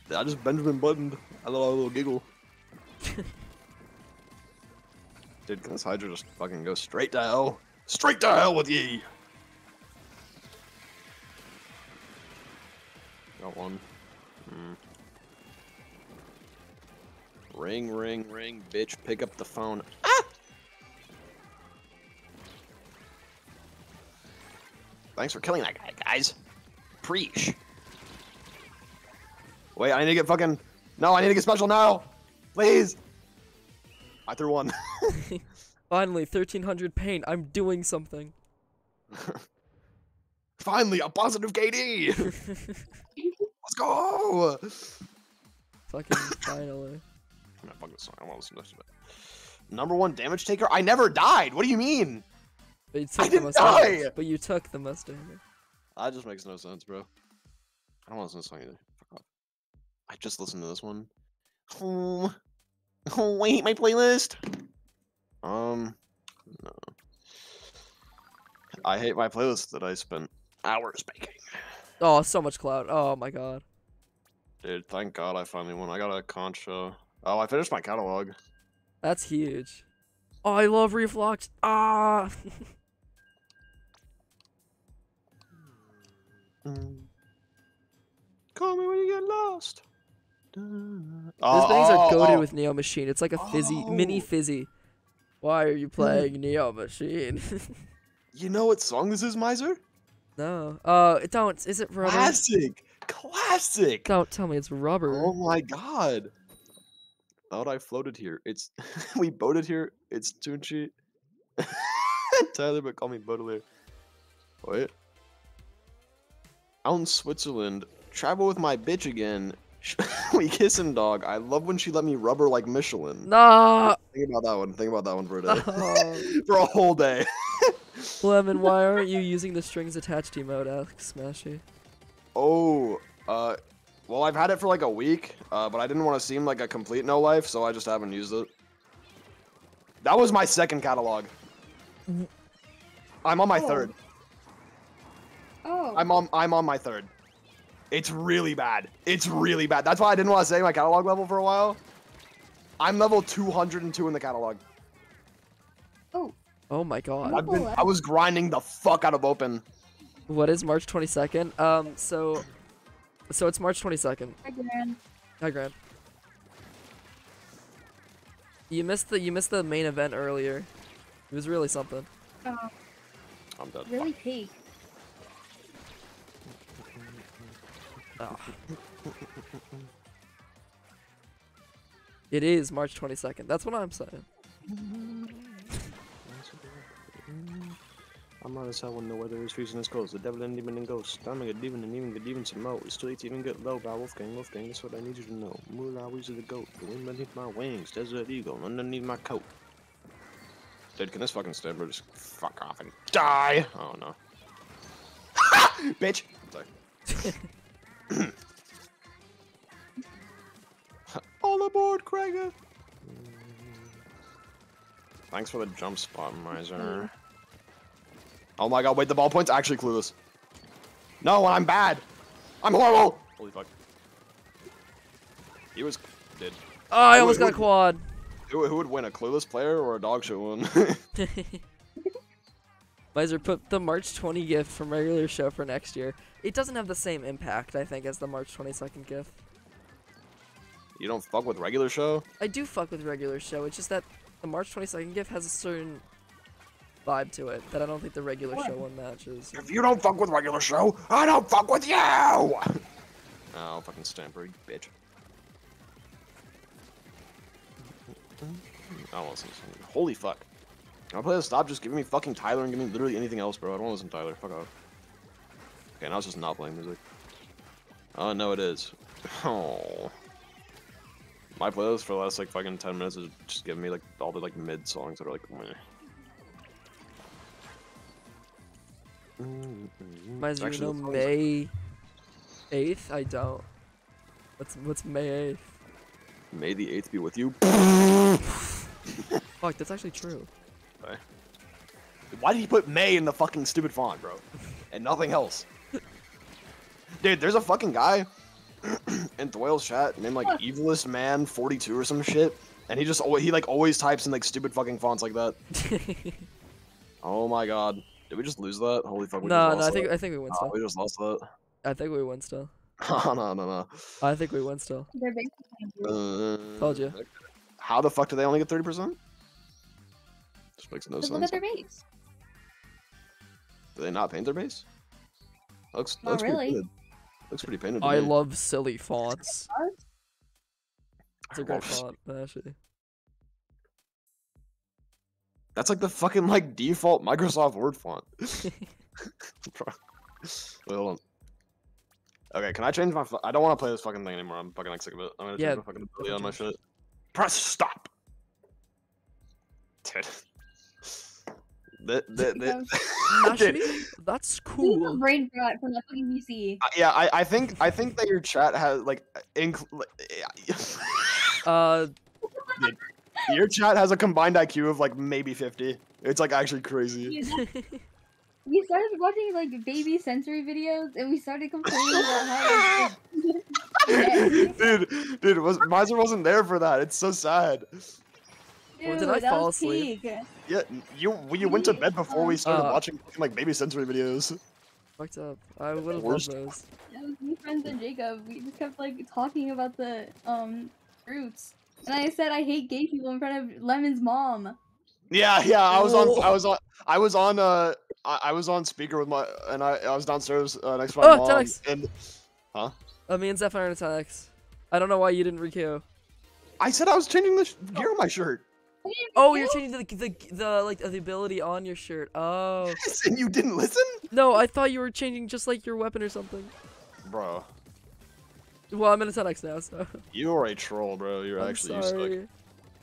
I just Benjamin buttoned. I love a little giggle. Dude, can this Hydra just fucking go straight to hell? Straight to hell with ye! Got one. Ring, ring, ring, bitch, pick up the phone. Ah! Thanks for killing that guy, guys. Preach. Wait, I need to get fucking... No, I need to get special now! Please! I threw one. Finally, 1300 paint. I'm doing something. Finally, a positive KD! Let's go! Fucking finally. I'm not fucking this song. I want to listen to this bit. Number 1 damage taker? I never died! What do you mean? But you took I the didn't most die! damage. But you took the most damage. That just makes no sense, bro. I don't want to listen to this song either. Fuck off. I just listened to this one. Oh, wait, my playlist! No. I hate my playlist that I spent hours making. Oh, so much cloud. Oh my god. Dude, thank God I finally won. I got a Concha. Oh, I finished my catalog. That's huge. Oh, I love Reflux. Ah. Call me when you get lost. Those things are goated with Neo Machine. It's like a fizzy, mini Oh. fizzy. Why are you playing Neo Machine? You know what song this is, Miser? No. Don't. Is it rubber? Classic! Classic! Don't tell me it's rubber. Oh my god. Thought I floated here. It's we boated here. It's Tunchi. Tyler, but call me Baudelaire. Wait. Out in Switzerland. Travel with my bitch again. We kissing, dog. I love when she let me rub her like Michelin. Nah. Think about that one. Think about that one for a day. Oh. For a whole day. Lemon, why aren't you using the strings attached emote, asks Smashy? Oh, well, I've had it for like a week, but I didn't want to seem like a complete no life, so I just haven't used it. That was my second catalog. I'm on my third. Oh. I'm on my third. It's really bad. It's really bad. That's why I didn't want to say my catalog level for a while. I'm level 202 in the catalog. Oh. Oh my god. I was grinding the fuck out of open. What is March 22nd? So it's March 22nd. Hi, Gran. Hi, Grant. You missed the main event earlier. It was really something. Oh, I'm dead. really peak. Oh. It is March 22nd. That's what I'm saying. I'm on this side when the weather is freezing as cold. The devil and demon and ghost. I'm a demon and even the demons some more. It's too late to even get low by Wolfgang. That's what I need you to know. Moolah, weeds of the goat. The wind beneath my wings. Desert eagle underneath my coat. Dude, can this fucking stamper just fuck off and die? Oh no. Bitch! Sorry. All aboard, Craiger! Thanks for the jump spot, Miser. Oh my god, wait, the ballpoint's actually clueless. No, I'm bad! I'm horrible! Holy fuck. He was... Did. Oh, I almost got a quad. Who would win, a clueless player or a dog shit one? Miser put the March 20 gift from regular show for next year. It doesn't have the same impact, I think, as the March 22nd gift. You don't fuck with regular show? I do fuck with regular show. It's just that the March 22nd gift has a certain vibe to it that I don't think the regular show one matches. If you don't fuck with regular show, I don't fuck with you! Oh, fucking Stamper, you bitch. I don't want to listen to something. Holy fuck. I'll play this. Stop just giving me fucking Tyler and give me literally anything else, bro. I don't want to listen to Tyler. Fuck off. Okay, now it's just not playing music. Oh, no, it is. Oh. My playlist for the last, like, fucking 10 minutes is just giving me, like, all the, like, mid songs that are, like, meh. Miser, you Actually, know the May 8th? I don't. What's May 8th? May the 8th be with you. Fuck, that's actually true. Okay. Why did he put May in the fucking stupid font, bro? And nothing else. Dude, there's a fucking guy in Thwale's chat named like Evilest Man 42 or some shit, and he like always types in like stupid fucking fonts like that. Oh my god, did we just lose that? Holy fuck! We just No, lost no, that. I think we win still. We just lost that. I think we win still. No. I think we win still. They're basically Told you. How the fuck do they only get 30%? Just makes no Just look sense. at their base. Do they not paint their base? Looks Not pretty really. good. Looks pretty painted. to I me. love silly fonts. It's a great love- font, actually. That's like the fucking like default Microsoft Word font. Bro. Wait, hold on. Okay, can I change my? I don't want to play this fucking thing anymore. I'm fucking like sick of it. I'm gonna Yeah, change my fucking ability on my shit. Press stop. Dude. Dude. Actually, that's cool. Brain rot from the fucking PC. Yeah, I think that your chat has like your chat has a combined IQ of like maybe 50. It's like actually crazy. We started watching like baby sensory videos, and we started complaining about how. dude, Miser wasn't there for that. It's so sad. Well, did I that fall was asleep? peak. Yeah, you went to bed before we started Uh, watching like baby sensory videos. Fucked up. I would have Worst. loved those. That was me, friends, and Jacob. We just kept like talking about the fruits, and I said I hate gay people in front of Lemon's mom. Yeah, I was on speaker with my I was downstairs next to my Oh, mom 10x. and Me and Zephyr are in 10x. I don't know why you didn't re-KO. I said I was changing the gear on my shirt. Oh, you're changing the ability on your shirt. Oh. And you didn't listen? No, I thought you were changing just like your weapon or something. Bro, Well, I'm in a 10x now, so. you are a troll, bro. You're I'm actually you sorry. suck.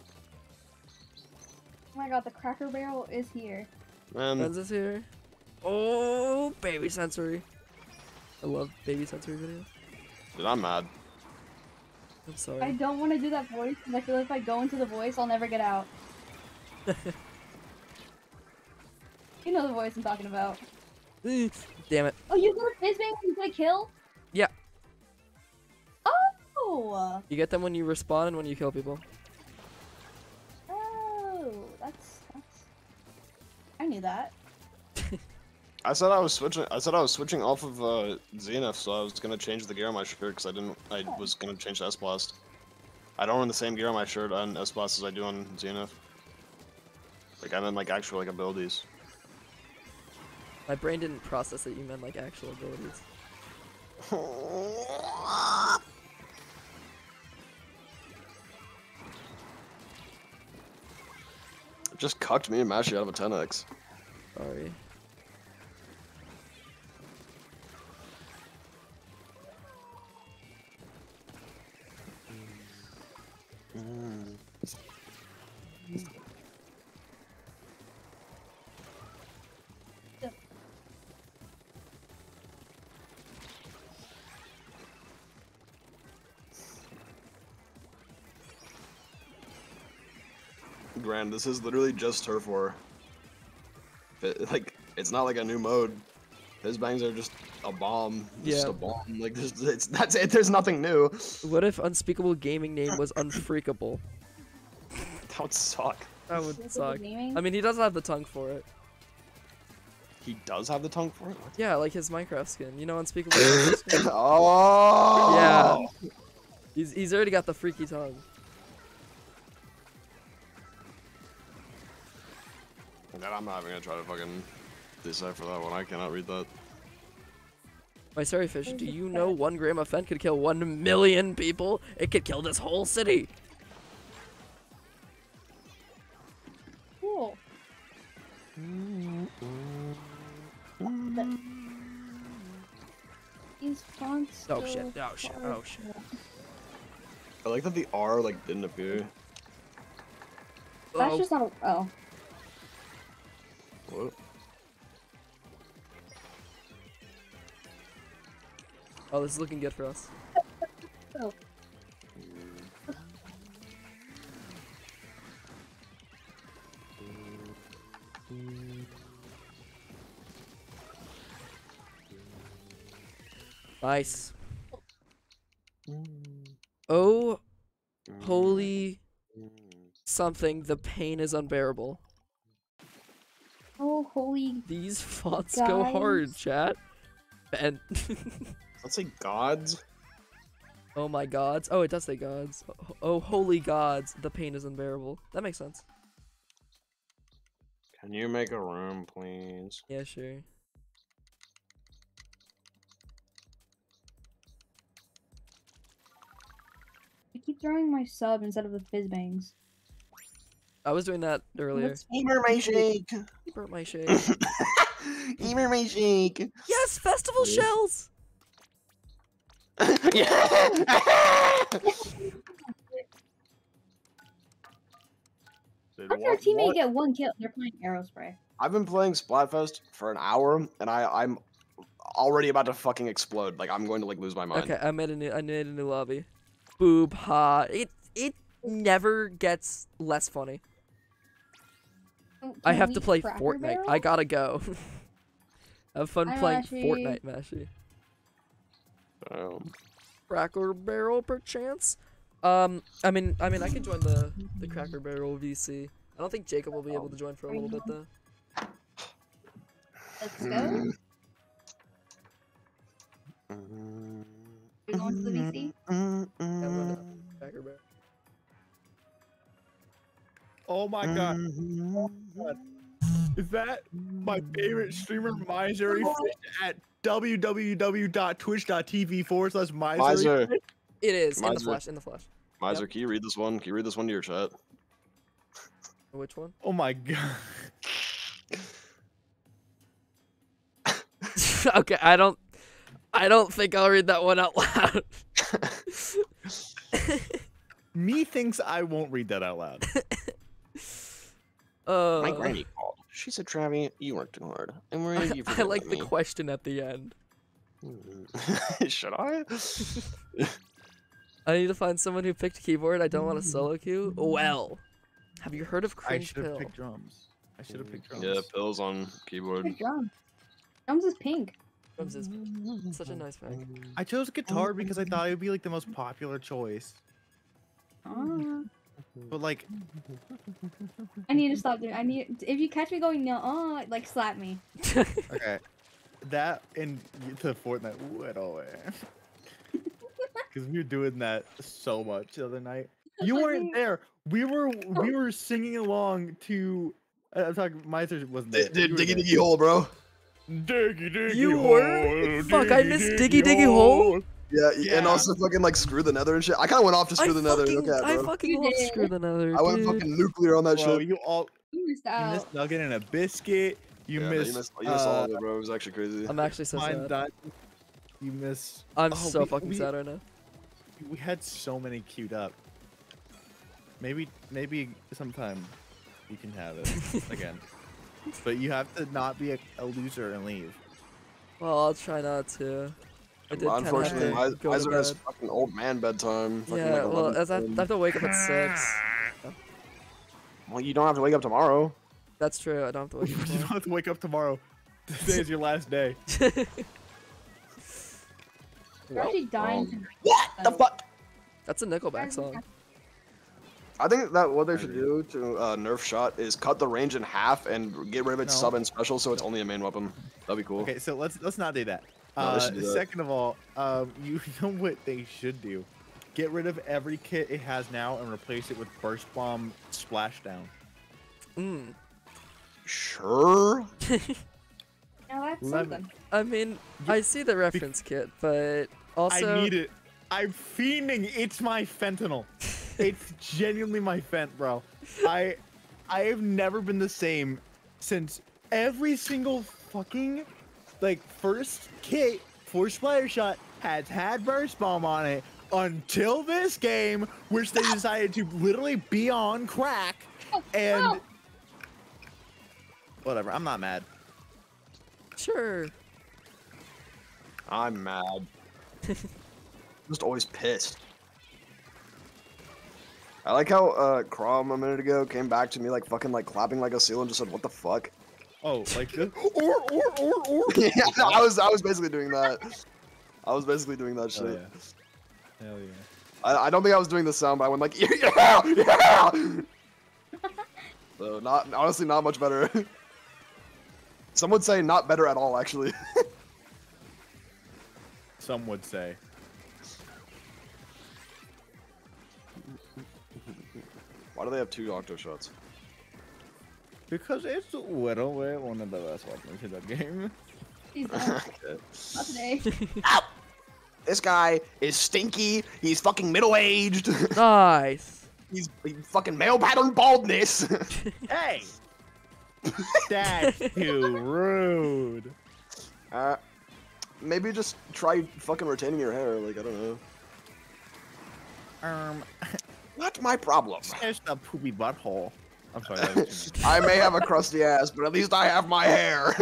Oh my god, the Cracker Barrel is here. Man, Benz is here. Oh, baby sensory. I love baby sensory videos. dude, I'm mad. I'm I sorry. don't want to do that voice because I feel like if I go into the voice, I'll never get out. You know the voice I'm talking about. Damn it. Oh, you go to Fizbang when you get a kill? Yeah. Oh! You get them when you respawn and when you kill people. Oh, that's... I knew that. I said I was switching off of Zenith, so I was gonna change the gear on my shirt because I was gonna change to S-Blast. I don't run the same gear on my shirt on S-Blast as I do on Zenith. Like I meant like actual like abilities. My brain didn't process that you meant like actual abilities. Just cucked me and Mashy out of a 10x. Sorry. Grand, this is literally just Turf War. Like, it's not like a new mode. His bangs are just a bomb. Just Yeah. a bomb. Like, that's it. There's nothing new. What if Unspeakable Gaming name was Unfreakable? That would suck. That would Unspeakable suck. Gaming? I mean, he doesn't have the tongue for it. He does have the tongue for it? What? Yeah, like his Minecraft skin. You know Unspeakable Minecraft skin? Oh! Yeah. He's already got the freaky tongue. And I'm not even gonna try to fucking decipher that one. I cannot read that. My sorry fish, do you know 1 gram of Fen could kill 1 million people? It could kill this whole city. Cool. These fonts. Oh shit, still oh shit, are- oh shit. I like that the R like didn't appear. That's Oh, just not a. Oh. What? oh, this is looking good for us. Oh. Nice. Holy something, the pain is unbearable. Oh, holy. These fonts go hard, Guys. chat. And Let's say gods. oh my gods. Oh, it does say gods. Oh, holy gods, the pain is unbearable. That makes sense. Can you make a room, please? Yeah, sure. I keep throwing my sub instead of the fizz bangs. I was doing that earlier. Let's- Emer my shake. Burp my shake. Emer my shake. Yes, festival shells. Dude, How did our what- teammate what? get 1 kill? They're playing Aerospray. I've been playing Splatfest for an hour, and I'm already about to fucking explode. Like I'm going to like lose my mind. Okay, I made a new lobby. Boob ha. It never gets less funny. Oh, I can have we to play Cracker Fortnite. Barrel? I gotta go. Have fun Hi, playing Mashi. Fortnite, Mashi. Cracker Barrel, perchance. I mean, I could join the Cracker Barrel VC. I don't think Jacob will be able to join for a little bit though. Let's go. We're going to the VC. Yeah, I'm going to Cracker Barrel. Oh my god. Is that my favorite streamer, Misery Fish, at www.twitch.tv/Misery? Miser, It is in the Miser. flash. In the flash. Miser, can you read this one? Can you read this one to your chat? Which one? Oh my god. Okay, I don't think I'll read that one out loud. Me thinks I won't read that out loud. My granny called. She said, "Travi, you worked too hard. I'm ready you I like the question at the end. Should I? I need to find someone who picked keyboard. I don't want a solo queue. Well, have you heard of I Cringe should have Pill? picked drums. I should have picked drums. Yeah, pills on keyboard. Good drum. Drums is pink. Drums is such a nice pick. I chose guitar because I thought it would be like the most popular choice. Ah. But like, I need to stop doing. I need. If you catch me going no, like slap me. okay, that and the Fortnite went away. Because we were doing that so much the other night. You weren't there. We were singing along to. I'm talking. Miser wasn't there. Dude, You were diggy there. diggy hole, bro. Diggy diggy You hole, were? Fuck, I missed Diggy Diggy Hole. Yeah, Yeah. and also fucking like screw the nether and shit. I kind of went off to screw the nether. Okay, I bro. fucking You love did. Screw the Nether. I went dude. fucking nuclear on that Bro, shit. you all You missed you out. missed Nugget and a biscuit. You Yeah, missed. you missed all of it, bro. It was actually crazy. I'm actually so Mine sad. died. You missed. I'm Oh, so fucking sad right now. We had so many queued up. Maybe sometime you can have it again. But you have to not be a loser and leave. Well, I'll try not to. I did Well, kind of have unfortunately, to go to Miser has bed. fucking old man bedtime. Fucking Yeah, like well, 11 as I have to wake up at 6. Well, you don't have to wake up tomorrow. That's true. I don't have to wake You up don't have to wake up tomorrow. Today is your last day. tomorrow. We're actually dying tonight. What the so- fuck? That's a Nickelback song. I think that what they should do to nerf shot is cut the range in half and get rid of its No. sub and special, so it's only a main weapon. That'd be cool. Okay, so let's not do that. No, they should do that. Second of all, you know what they should do? Get rid of every kit it has now and replace it with Burst Bomb Splashdown. Mm. Sure. Now that's Lemon. something. I mean, I see the reference kit, but also I need it. I'm fiending. It's my fentanyl. It's genuinely my fent, bro. I have never been the same since every single fucking like first kit for Splatter Shot has had Burst Bomb on it until this game, which they decided to literally be on crack. And Oh. whatever. I'm not mad. sure. I'm mad. Just always pissed. I like how Crom a minute ago came back to me like fucking like clapping like a seal and just said, "What the fuck?" Oh, like this? Or. Yeah, I was basically doing that. I was basically doing that shit. Hell yeah. Hell yeah. I don't think I was doing the sound, but I went like, yeah, yeah. So honestly, not much better. Some would say not better at all, actually. Some would say. Why do they have 2 octo shots? Because it's literally one of the best weapons in the game. He's Okay. not today. Ow! This guy is stinky. He's fucking middle-aged. Nice. He's fucking male pattern baldness. Hey! That's too rude. Maybe just try fucking retaining your hair. Like, I don't know. Not my problem. There's the poopy butthole. I'm sorry. That was too I may have a crusty ass, but at least I have my hair.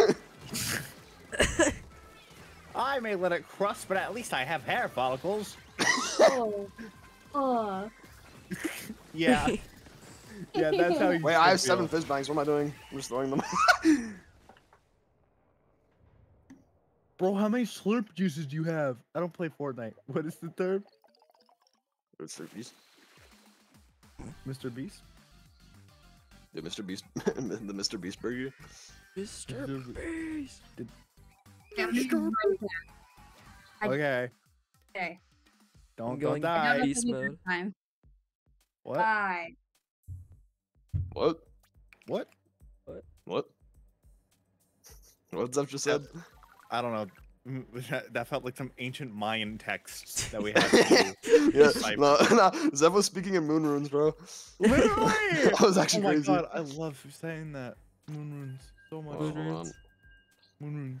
I may let it crust, but at least I have hair follicles. Oh. Oh. Yeah. Yeah, that's how you Wait, I have feel. 7 fizz bangs. What am I doing? I'm just throwing them. Bro, how many slurp juices do you have? I don't play Fortnite. What is the third? Mr. Beast. Mr. Beast? Yeah, Mr. Beast. The Mr. Beast burger. Mr. Beast. Okay. Okay. Don't I'm go going die. Another Beast thing this mode. time. What? Bye. What? What? What? What Zeph just said? I don't know. That felt like some ancient Mayan texts that we had to do. Yeah, Decipher. no, Zeph was speaking in moon runes, bro. Literally! That was actually Oh my crazy. god, I love saying that. Moon runes. So much. Oh, hold on. Moon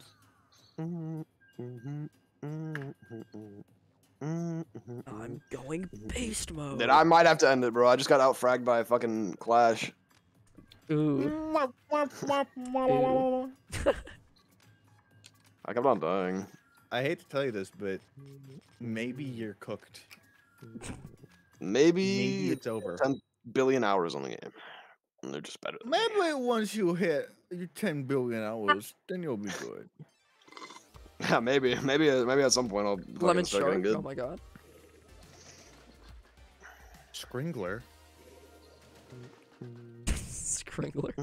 runes. I'm going beast mode. Dude, I might have to end it, bro. I just got out-fragged by a fucking Clash. Ooh. I kept on dying. I hate to tell you this, but maybe you're cooked. Maybe Maybe it's over. 10 billion hours on the game. And they're just better. Than me. Maybe once you hit your 10 billion hours, then you'll be good. Yeah, maybe at some point I'll fucking Lemon start getting shark. good. Oh my god. Sprinkler. Sprinkler.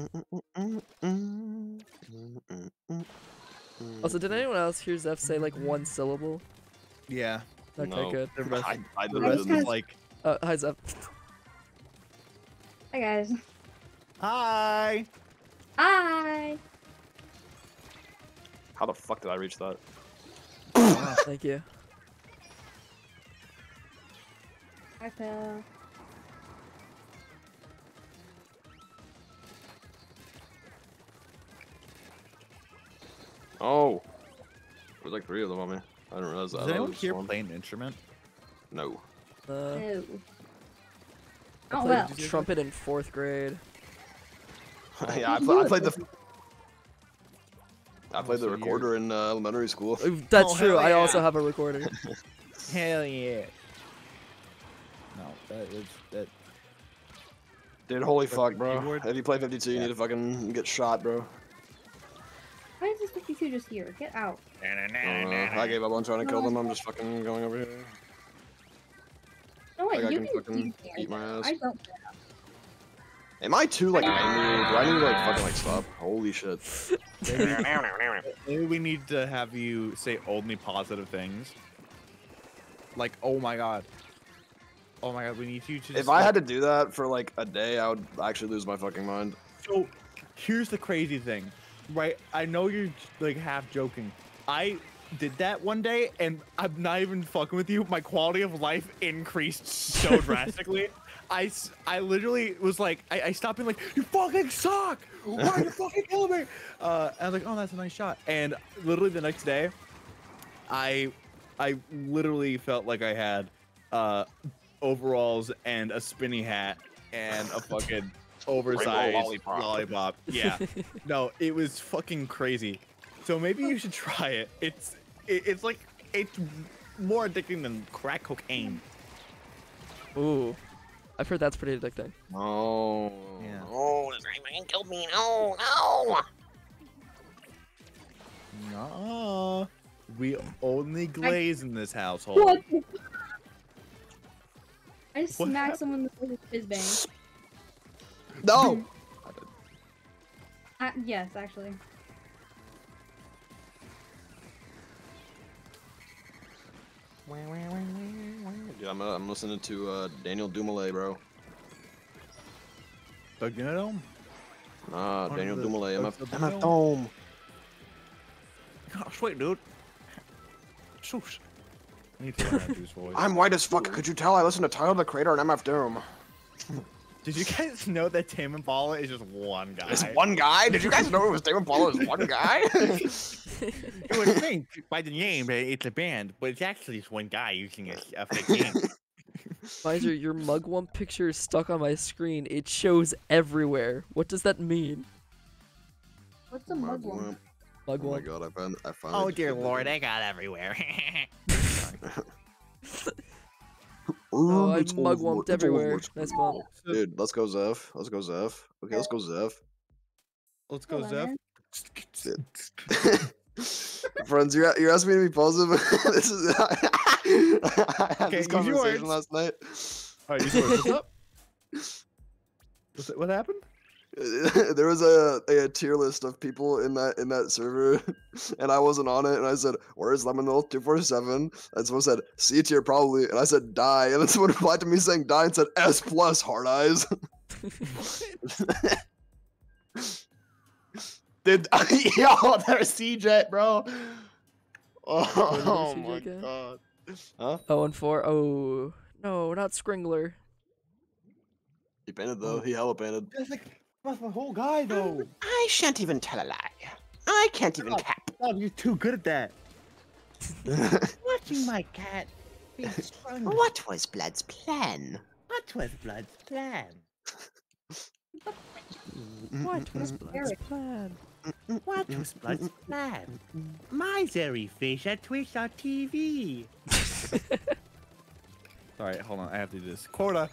Also, did anyone else hear Zeph say like 1 syllable? Yeah. Okay, No. good. The rest, I the literally rest didn't. is like, Hi Zeph. Hi guys. hi. Hi. How the fuck did I reach that? Thank you. Hi Phil. Oh. There's like 3 of them on me. I didn't realize that. Does I thought it anyone was here one. play an instrument? No. Uh, No. I Oh played well. trumpet in 4th grade. Yeah, I played the. I played the So you're- recorder in elementary school. That's Oh, true. hell I yeah. also have a recorder. Hell yeah. No, that is that. Dude, holy But fuck, the bro. keyboard- If you play 52, you Yeah. need to fucking get shot, bro. Why is this 52 just here? Get out. I gave up on trying to kill them. I'm just fucking going over here. You know what? Like, I You can can fucking use me, I eat my guess. ass. I don't. Am I too like angry? Do I need to like fucking like stop? Holy shit. Maybe we need to have you say only positive things. Like, oh my god. Oh my god, we need you to. If I had to do that for like a day, I would actually lose my fucking mind. So, here's the crazy thing, right? I know you're like half joking. I did that one day, and I'm not even fucking with you. My quality of life increased so drastically. I literally was like, I stopped being like, you fucking suck! Why are you fucking killing me? And I was like, oh, that's a nice shot. And literally the next day, I literally felt like I had overalls and a spinny hat and a fucking oversized lollipop. Yeah. No, it was fucking crazy. So maybe you should try it. It's like it's more addicting than crack cocaine. Ooh. I've heard that's pretty addicting. Oh. Yeah. Oh, this guy fucking killed me. No, no. No. We only glaze in this household. What? I just What smacked happened? someone in the face with fizz bang. No. Yes, actually. Yeah, I'm listening to Daniel Dumoulin, bro. Doug Dome? Nah, One of Daniel the- Dumoulin. of the MF Dome. Oh, sweet, dude. Shush. I need to learn how to do his voice. I'm white as fuck. Could you tell I listen to Tyler the Creator and MF Doom? Did you guys know that Tame Impala is just one guy? It's one guy? Did you guys know it was Tame Impala was one guy? You would think by the name that it's a band, but it's actually just one guy using a fake name. Miser, your mugwump picture is stuck on my screen. It shows everywhere. What does that mean? What's a mugwump? Oh my Mugwump. god, I found Oh dear lord, I got everywhere. Oh, I'm It's over, mugwumped it's everywhere. over. Nice bump. Dude, let's go Zeph. Let's go Zeph. Okay, let's go Zeph. Let's go, Hello, Zeph. Friends, you're asking me to be positive. This is I had Okay, this use your conversation words. last night. Alright, you what's up? What happened? There was a tier list of people in that server, and I wasn't on it. And I said, "Where's Lemonol 247?" And someone said, "C tier probably." And I said, "Die." And then someone replied to me saying, "Die," and said, "S plus hard eyes." Dude, yo, there's CJ, bro. Oh CJ my again? god. Huh? 0-4. Oh no, not Scringler. He painted though. He hella painted. That's my whole guy though. I shan't even tell a lie. I can't even cap. Oh, you're too good at that. Watching my cat be strung. What was Blood's plan? What was Blood's plan? What was Blood's plan? What was Blood's plan? My Zeri fish at Twitch.tv. Alright, hold on. I have to do this. Quota.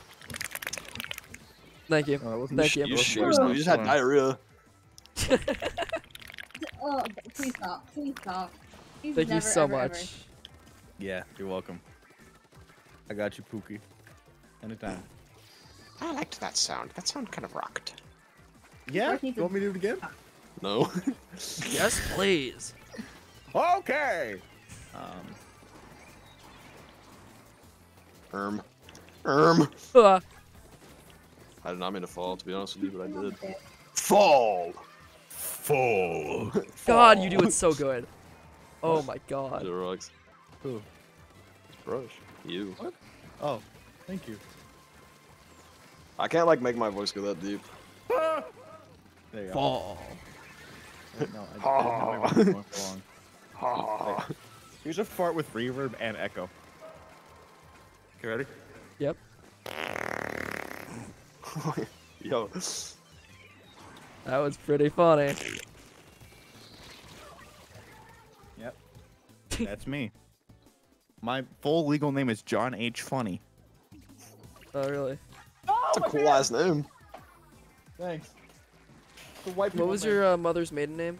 Thank you. Oh, that wasn't Thank you. You just had diarrhea. Oh, please stop. Please stop. Please Thank you never, so ever, much. ever. Yeah, you're welcome. I got you, Pookie. Anytime. I liked that sound. That sound kind of rocked. Yeah? First You need to- want me to do it again? No. Yes, please. Okay! Erm. I did not mean to fall, to be honest with you, but I did. Fall! Fall. God, you do it so good. Oh my god. It rocks. Who? Rush. You. What? Oh, thank you. I can't, like, make my voice go that deep. There you go. Fall. Wait, no, I didn't know wrong. Here's a fart with reverb and echo. Okay, ready? Yep. Yo. That was pretty funny. Yep. That's me. My full legal name is John H. Funny. Oh really? That's a cool ass name. Thanks. The white What was your mother's maiden name?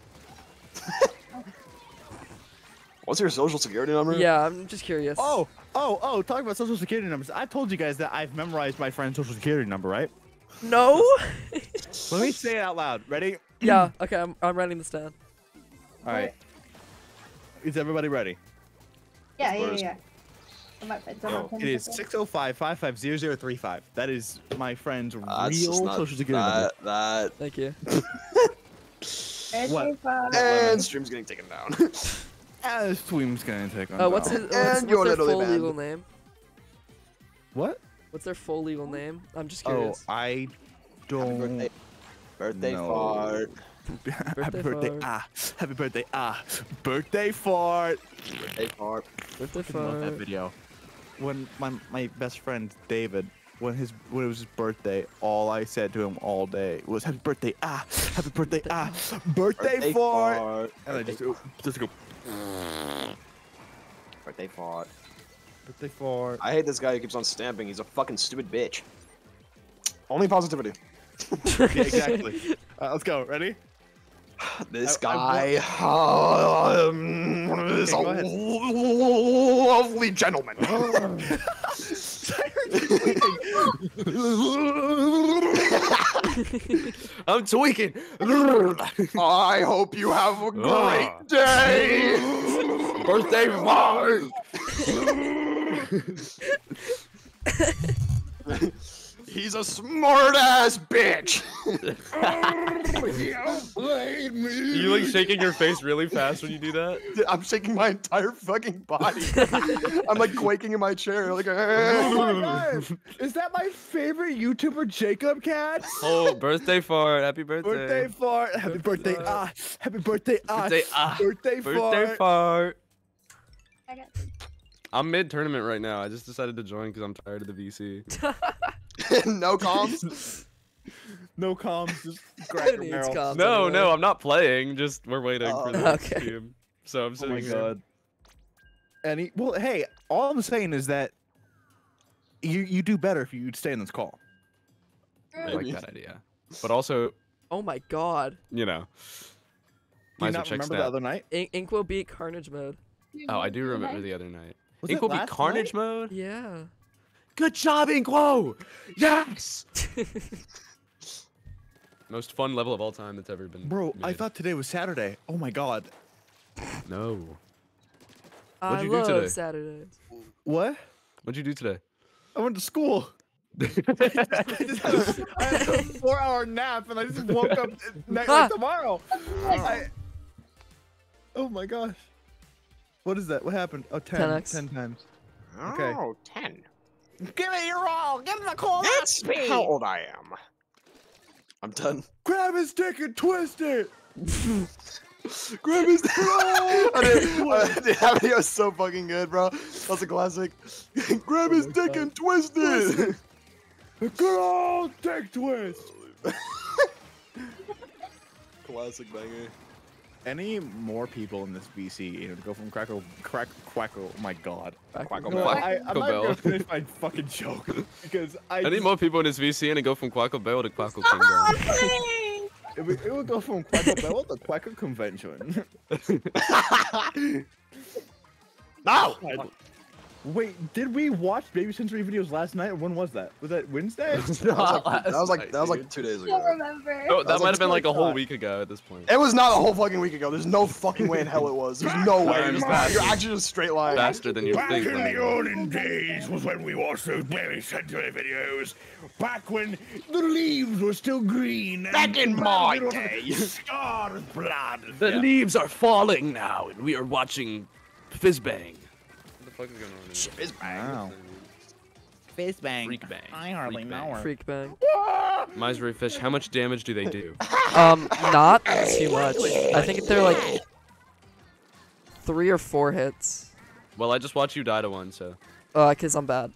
What's your social security number? Yeah, I'm just curious. Oh, talking about social security numbers. I told you guys that I've memorized my friend's social security number, right? No. Let me say it out loud. Ready? Yeah. Okay, I'm writing this down. All right. Is everybody ready? Yeah, yeah, Where's- yeah. It's on my pen. It is 605-550-0035. That is my friend's That's real just not social security number. that. Thank you. What? And stream's getting taken down. This tweam's gonna take on. What's his? And What's you're their literally full banned. legal name? What? What's their full legal name? I'm just Oh, curious. I Happy don't. birthday. Birthday No. fart. Happy Birthday birthday, fart. Happy birthday, birthday fart. Birthday fart. Birthday I love that fart. video. When my best friend David, when it was his birthday, all I said to him all day was "Happy birthday, Happy birthday, birthday fart." And I just go Birthday fart. birthday fart. I hate this guy who keeps on stamping. He's a fucking stupid bitch. Only positivity. Yeah, exactly. Let's go. Ready? This I guy is Okay, a go ahead. lovely gentleman. I'm tweaking. I hope you have a great day. Birthday party. He's a smart ass bitch. You like shaking your face really fast when you do that? I'm shaking my entire fucking body. I'm like quaking in my chair. Like, Oh my God. Is that my favorite YouTuber, Jacob Cats? Oh, birthday fart! Happy birthday! Birthday fart. Happy birthday. Happy birthday. Birthday, Birthday Birthday fart. fart! I got this. I'm mid tournament right now. I just decided to join because I'm tired of the VC. no comms. No comms, just Who Cracker needs Barrel. comms No, anyway? no, I'm not playing. Just we're waiting for the next Okay. team. So I'm Oh sitting my here. God. Well, hey, all I'm saying is that you do better if you stay in this call. I like that idea. But also, Oh my god. you know, Do you might as well not check remember the stat. other night? Inkwell beat Carnage Mode. Oh, I do remember the other night. Was it Inquo beat last Carnage night? mode. Yeah. Good job, Inquo! Yes! Most fun level of all time that's ever been. Bro, I made. thought today was Saturday. Oh my God. No. I What'd you do love today? Saturdays. What? What'd you do today? I went to school. I just had a 4-hour nap and I just woke up like tomorrow. Oh my gosh. What is that? What happened? Oh, 10. 10x. 10 times. Okay. Oh, 10. Give it your all. Give it the cool That's how old I am. I'm done. Grab his dick and twist it. Grab his dick. That video was so fucking good, bro. That's a classic. Grab his dick and twist it. A good old dick twist. Classic banger. Any more people in this VC, to go from Quackle, oh my God. Quackle No, Bell. I'm not Bell. gonna finish my fucking joke because I I need just- more people in this VC and go from Quackle Bell to Quackle Kingdom. it would go from Quackle Bell to Quackle Convention. No! Wait, did we watch Baby Sensory videos last night? Or when was that? Was that Wednesday? That was like 2 days I don't ago. remember. Oh, That that was might like have been like a whole 25. week ago at this point. It was not a whole fucking week ago. There's no fucking way in hell it was. There's no way. I'm You're faster. actually just straight lying. Faster than you think. Lemon. olden days was when we watched those Baby Sensory videos. Back when the leaves were still green. Back in my day. Scarred blood. The leaves are falling now, and we are watching Fizzbang. What the fuck is going on? Wow. Fizz Bang. Freak Bang. I hardly Freak know Bang. her. Freak bang. Misery Fish, how much damage do they do? Not too much. I think they're like 3 or 4 hits. Well, I just watched you die to one, so. Cause I'm bad.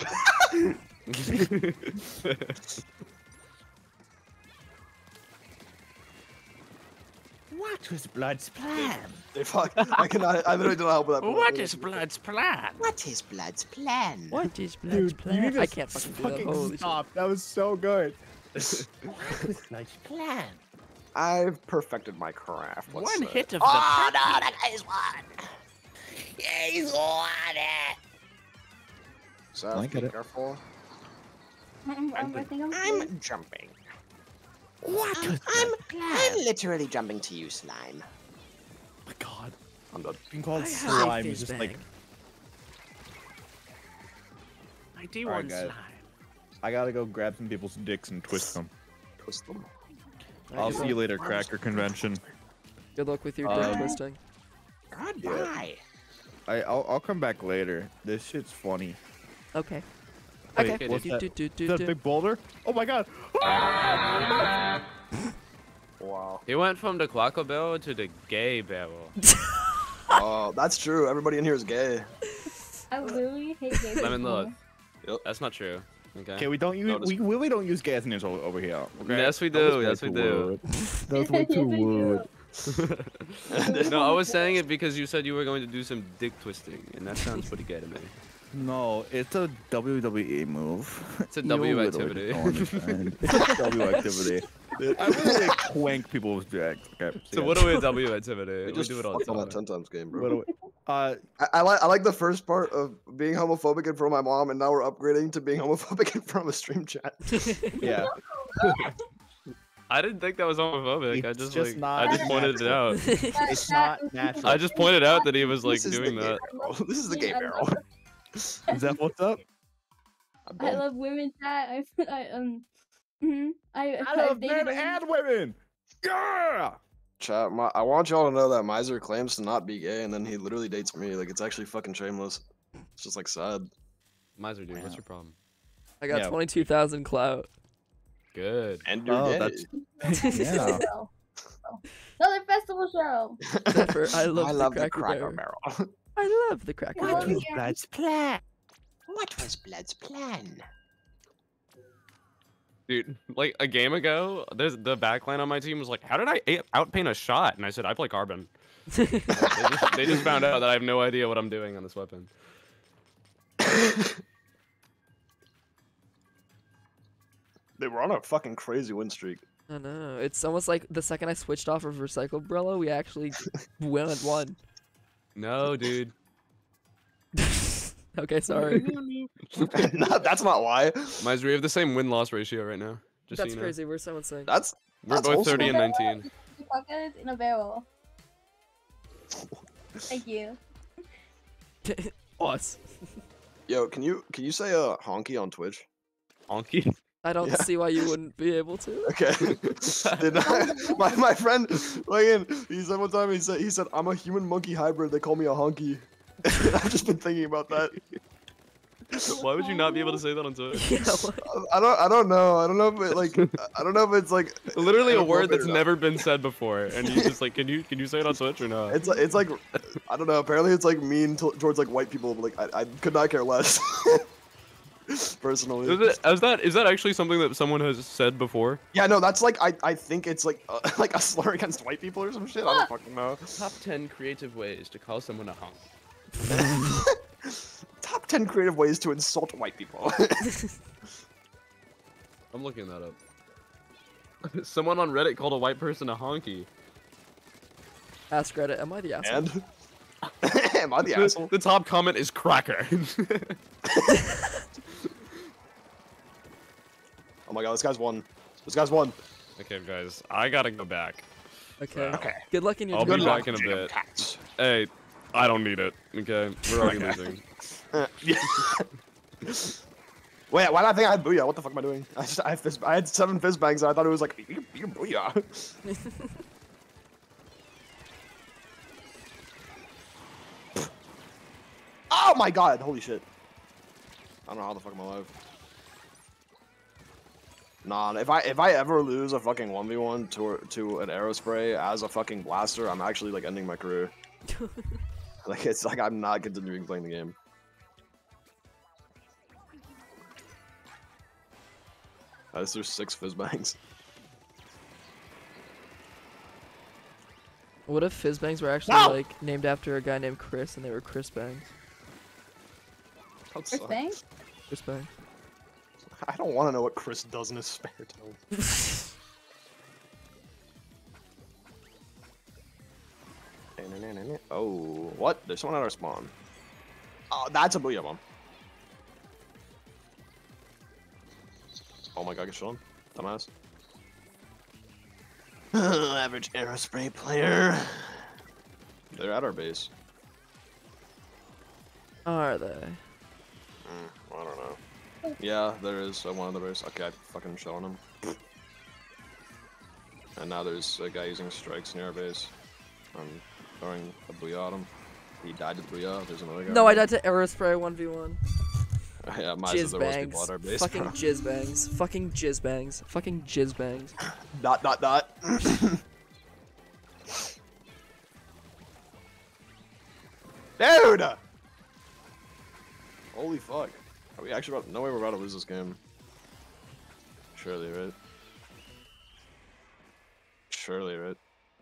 What was Blood's plan? They fuck. I cannot. I literally don't know how that. What is Blood's plan? What is Blood's plan? What is Dude, you need to I can't fucking do that. Holy shit. stop. That was so good. What was Blood's plan? I've perfected my craft. let's say. of the oh, no, that guy's won. He's won it. So I get be it. careful. I think I'm I'm jumping. What was I'm literally jumping to you, Slime. Oh my God. I'm done. Being called I hate slime is Fizz just like, Bang. I do Alright, guys. I gotta go grab some people's dicks and twist them. Twist them. I'll see you later, Cracker Convention. Good luck with your dick twisting. Goodbye. I'll come back later. This shit's funny. Okay. Wait, Okay. what's that? Do, Is that a big boulder? Oh my God. Wow. He went from the Quackle Bell to the Gay Bell. Oh, that's true. Everybody in here is gay. I literally hate gay Lemon, people. look. That's not true. Okay. Okay, we don't use Notice- we really don't use gas names over here. Okay? Yes, we That was do. way Yes, we too do. wood. That was way too wood. No, I was saying it because you said you were going to do some dick twisting, and that sounds pretty gay to me. No, it's a WWE move. It's a You W literally activity. don't understand. It's a W activity. I really like wank people's dicks. Okay. So what are we a W activity? We We just do it all the fucked on time. that 10 times game, bro. What do we- I like the first part of being homophobic in front of my mom, and now we're upgrading to being homophobic in front of a stream chat. Yeah. I didn't think that was homophobic. I just like not I just pointed it out. It's not natural. I just pointed out that he was like This is the doing gay that. barrel. This is the gay barrel. Is that what's up? I love women chat. I love men and women. Yeah. Chat, I want y'all to know that Miser claims to not be gay, and then he literally dates me. Like, it's actually fucking shameless. It's just like sad. Miser, dude, what's your problem? I got 22,000 clout. Good. And you're gay. Yeah. Another festival show. I love the Cracker Barrel. Barrel. I love the Cracker What Barrel. was Blood's plan? What was Blood's plan? Dude, like a game ago, there's the backline on my team was like, "How did I outpaint a shot?" And I said, "I play Carbon." they just found out that I have no idea what I'm doing on this weapon. They were on a fucking crazy win streak. I know. It's almost like the second I switched off of Recycle Umbrella, we actually won. No, dude. Okay, sorry. No, that's not why. Miser, we have the same win-loss ratio right now. Just so That's you know. crazy. We're someone saying. We're both 30 and 19. Buckets in a barrel. Thank you. Us. Yo, can you say honky on Twitch? Honky? I don't see why you wouldn't be able to. Okay. my friend, like, he said one time, he said I'm a human monkey hybrid. They call me a honky. I've just been thinking about that. Why would you not be able to say that on Twitch? Yeah, I don't know. I don't know if it like I don't know if it's like literally a word that's inappropriate or not. never been said before, and you just like, can you say it on Twitch or not? It's like I don't know. Apparently, it's like mean towards like white people. But like I could not care less. Personally. Is that actually something that someone has said before? Yeah, no, that's like I think it's like a slur against white people or some shit. I don't fucking know. Top 10 creative ways to call someone a honk. Top 10 creative ways to insult white people. I'm looking that up. Someone on Reddit called a white person a honky. Ask Reddit, am I the asshole? And am I the asshole? The top comment is cracker. Oh my god, this guy's won. This guy's won. Okay, guys, I gotta go back. Okay. Okay. Good luck in your I'll be game. back in a bit. Hey, I don't need it. Okay, we're already losing. Wait, why did I think I had booyah? What the fuck am I doing? I had 7 fizz bangs and I thought it was like you can booyah. Oh my god! Holy shit! I don't know how the fuck I'm alive. Nah, if I ever lose a fucking 1v1 to an Aerospray as a fucking blaster, I'm actually like ending my career. Like it's like I'm not continuing playing the game. There's 6 fizz bangs. What if Fizzbangs were actually like named after a guy named Chris and they were Chris Bangs? Chris Bangs? Chris Bangs. I don't want to know what Chris does in his spare time. Oh, what? There's someone at our spawn. Oh, that's a booyah bomb. Oh my god, get shot on. Dumbass. Average Aerospray player. They're at our base. Are they? I don't know. Yeah, there is one on the base. Okay, I fucking shot on him. And now there's a guy using strikes near our base. I'm throwing a booyah at him. He died to booyah. There's another guy. No, I died to Aerospray 1v1. Yeah, might as Jizz well there was bangs. people at our base. Fucking bro. jizz bangs. Fucking jizz bangs. Fucking jizz bangs. ... Dude! Holy fuck. Are we actually about... No way we're about to lose this game. Surely, right? Surely, right?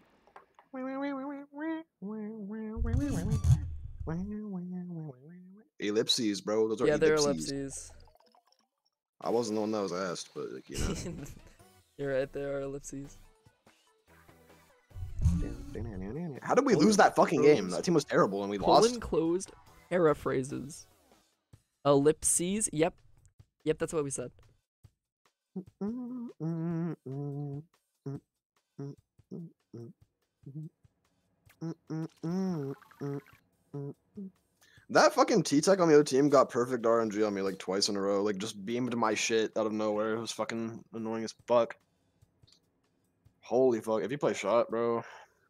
Ellipses, bro. Those are Yeah, they're ellipses. ellipses. I wasn't the one that was asked, but like, you know. You're right, they are ellipses. How did we lose that fucking game? That team was terrible and we lost. Colon closed paraphrases. Ellipses. Yep. Yep, that's what we said. That fucking T-Tech on the other team got perfect RNG on me like twice in a row. Like just beamed my shit out of nowhere. It was fucking annoying as fuck. Holy fuck. If you play shot, bro.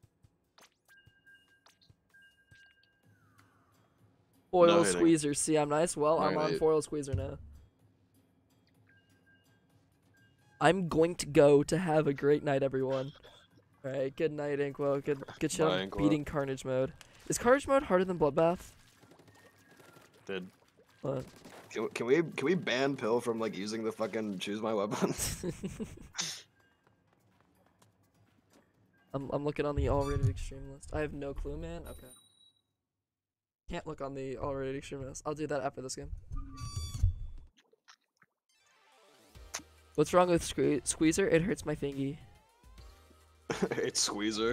Foil No hitting. squeezer. See, I'm nice. Well, I'm on 9-8. foil squeezer now. I'm going to go to have a great night, everyone. Alright, good night, Inkwell. Good shit Bye, on Inkwell. beating Carnage mode. Is Carnage mode harder than Bloodbath? Did. What? Can we ban Pill from like using the fucking choose my weapon? I'm looking on the all-rated extreme list. I have no clue, man. Okay. Can't look on the all-rated extreme list. I'll do that after this game. What's wrong with Squeezer? It hurts my thingy. It's Squeezer.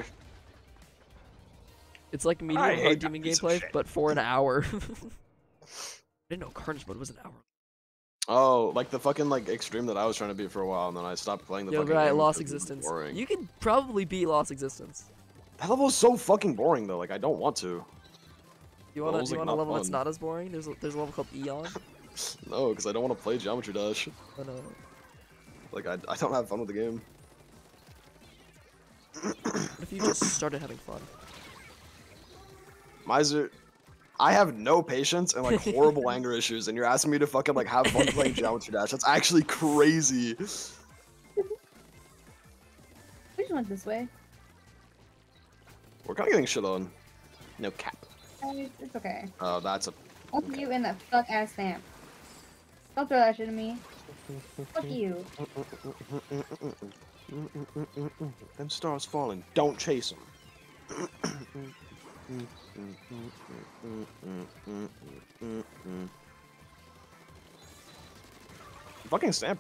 It's like medium I hate hard that demon piece of gameplay, shit. but for an hour. I didn't know Carnage mode was an hour. Oh, like the fucking like extreme that I was trying to beat for a while, and then I stopped playing the Yo, fucking right, game Lost because it was Existence. boring. You could probably beat Lost Existence. That level is so fucking boring though. Like I don't want to. You want Level's, a like, level not that's fun. not as boring? There's a level called Eon. No, because I don't want to play Geometry Dash. Oh no. Like I don't have fun with the game. What if you just started having fun? Miser, I have no patience and like horrible anger issues, and you're asking me to fucking like have fun playing Geometry Dash. That's actually crazy. We just went this way. We're kind of getting shit on. No cap. It's okay. Oh, that's a. Fuck you in the fuck ass stamp. Don't throw that shit at me. Fuck you. Them stars falling. Don't chase them. Fucking stamp.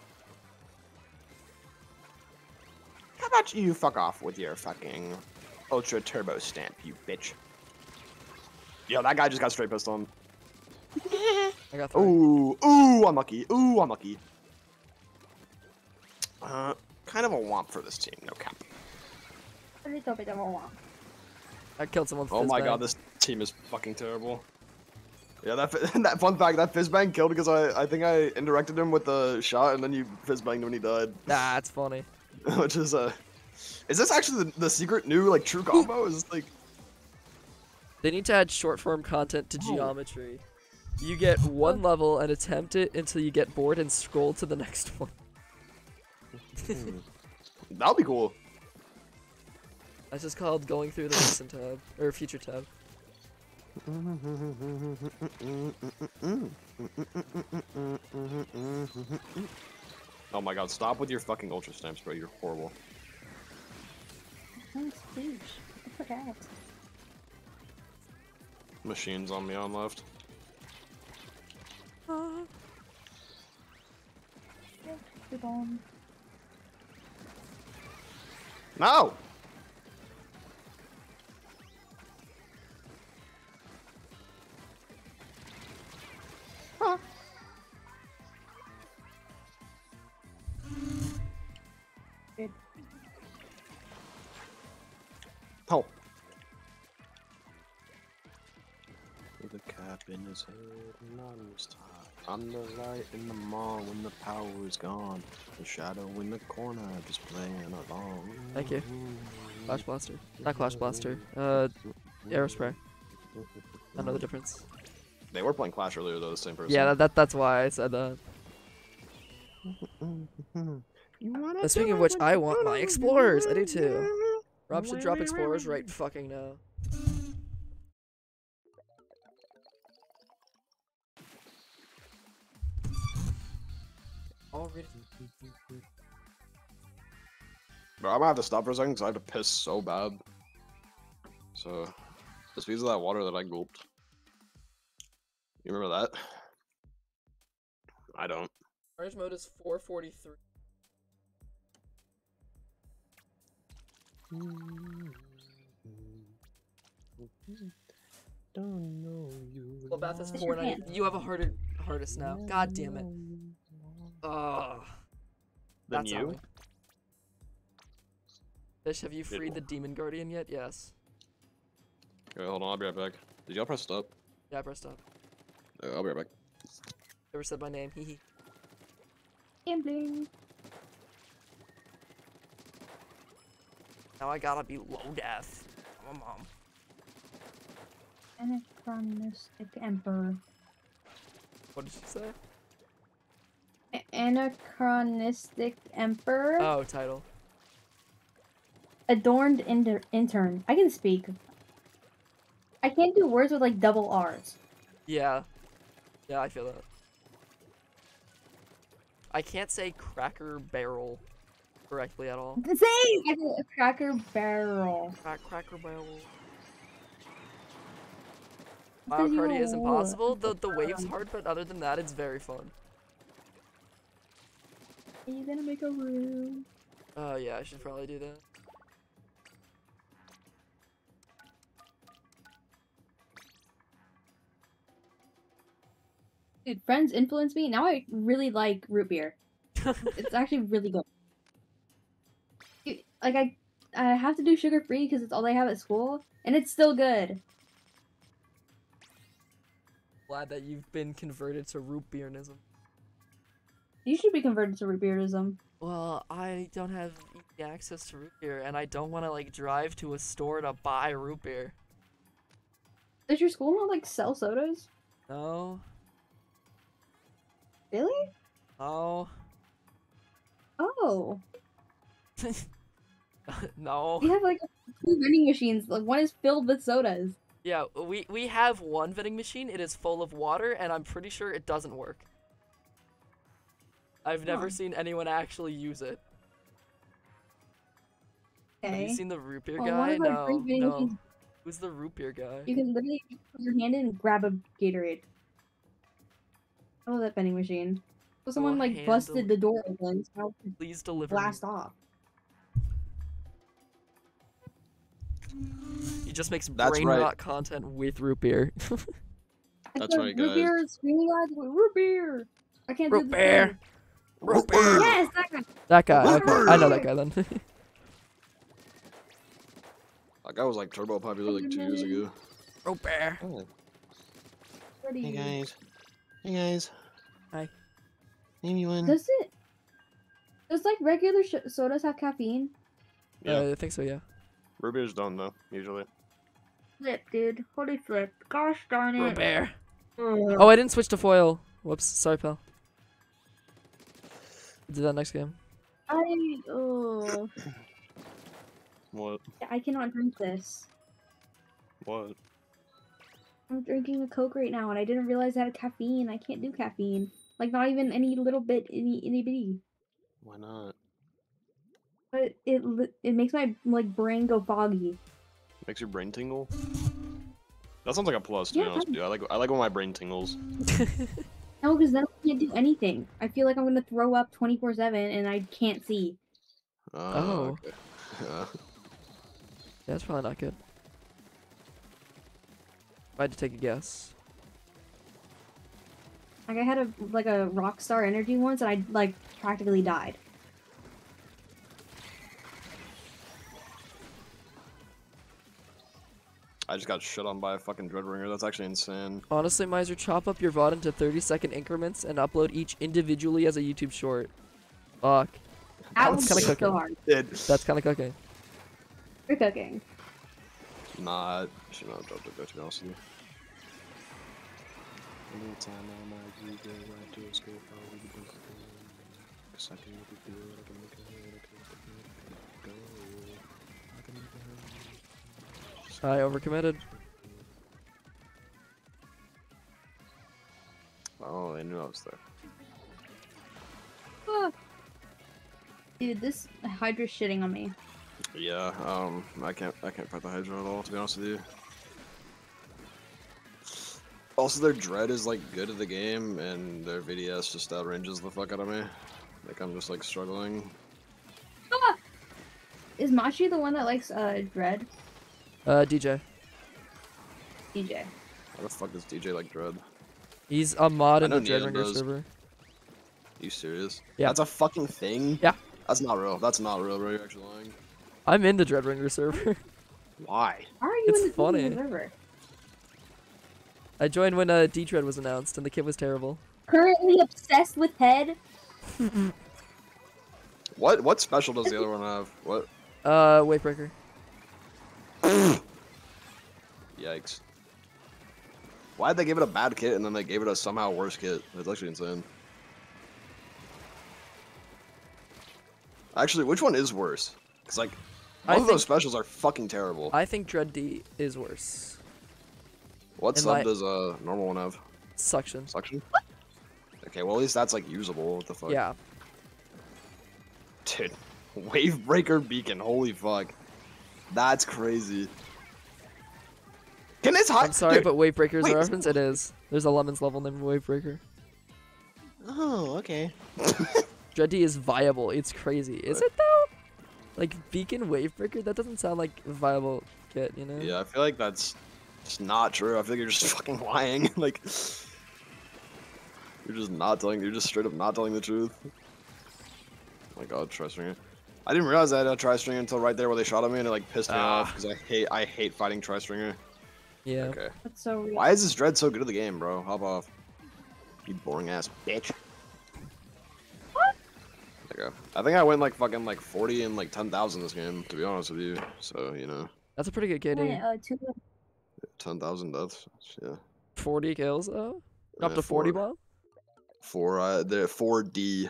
How about you fuck off with your fucking ultra turbo stamp, you bitch? Yo, that guy just got straight pissed on. I got 3. Ooh, unlucky. Ooh, unlucky. Kind of a womp for this team, no cap. A little bit of a womp. I killed someone with Oh my Fizzbang. god, this team is fucking terrible. Yeah, that fun fact, that Fizzbang killed because I think I indirected him with the shot and then you Fizzbanged him when he died. That's funny. Which is is this actually the secret new like true combo? Is this like They need to add short form content to geometry. You get one level and attempt it until you get bored and scroll to the next one. That'll be cool. That's just called going through the recent tab or future tab. Oh my god, stop with your fucking ultra stamps, bro. You're horrible. Oh, sploosh. I forgot. Machines on me on left. Good on. No! Huh. Good. Oh. With a cap in his head and on his tie. I'm the light in the mall when the power is gone. The shadow in the corner just playing along. Thank you. Clash Blaster. Not Clash Blaster. Aerospray. I don't know the difference. They were playing Clash earlier though, the same person. Yeah, that's why I said that. And speaking of which, I want my Explorers. I do too. Rob should drop Explorers right fucking now. Already. Bro, I'm gonna have to stop for a second because I have to piss so bad. So, just because of that water that I gulped. You remember that? I don't. Orange mode is 443. Don't know you. Well, Beth is It's your 490. hand. You have a hardest now. God damn it. Ugh. Than That's you? annoying. Fish, have you freed the Demon Guardian yet? Yes. Okay, hold on, I'll be right back. Did y'all press stop? Yeah, I pressed up. I'll be right back. Never said my name. Hee hee. Gambling. Now I gotta be low death. Come on, mom. Anachronistic Emperor. What did she say? Anachronistic Emperor. Oh, title. Adorned intern. I can speak. I can't do words with like double R's. Yeah. Yeah, I feel that. I can't say Cracker Barrel correctly at all. The same! I said a Cracker Barrel. Cracker Barrel. Because Mario Kart you is are impossible. The wave's hard, but other than that, it's very fun. Are you gonna make a room? Oh, yeah, I should probably do that. Dude, friends influence me. Now I really like root beer. It's actually really good. Like I have to do sugar free because it's all they have at school, and it's still good. Glad that you've been converted to root beernism. You should be converted to root beerism. Well, I don't have easy access to root beer, and I don't want to like drive to a store to buy root beer. Does your school not like sell sodas? No. Really? No. Oh. No. We have like 2 vending machines. Like one is filled with sodas. Yeah, we have one vending machine. It is full of water, and I'm pretty sure it doesn't work. I've never seen anyone actually use it. Have Okay. you seen the root beer Well, guy? one of our No, free vending no. machines, Who's the root beer guy? you can literally put your hand in and grab a Gatorade. I love that vending machine. So someone like busted handle- the door open, so I could Please deliver me. blast off. He just makes That's brain right. rot content with root beer. I That's said, right, root guys. beer, screaming lads, root beer. I can't do Root the beer. thing. Root beer. Yes, that guy. That guy. Root Okay. beer. I know that guy then. That guy was like turbo popular like 2 years ago. Root beer. Oh. What are Hey you? guys. Hey guys. Hi. Name you one. Does it? Does like regular sodas have caffeine? Yeah. I think so. Yeah. Root beers don't though, usually. Flip, dude. Holy flip. Gosh darn it. Root beer. Ugh. Oh, I didn't switch to foil. Whoops. Sorry, pal. Do that next game. What? I cannot drink this. What? I'm drinking a Coke right now, and I didn't realize it had caffeine. I can't do caffeine. Like, not even any little bit, any bitty. Why not? But it makes my, like, brain go foggy. Makes your brain tingle? That sounds like a plus, to be Yeah, honest with you. I like when my brain tingles. No, because then I can't do anything. I feel like I'm gonna throw up 24/7, and I can't see. Oh. Okay. Yeah, that's probably not good. If I had to take a guess. Like, I had a Rockstar Energy once, and I, like, practically died. I just got shit on by a fucking Dreadringer. That's actually insane. Honestly, Miser, chop up your VOD into 30-second increments and upload each individually as a YouTube short. Fuck. That That's was kind of so cooking. hard. That's kind of cooking. You're cooking. Nah, I should not have dropped it there, to be honest with you. Anytime I might be there, right to escape, I will be good. 'Cause I can make it good, I can make it hurt, I can make it go. I can make it hurt. I overcommitted. Oh, I knew I was there. Ah. Dude, this Hydra's shitting on me. Yeah, I can't fight the Hydra at all, to be honest with you. Also, their Dread is like good at the game, and their VDS just outranges the fuck out of me. Like, I'm just like struggling. Ah! Is Machi the one that likes Dread? DJ. DJ? How the fuck does DJ like Dread? He's a mod I in the know Neon Dreadbringer does. server. You serious? Yeah. That's a fucking thing? Yeah. That's not real. That's not real, bro. You're actually lying. I'm in the Dreadbringer server. Why? Why are you It's in the funny. server? I joined when D-Dread was announced and the kid was terrible. Currently obsessed with head. What special does the other one have? What? Wavebreaker. Yikes. Why'd they give it a bad kit and then they gave it a somehow worse kit? That's actually insane. Actually, which one is worse? Because, like, both of those specials are fucking terrible. I think Dread D is worse. What in sub my- does a normal one have? Suction. Suction? Okay, well, at least that's, like, usable. What the fuck? Yeah. Dude, Wavebreaker Beacon, holy fuck. That's crazy. Can this high? I'm sorry, Dude, but Wavebreaker is wait. a reference. It is. There's a Lemons level named Wavebreaker. Oh, okay. Dread D is viable. It's crazy. Is it though? Like Beacon Wavebreaker? That doesn't sound like a viable kit, you know? Yeah, I feel like that's just not true. I feel like you're just fucking lying. Like, you're just straight up not telling the truth. Oh my god, Tri-Stringer. I didn't realize I had a Tri-Stringer until right there where they shot at me and it like pissed me off because I hate fighting Tri-Stringer. Yeah. Okay. That's so real. Why is this Dread so good at the game, bro? Hop off. You boring ass bitch. Okay. I think I went like fucking like 40 and like 10,000 this game, to be honest with you. So, you know. That's a pretty good KD. 10,000 deaths. Yeah. 40 kills though? Up Yeah, to 40 four. bomb? The 4D.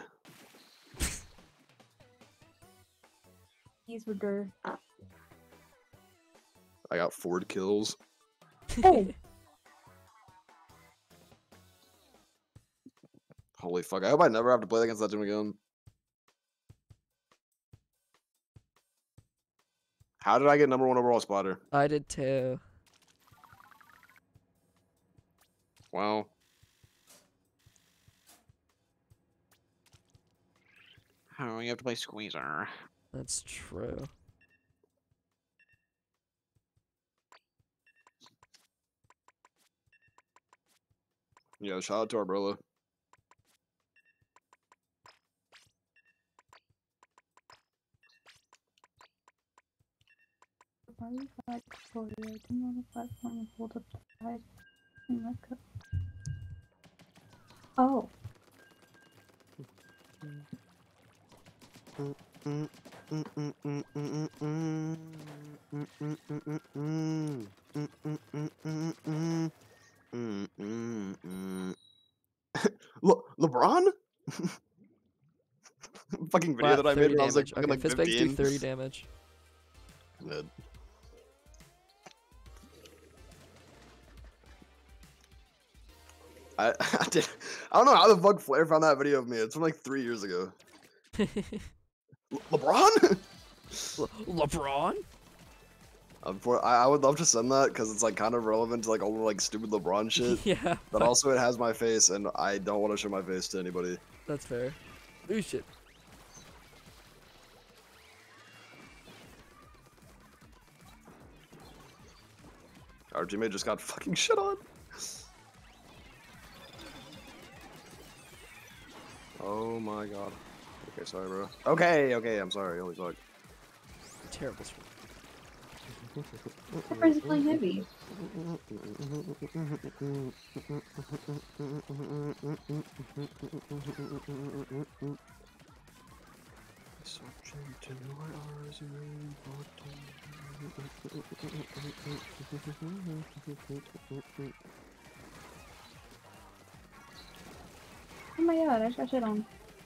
These were dirt. I got 4 kills. Oh. Holy fuck. I hope I never have to play against that team again. How did I get #1 overall spotter? I did too. Wow. Oh, you have to play Squeezer. That's true. Yeah, shout out to Arbrella. Oh. LeBron? Fucking video Flat that I made 30 when I was like damage. fucking Okay, like fist bangs do 15. 30 damage. Good. I don't know how the fuck Flair found that video of me. It's from like 3 years ago. LeBron? LeBron? I would love to send that because it's like kind of relevant to like all the like stupid LeBron shit. Yeah. But also it has my face and I don't want to show my face to anybody. That's fair. Ooh shit. Our teammate just got fucking shit on. Oh my god. Okay, sorry, bro. Okay, I'm sorry. Holy fuck. Terrible screen. That person's playing heavy. Oh my god, I just got shit on.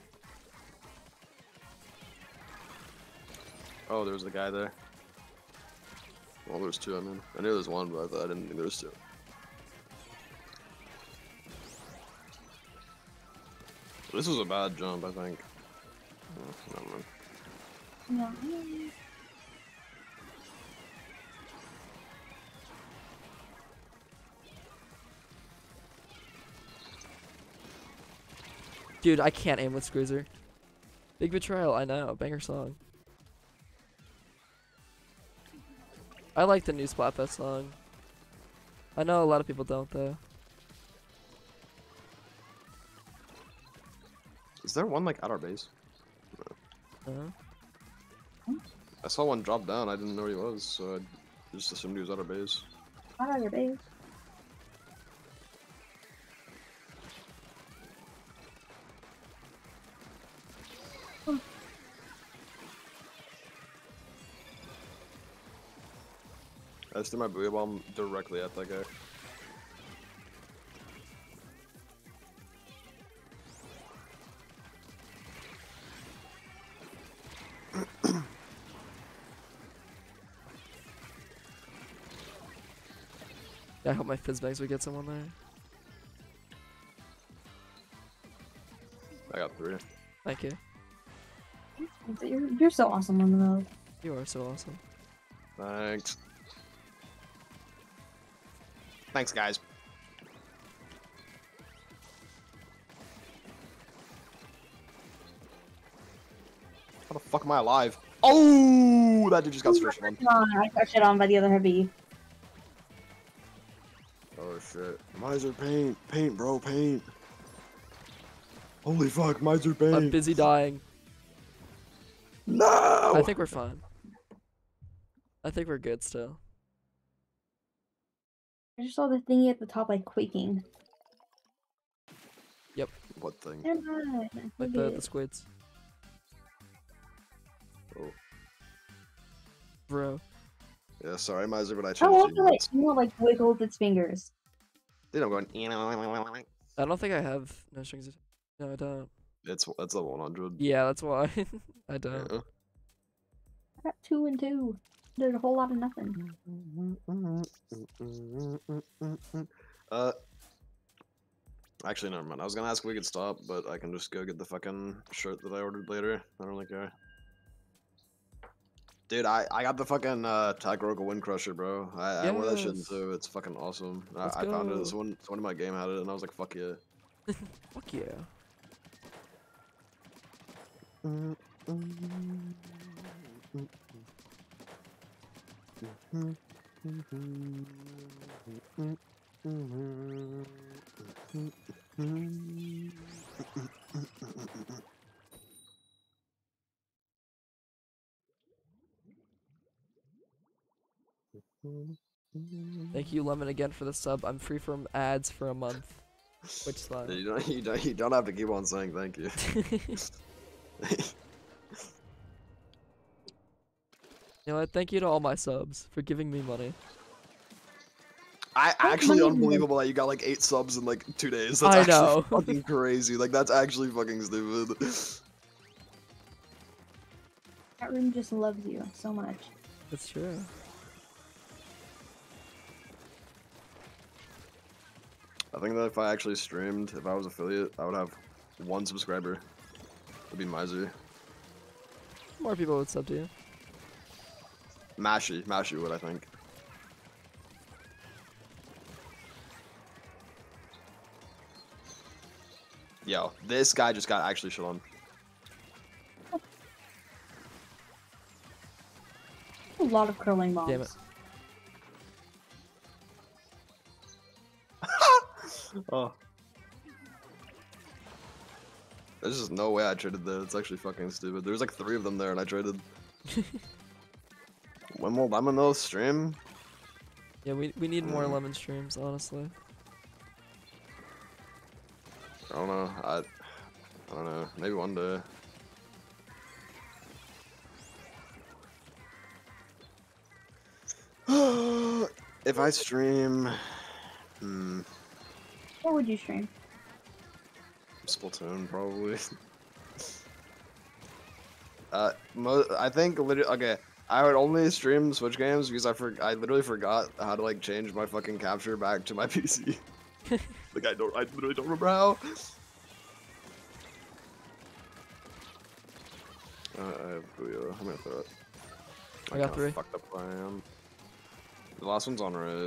Oh, there's the guy there. Well, there's 2, I mean. I knew there's 1, but I didn't think there was 2. This was a bad jump, I think. Oh, never mind. No. Dude, I can't aim with Squeezer. Big Betrayal, I know. Banger song. I like the new Splatfest song. I know a lot of people don't though. Is there one like at our base? I saw one drop down. I didn't know where he was, so I just assumed he was at our base. Not on your base. I just threw my booyah bomb directly at that guy. Yeah, I hope my fizzbags would get someone there. I got 3. Thank you. You're so awesome on the road. You are so awesome. Thanks. Thanks, guys. How the fuck am I alive? Oh, that dude just got stretched on. I got shit on by the other heavy. Oh shit. Miser paint. Paint, bro, paint. Holy fuck, miser paint. I'm busy dying. No! I think we're fine. I think we're good still. I just saw the thingy at the top like quaking. Yep. What thing? Never mind. Like the squids. Oh. Bro. Yeah, sorry, miser, but I I want changed to like wiggled its fingers. Dude, I'm going. I don't think I have no strings. No, I don't. It's a 100. Yeah, that's why. I don't. Yeah. I got 2 and 2. There's a whole lot of nothing. Actually, never mind. I was gonna ask if we could stop, but I can just go get the fucking shirt that I ordered later. I don't really care. Dude, I got the fucking Takoroka Wind Crusher, bro. I wore that shit too. It's fucking awesome. I found it. Someone in my game had it, and I was like, fuck yeah. Fuck yeah. Thank you, Lemon, again for the sub. I'm free from ads for a month. Which slide? You don't have to keep on saying thank you. You know what? Thank you to all my subs for giving me money. Actually unbelievable that you got like 8 subs in like 2 days. That's I know. actually fucking crazy. Like that's actually fucking stupid. That room just loves you so much. That's true. I think that if I actually streamed, if I was affiliate, I would have 1 subscriber. It'd be Miser. More people would sub to you. Mashy would, I think. Yo, this guy just got actually shit on. A lot of curling bombs. Damn it. Oh. There's just no way I traded that. It's actually fucking stupid. There's like 3 of them there and I traded. When will Lemon though stream? Yeah, we need more Lemon streams, honestly. I don't know. I don't know. Maybe one day. If I stream, What would you stream? Splatoon probably. I think literally okay. I would only stream Switch games because I literally forgot how to like change my fucking capture back to my PC. Like I literally don't remember how. I have Booyah. I'm gonna throw it. I got 3. Fucked up I am. The last one's on right.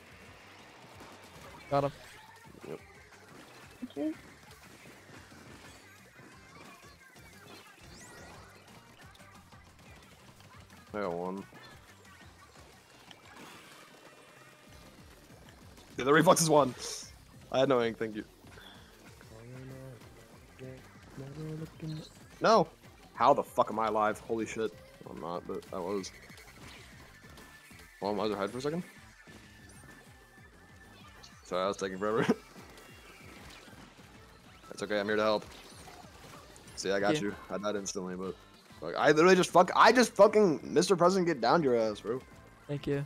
Got him. Yep. Okay. I got 1. Okay, the reflex is one. I had no ink, thank you. No! How the fuck am I alive? Holy shit. I'm not, but I was. Well, I might hide for a second. Sorry, I was taking forever. That's okay, I'm here to help. See, I got you. I died instantly, but like, I literally just fucking Mr. President, get down your ass, bro. Thank you.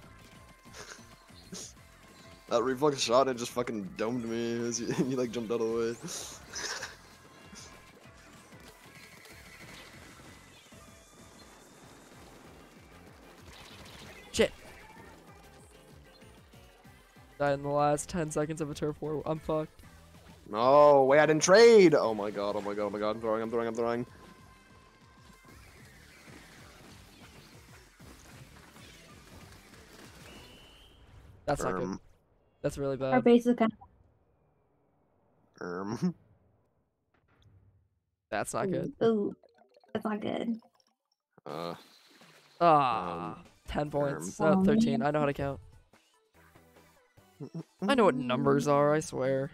That reflex shot, it just fucking domed me as you, you like jumped out of the way. Shit. Died in the last 10 seconds of a turf war. I'm fucked. No, wait, I didn't trade! Oh my god, oh my god, oh my god, I'm throwing. That's not good. That's really bad. Our base is kind That's not good. Ooh, that's not good. 10 points. 13. I know how to count. I know what numbers are, I swear.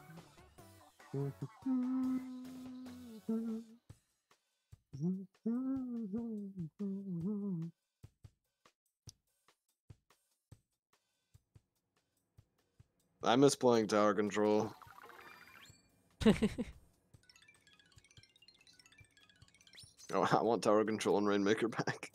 I miss playing tower control. Oh, I want tower control and Rainmaker back.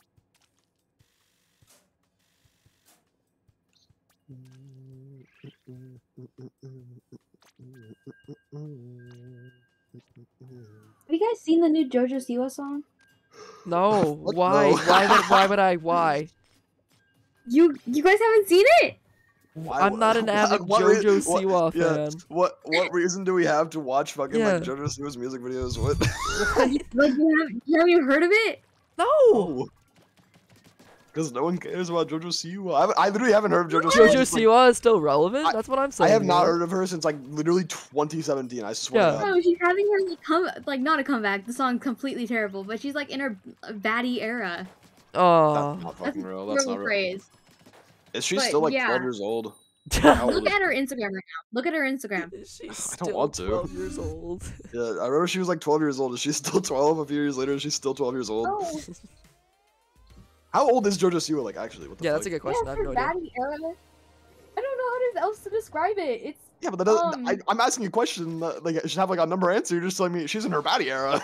Have you guys seen the new JoJo Siwa song? No. Why? No. Why would I? Why? You guys haven't seen it? I'm not an avid JoJo Siwa fan. What reason do we have to watch fucking Yeah. like JoJo Siwa's music videos? What? Like you haven't heard of it? No. Because no one cares about JoJo Siwa. I literally haven't heard of JoJo Siwa. JoJo since, like, Siwa is still relevant? That's what I'm saying. I have not man. heard of her since like literally 2017. I swear. Yeah. to God. No, she's having her not a comeback. The song's completely terrible, but she's like in her baddie era. Oh. That's not That's fucking a real. That's not real. phrase. Is she But, still like yeah. 12 years old? How old Look is at her Instagram right now. Look at her Instagram. She's I don't want to. 12 years old. Yeah, I remember she was like 12 years old. Is she still 12 a few years later? She's still 12 years old. Oh, How old is JoJo Siwa like actually? What the Yeah, fuck? that's a good yeah, question. I it's have her no idea. baddie era. I don't know how else to describe it. It's Yeah, but that doesn't. Um, I'm asking you a question. Like, I should have like a number answer. You're just telling me she's in her baddie era.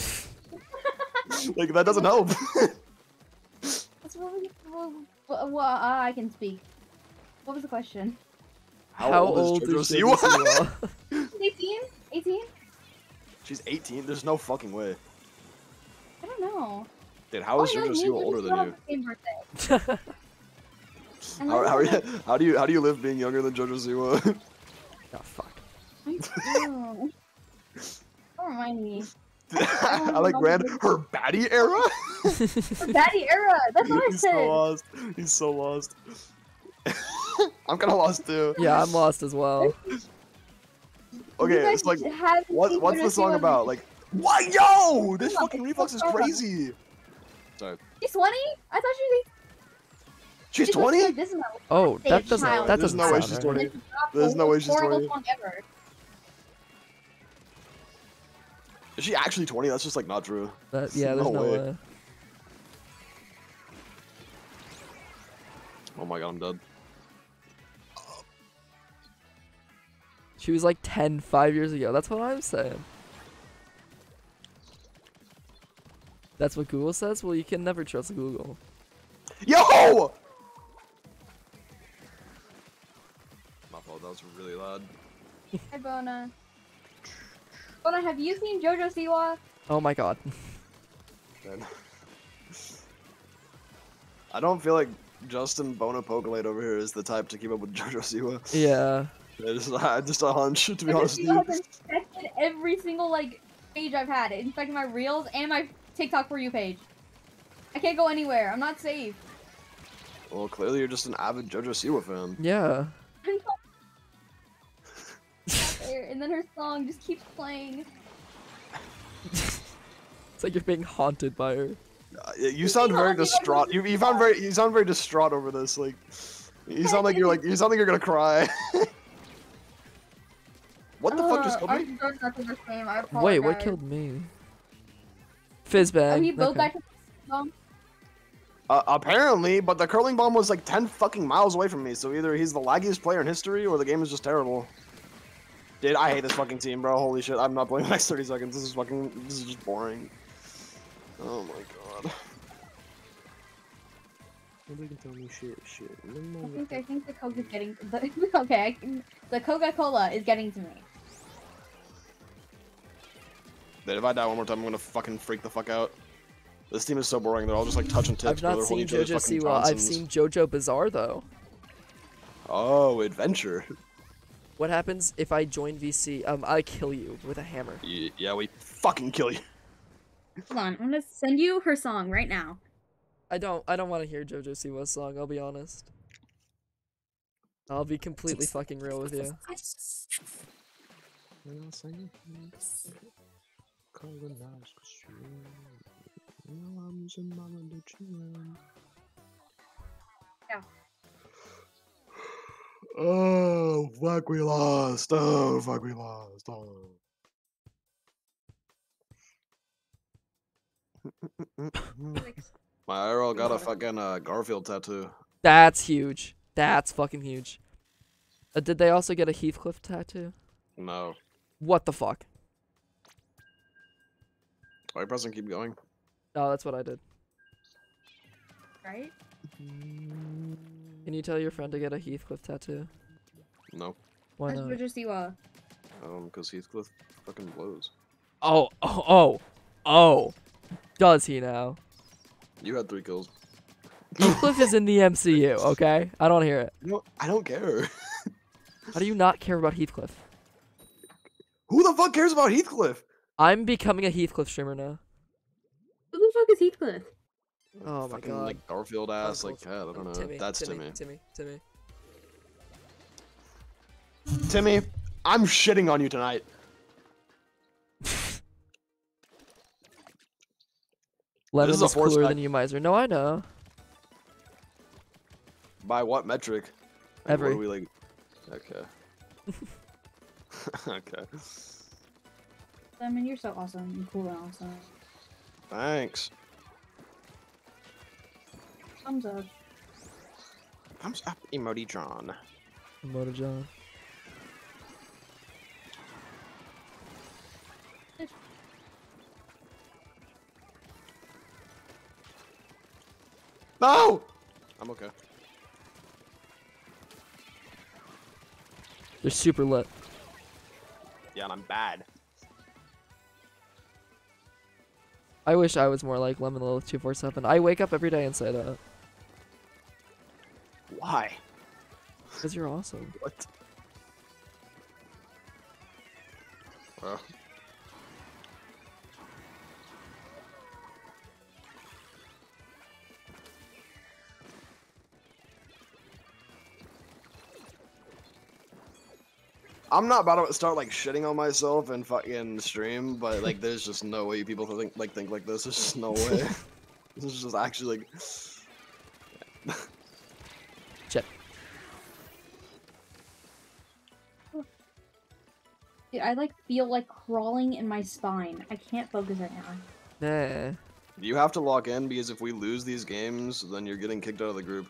Like that doesn't help. it's really well, I can speak. What was the question? How old is JoJo Siwa? 18? 18? She's 18. There's no fucking way. I don't know. Dude, how is Oh, I know, JoJo me Siwa and older Lucy than all you? have the same birthday. And How then- are you? How do you live being younger than JoJo Siwa? Oh fuck. Don't remind me. I like ran her baddie era. Her baddie era. That's what I He's so said. lost. He's so lost. I'm kind of lost too. Yeah, I'm lost as well. Okay, guys it's like haven't seen what's the JoJo song Siwa? about? Like, what? Yo, this Oh, fucking reflex is oh, crazy. Sorry. She's 20? I thought She's she was 20? like this amount. Oh, that Stage doesn't. child. That There's doesn't no way sound she's right. 20. It's the There's no way she's horrible 20. song ever. Is she actually 20? That's just like not true. Yeah, there's no way. Oh my god, I'm dead. She was like 10, 5 years ago. That's what I'm saying. That's what Google says? Well, you can never trust Google. Yo! My fault, that was really loud. Hi, Bona. Bona, have you seen JoJo Siwa? Oh my god. Man. I don't feel like Justin Bonapocolate over here is the type to keep up with JoJo Siwa. Yeah. Just a hunch, to be honest with JoJo you. Siwa has infected every single like page I've had. It infected my reels and my TikTok For You page. I can't go anywhere. I'm not safe. Well, clearly you're just an avid JoJo Siwa fan. Yeah. And then her song just keeps playing. It's like you're being haunted by her. You sound very distraught. You sound very distraught over this. Like, you sound like you're gonna cry. started after this game. I apologize. Wait, what killed me? Fizzbang. Are we both Okay. back to bomb? Apparently, but the curling bomb was like 10 fucking miles away from me, so either he's the laggiest player in history or the game is just terrible. Dude, I hate this fucking team, bro. Holy shit, I'm not playing the next 30 seconds. This is just boring. Oh my god. Nobody can tell me shit. I think the Coke is getting okay. The Coca-Cola is getting to me. Dude, if I die one more time, I'm gonna fucking freak the fuck out. This team is so boring. They're all just like touching tips. I've not seen JoJo Siwa. I've seen JoJo Bizarre though. Oh, adventure. What happens if I join VC? I kill you with a hammer. Yeah, we fucking kill you. Hold on, I'm gonna send you her song right now. I don't want to hear JoJo Siwa's song. I'll be honest. I'll be completely fucking real with you. Yeah. Oh, fuck, we lost. Oh, fuck, we lost. Oh. My IRL got a fucking Garfield tattoo. That's huge. That's fucking huge. Did they also get a Heathcliff tattoo? No. What the fuck? Are you pressing keep going? Oh, that's what I did. Right? Can you tell your friend to get a Heathcliff tattoo? No. Why Where's not? JoJo Siwa? Because Heathcliff fucking blows. Oh. Does he now? You had 3 kills. Heathcliff is in the MCU, okay? I don't hear it. No, I don't care. How do you not care about Heathcliff? Who the fuck cares about Heathcliff? I'm becoming a Heathcliff streamer now. Who the fuck is Heathcliff? Oh my Fucking, god. like Garfield ass, like cat. I don't know. Timmy, That's Timmy. Timmy, I'm shitting on you tonight. Lemon This is a is force cooler back. than you, Miser. No, I know. By what metric? Like, Every. What are we like? Okay. Okay. I mean, you're so awesome and cool and awesome. Thanks. Thumbs up. Thumbs up, emoji John. Motor John. No! I'm okay. They're super lit. Yeah, and I'm bad. I wish I was more like Lemon Lilith 247. I wake up every day and say that. Why? Because you're awesome. What? Well. I'm not about to start like shitting on myself and fucking stream, but like there's just no way people think like this. There's just no way. This is just actually like Shit. Dude, I like feel like crawling in my spine. I can't focus right now. Nah. you have to lock in because if we lose these games, then you're getting kicked out of the group.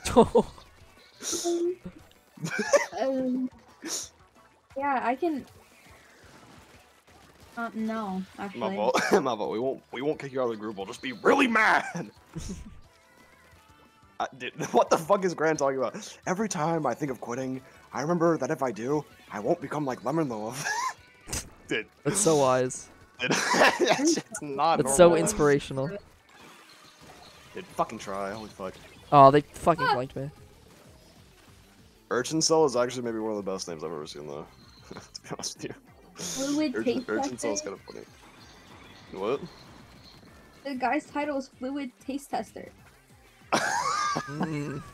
Yeah, I can. No, My actually. fault. My fault. We won't kick you out of the group. We'll just be really mad. Dude, what the fuck is Grant talking about? Every time I think of quitting, I remember that if I do, I won't become like Lemon Lilith. Dude. That's so wise. That's just not That's so normal. inspirational. Dude, fucking try. Holy fuck. Oh, they fucking blanked me. Urchin Cell is actually maybe one of the best names I've ever seen, though. To be honest with you. Fluid taste Urchin Cell is tester? kind of funny. What? The guy's title is Fluid Taste Tester. Mm.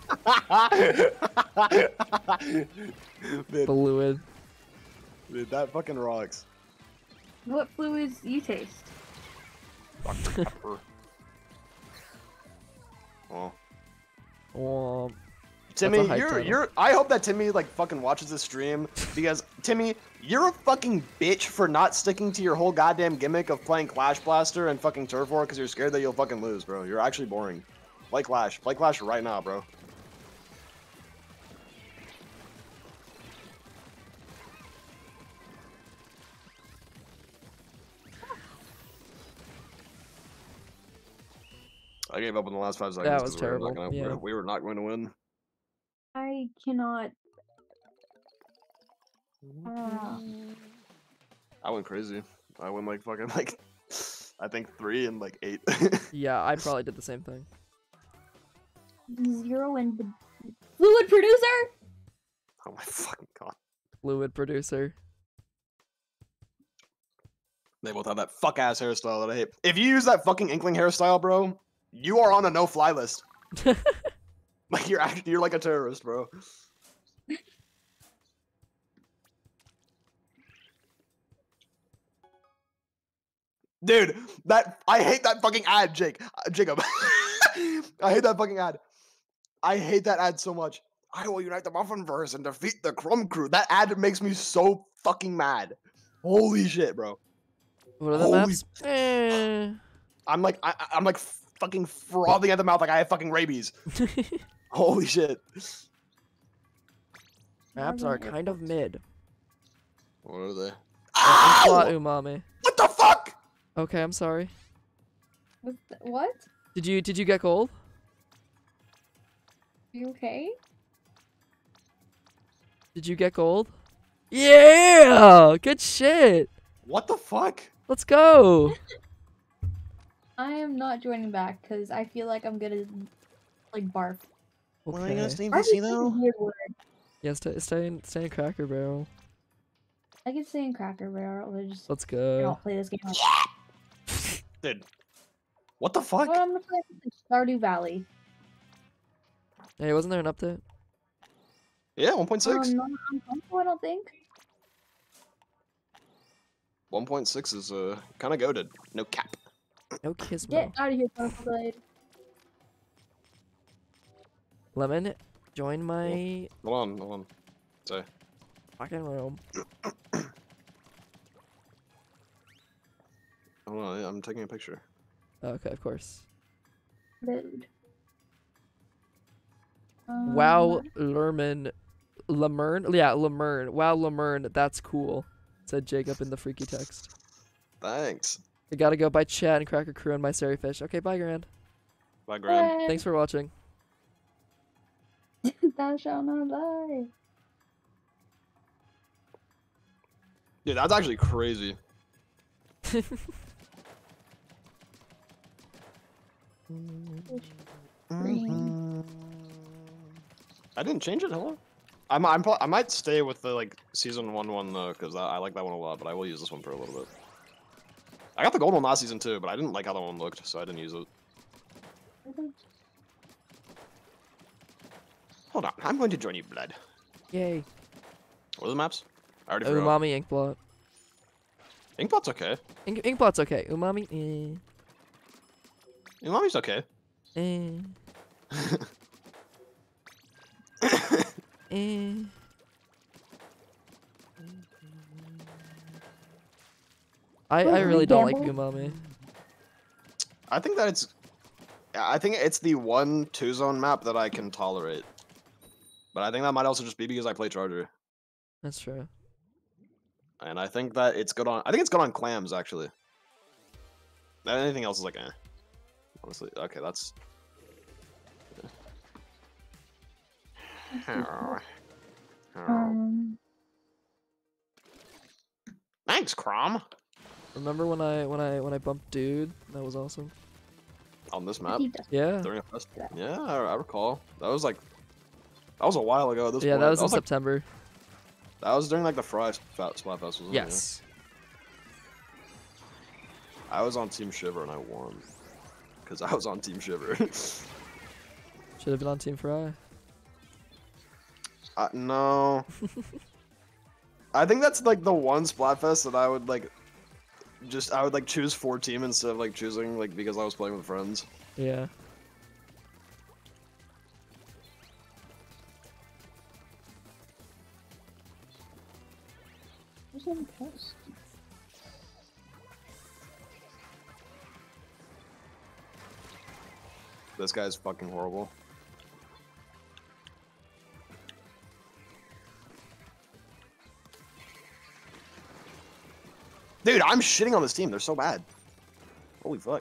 Dude, Fluid. dude, that fucking rocks. What fluids you taste? Dr. Pepper. Oh. Oh. Timmy, hype title. you're. I hope that Timmy like fucking watches this stream because Timmy, you're a fucking bitch for not sticking to your whole goddamn gimmick of playing Clash Blaster and fucking Turf War because you're scared that you'll fucking lose, bro. You're actually boring. Play Clash. Play Clash right now, bro. I gave up in the last 5 seconds. That was 'cause we were not terrible, gonna- yeah. we were not going to win. I cannot. I went crazy. I went like fucking like, I think 3 and like 8. Yeah, I probably did the same thing. 0 and the fluid producer. Oh my fucking god. Fluid producer. They both have that fuck ass hairstyle that I hate. If you use that fucking Inkling hairstyle, bro, you are on a no-fly list. Like you're like a terrorist, bro. Dude, I hate that fucking ad, Jacob. I hate that fucking ad. I hate that ad so much. I will unite the Muffinverse and defeat the Crumb Crew. That ad makes me so fucking mad. Holy shit, bro. What are the Holy maps? Eh. I'm like fucking frothing at the mouth like I have fucking rabies. Holy shit. Maps are kind of mid. What are they? Plot umami. What the fuck? Okay, I'm sorry. What? Did you get gold? You okay? Did you get gold? Yeah! Good shit. What the fuck? Let's go. I am not joining back because I feel like I'm gonna like barf. When are you gonna stay Barf VC is though? a weird word. Yeah, stay in Cracker Barrel. I can stay in Cracker Barrel. Or just Let's I go. don't play this game. Dude. What the fuck? Well, I'm gonna play Stardew Valley. Hey, wasn't there an update? Yeah, 1.6. Not on console, I don't think. 1.6 is kind of goated. No cap. No kiss, Get out of here, Console Blade. Lemon, join my Hold on. Say. fucking room. Hold on, I'm taking a picture. Okay, of course. Load. Wow, Lemern. Yeah, Lemern. Wow, Lemern. That's cool. Said Jacob in the freaky text. Thanks. I gotta go. Bye, Chad and Cracker Crew and my Fish. Okay, bye, Grand. Bye, Grand. Thanks for watching. Thou shalt not lie. Dude, that's actually crazy. I didn't change it. Hello. I might stay with the like season 1 one though, because I like that one a lot. But I will use this one for a little bit. I got the gold one last season too, but I didn't like how that one looked, so I didn't use it. Hold on, I'm going to join you, blood. Yay. What are the maps? I already forgot. Umami Inkblot. Inkblot's okay. Inkblot's okay. Umami, Umami's okay. eh. I really don't like Umami. I think that it's the one 2-zone map that I can tolerate. But I think that might also just be because I play Charger. That's true. And I think that it's good on clams actually. Anything else is like eh. Honestly. Okay, that's Thanks, Crom. Remember when I bumped Dude? That was awesome. On this map? Yeah. During a fest? Yeah, I recall. That was a while ago at this Yeah, point. that was in like, September. that was during like the Fry Splatfest, wasn't it? Yes. I was on Team Shiver and I won. Because I was on Team Shiver. Should have been on Team Fry. No. I think that's like the one Splatfest that I would like choose for team instead of like choosing like because I was playing with friends. Yeah. Interesting. This guy's fucking horrible. Dude, I'm shitting on this team. They're so bad. Holy fuck.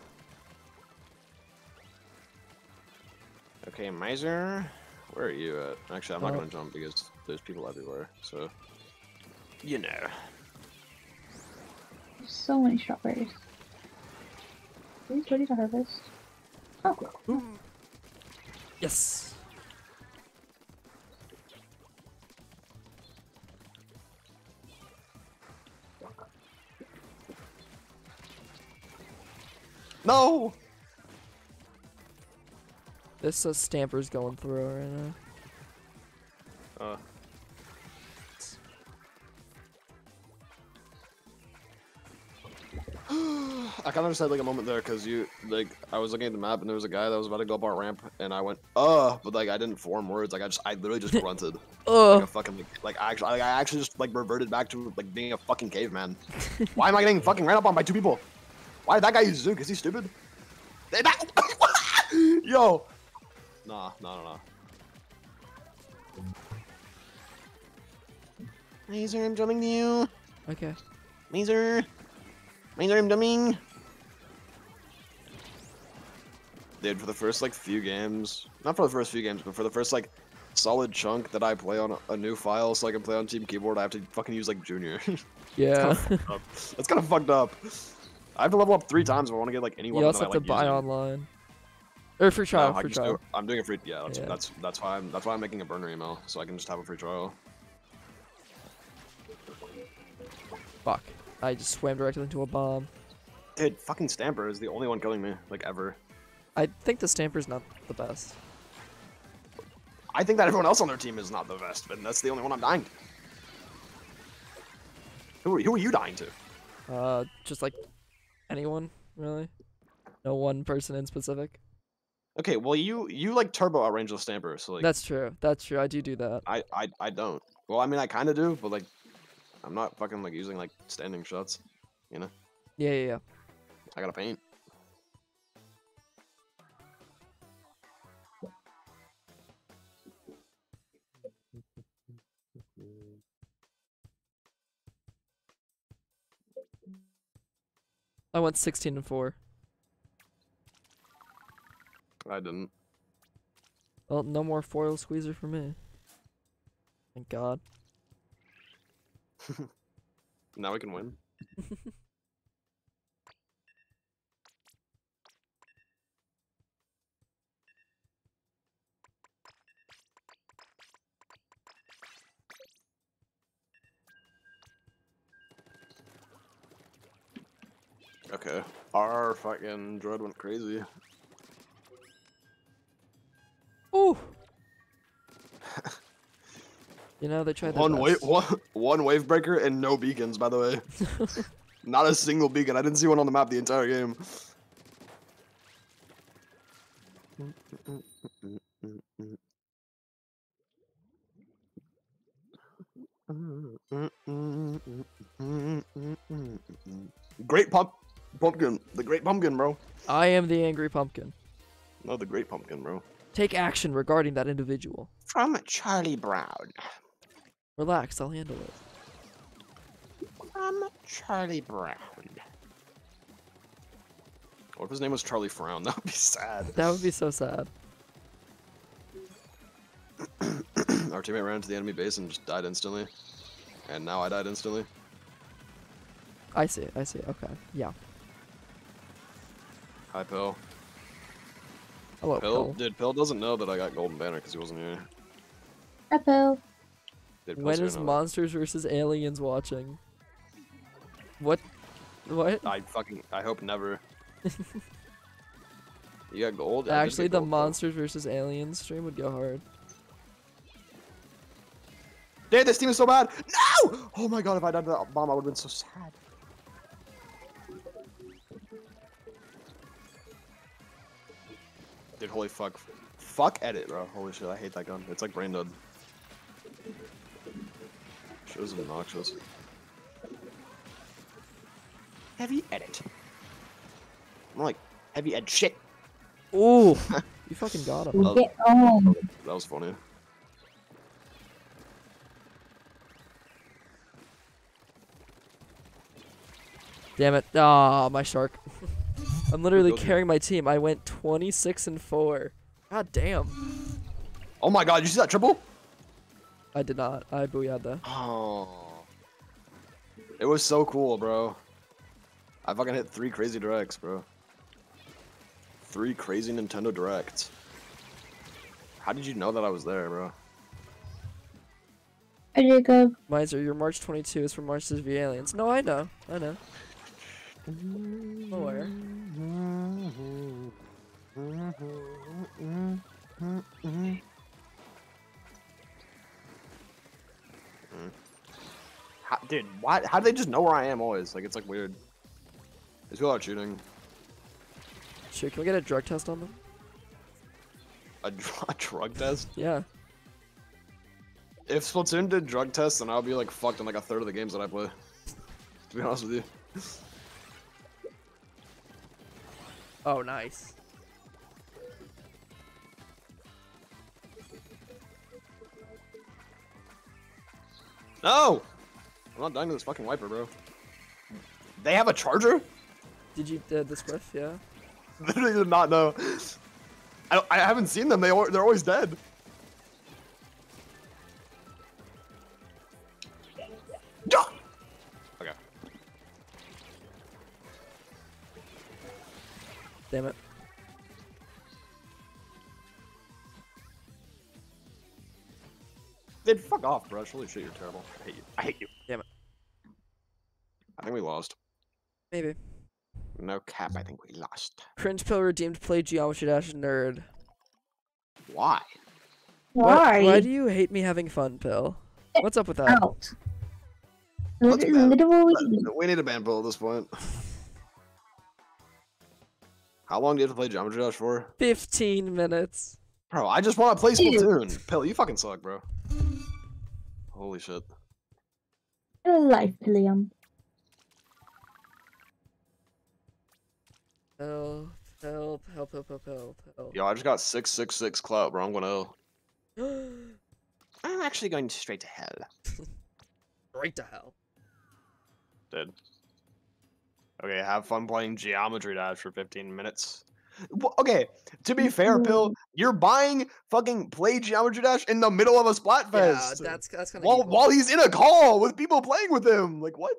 Okay, Miser. Where are you at? Actually, I'm not gonna jump because there's people everywhere. So, you know. So many strawberries. Are you ready to harvest? Oh, cool. Yes. No. This Stamper's going through right now. I kind of just had like a moment there because I was looking at the map and there was a guy that was about to go up our ramp and I went, but like I didn't form words. Like I literally just grunted. Like a fucking I actually just like reverted back to like being a fucking caveman. Why am I getting fucking ran up on by 2 people? Why did that guy use Zook? Is he stupid? Yo. Nah. Mazer, I'm jumping to you. Okay. Mazer, I'm dumbing. Dude, for the first like few games, not for the first few games, but for the first like solid chunk that I play on a new file so I can play on Team Keyboard, I have to fucking use like Junior. Yeah. That's kind of fucked up. I have to level up 3 times if I want to get like any You weapon also that have I to like buy using. online. Or free trial, No, free trial. I'm doing a free. Yeah, that's why I'm making a burner email so I can just have a free trial. Fuck. I just swam directly into a bomb. Dude, fucking Stamper is the only one killing me, like ever. I think the Stamper's not the best. I think that everyone else on their team is not the best, but that's the only one I'm dying to. Who are you dying to? Just like anyone, really. No one person in specific. Okay, well you like turbo outrange the Stamper, so like. That's true. That's true. I do that. I don't. Well, I mean I kind of do, but like, I'm not fucking like using like standing shots, you know. Yeah. I gotta paint. I went 16-4. I didn't. Well, no more foil squeezer for me. Thank God. Now we can win. Okay, our fucking Dread went crazy. Ooh. You know, they tried their One best. wave breaker and no beacons, by the way. Not a single beacon. I didn't see one on the map the entire game. Great pumpkin. The great pumpkin, bro. I am the angry pumpkin. No, the great pumpkin, bro. Take action regarding that individual. From Charlie Brown. Relax, I'll handle it. From Charlie Brown. What if his name was Charlie Frown? That would be sad. That would be so sad. Our teammate ran into the enemy base and just died instantly. And now I died instantly. I see, okay. Yeah. Hi, Pill. Hello, Pill. Dude, Pill doesn't know that I got Golden Banner because he wasn't here. Apple. Dude, Pill's When here is now. Monsters vs. Aliens watching? What? What? I hope never. You got gold? I did Actually, get the gold, though. Monsters vs. Aliens stream would go hard. Dude, this team is so bad. No! Oh my god, if I died to that bomb, I would have been so sad. Dude, holy fuck. Fuck edit, bro. Holy shit, I hate that gun. It's like brain dead. Shit is obnoxious. heavy edit. I'm like, heavy edit shit. Ooh, you fucking got him. Get on. That was funny. Damn it. Ah, my shark. I'm literally Go through. carrying my team. I went 26-4. God damn. Oh my god, you see that triple? I did not. I booyah'd though. Oh. It was so cool, bro. I fucking hit 3 crazy directs, bro. 3 crazy Nintendo Directs. How did you know that I was there, bro? Hi, Jacob. Miser, your March 22 is from Mars v Aliens. No, I know. I know. I'm aware. Dude, why? How do they just know where I am always? Like, it's like weird. These people are shooting. Shoot, can we get a drug test on them? A drug test? Yeah. If Splatoon did drug tests, then I'll be like fucked in like a third of the games that I play. To be honest with you. Oh, nice. No! I'm not dying to this fucking wiper, bro. They have a charger? Did you the spliff? Yeah. Literally did not know. I haven't seen them. They're always dead. Okay. Damn it. Dude, fuck off, bro. Holy shit, you're terrible. I hate you. I hate you. Damn it. I think we lost. Maybe. No cap, I think we lost. Cringe Pill redeemed play Geometry Dash nerd. Why? Why do you hate me having fun, Pill? What's up with that? Out. Let's Literally. We need a ban Pill at this point. How long do you have to play Geometry Dash for? 15 minutes. Bro, I just want to play Splatoon. Pill, you fucking suck, bro. Holy shit. Life, Pillium. Help, help, help, help, help, help, help. Yo, I just got 666 clout, bro. I'm going L. I'm actually going straight to hell. Right to hell. Dead. Okay, have fun playing Geometry Dash for 15 minutes. Well, okay, to be fair, Pill, you're buying fucking play Geometry Dash in the middle of a Splatfest. Yeah, that's kind of while he's in a call with people playing with him. Like, what?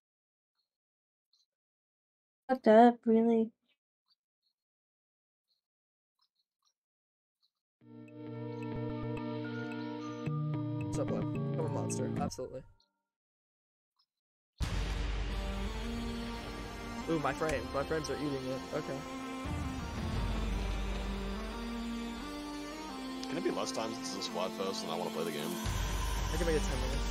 Fucked up, really. What's up, Lem? I'm a monster. Absolutely. Ooh, my frames. My frames are eating it. Okay. Can it be less time since it's a Splatfest and I want to play the game? I can make it 10 minutes.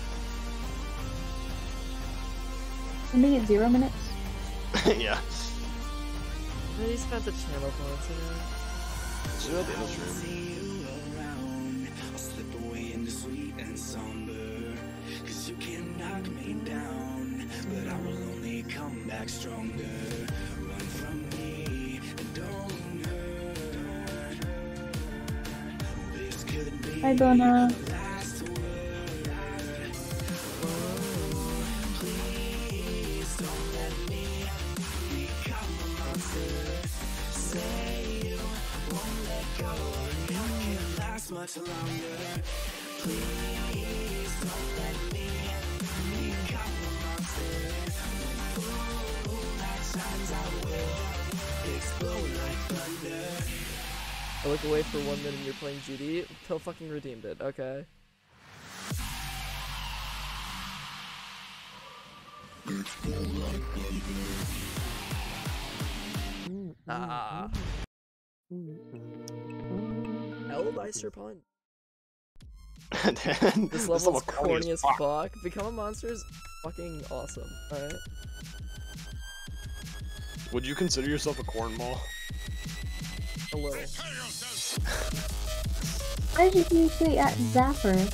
Can we get 0 minutes? Yeah. He spent the channel points, you know? It's at the end of the stream. I'll slip away into sweet and somber. Cause you can knock me down, but I will only come back stronger. Run from me and don't hurt. This could be Hi, Donna. the last word. Please don't let me become a monster. Say you won't let go, and I can't last much longer. Please don't let me become a monster. Fool that shines, I will explode like thunder. I look away for 1 minute and you're playing GD. Pill fucking redeemed it. Okay. Ah. L Meister Pun. This level's corny as fuck. Become a monster is fucking awesome. Alright. Would you consider yourself a cornball? A little. Why did you say at Zapper?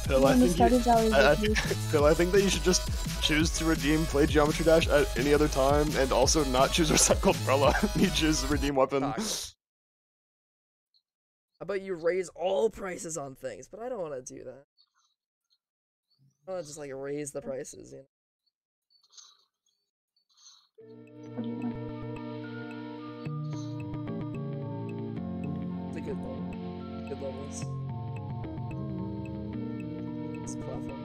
Phil, I When the think starters are Phil, I think that you should just choose to redeem play Geometry Dash at any other time, and also not choose Recycled Umbrella. You choose redeem weapon. How about you raise all prices on things? But I don't want to do that. I want to just like raise the prices, you know. It's a good level. Good levels. This platform.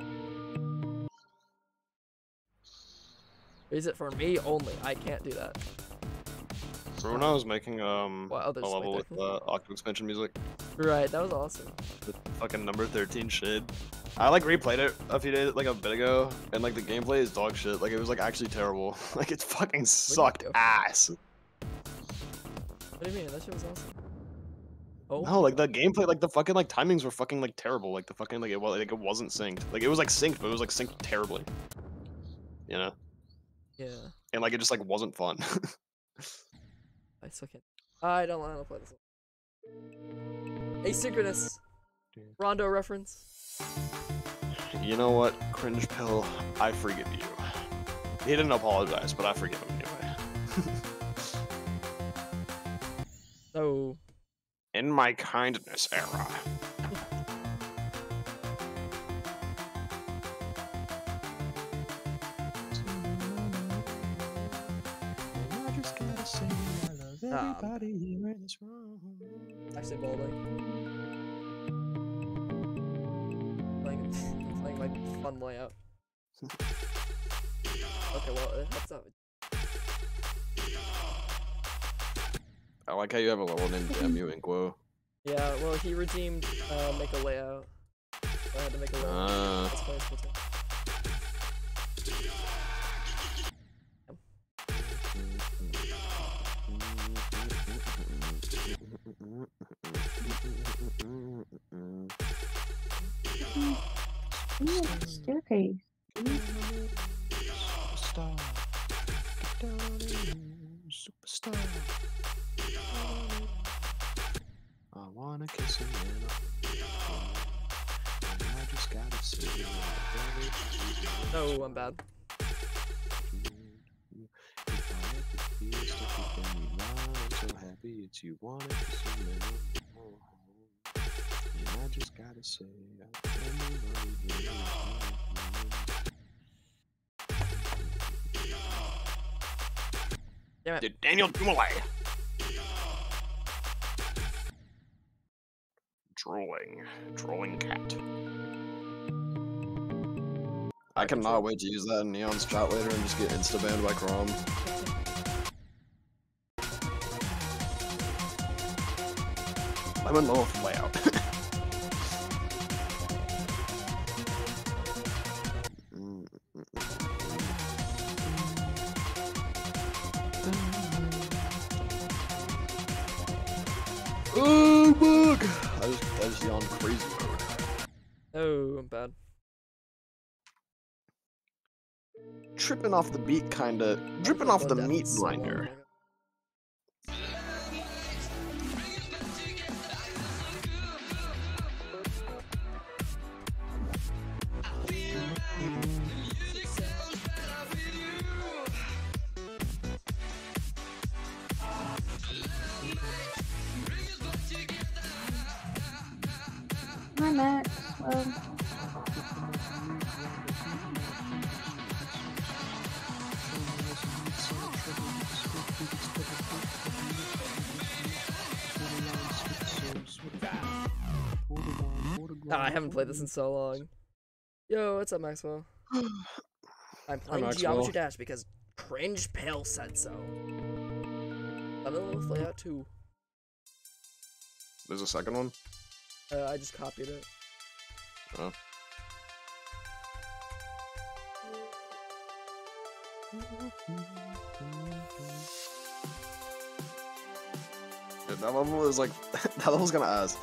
Raise it for me only. I can't do that. Remember when I was making a others like level that. with Octo Expansion music? Right, that was awesome. The fucking number 13 shit. I like replayed it a few days, like a bit ago, and like the gameplay is dog shit. Like it was like actually terrible. Like it fucking sucked ass. What do you mean? That shit was awesome. Oh. No, like the gameplay, like the fucking like timings were fucking like terrible. Like the fucking it wasn't synced. Like it was like synced, but it was like synced terribly. You know? Yeah. And like it just like wasn't fun. I still can't. I don't want to play this one. Asynchronous. Rondo reference. You know what, Cringe Pill, I forgive you. He didn't apologize, but I forgive him anyway. So. In my kindness era. Everybody here in this room. Actually, bowling. Playing like fun layout. Okay, well, that's not. I like how you have a level named Damn You Inquo. Yeah, well, he redeemed make a layout. So I had to make a layout. That's why it's cool too. Staircase. Superstar. Get down on it, superstar. I wanna kiss him and I just gotta say No, I'm bad. I'm so happy it's you wanna kiss him and I just gotta say Damn it. Daniel Dumoulet. Drooling cat. I cannot wait to use that in Neon's chat later and just get insta-banned by Chrome. I'm in low from layout. Oh, bug! I just yawned crazy mode. Oh, I'm bad. Tripping off the beat, kinda. Dripping off the meat grinder. Hi, Max. Well. I haven't played this in so long. Yo, what's up, Maxwell? I'm playing Geometry Dash because Cringe Pale said so. I'm in with layout too. There's a second one? I just copied it. Oh. Yeah, that level is like that level's gonna ass.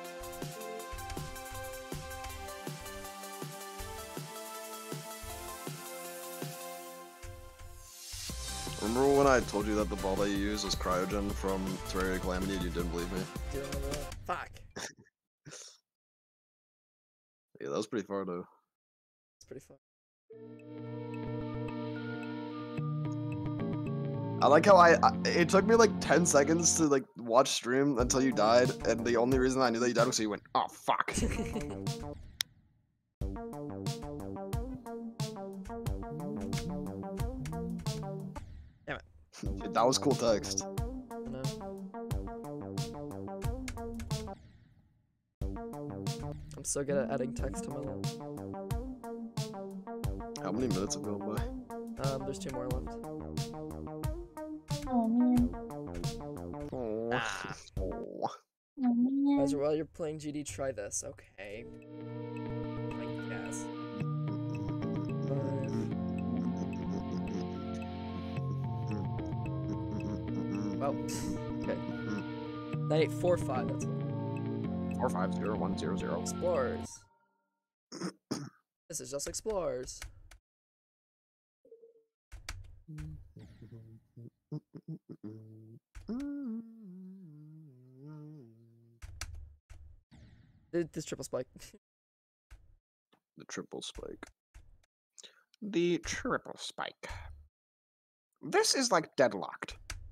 Remember when I told you that the ball that you used was Cryogen from Terraria Calamity and you didn't believe me? Do you remember that? Fuck. Yeah, was pretty far though. It's pretty fun. I like how it took me like 10 seconds to like watch stream until you died, and the only reason I knew that you died was so you went, oh fuck. Damn it. Dude, that was cool text. I know. I'm so good at adding text to my life. How many minutes have gone by? There's 2 more left. Oh man. Oh. Oh. Oh man. Guys, while you're playing GD, try this. Okay. I guess. 5. Well, okay. 9845, that's what. 450-100. Explorers. This is just Explorers. This triple spike. The triple spike. The triple spike. This is like deadlocked.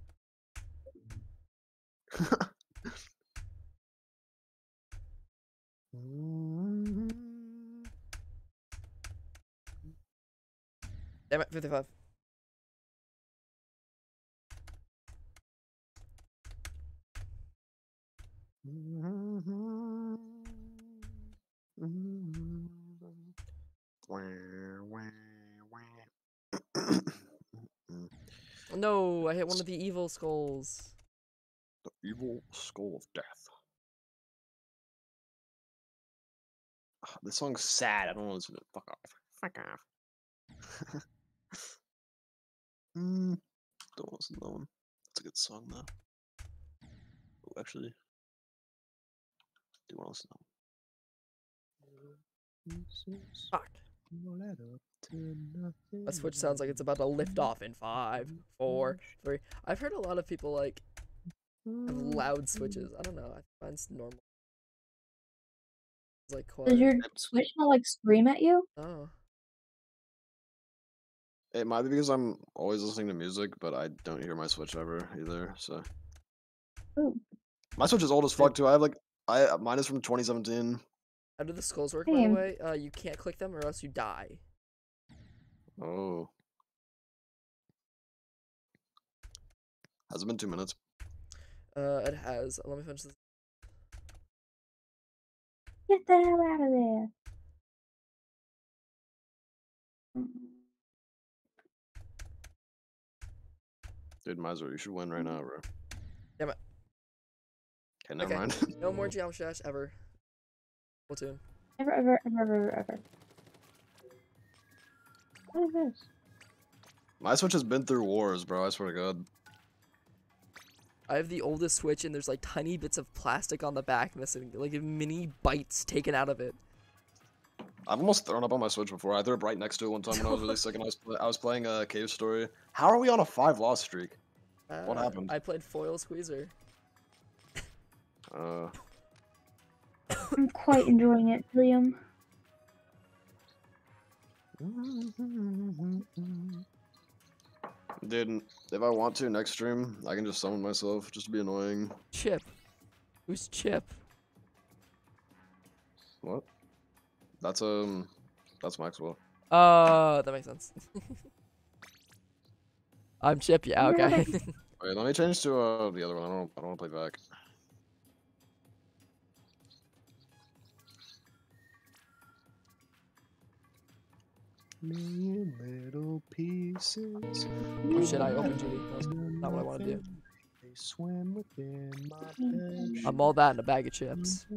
Damn it, 55. No, I hit one of the evil skulls. The evil skull of death. Oh, this song's sad. I don't want to listen to it. Fuck off. Fuck off. Don't listen to that one. That's a good song though. Oh, actually, do want to listen to that one. Fuck. My Switch sounds like it's about to lift off in 5, 4, 3. I've heard a lot of people like have loud switches. I don't know. I find it's normal. It's like quiet. Does your Switch not like scream at you? Oh. It might be because I'm always listening to music, but I don't hear my Switch ever either. So Ooh. my Switch is old as fuck too. I have like mine is from 2017. How do the skulls work, by the way? You can't click them or else you die. Oh. Has it been 2 minutes? It has. Let me finish this. Get the hell out of there. Dude, Miser, you should win right now, bro. Damn it. Okay, never mind. No more Geometry Dash ever. Platoon. Ever. What is this? My Switch has been through wars, bro. I swear to God. I have the oldest Switch, and there's like tiny bits of plastic on the back missing, like mini bites taken out of it. I've almost thrown up on my Switch before. I threw it right next to it one time when I was really sick, and I was playing Cave Story. How are we on a 5-loss streak? What happened? I played Foil Squeezer. I'm quite enjoying it, Liam. Dude, if I want to next stream, I can just summon myself just to be annoying. Chip. Who's Chip? What? That's Maxwell. That makes sense. I'm Chip, yeah, okay. Wait, let me change to the other one. I don't want to play back. Million little pieces. Oh shit, I opened GD. That's not what I want to do. They swim within my passion. I'm all that in a bag of chips.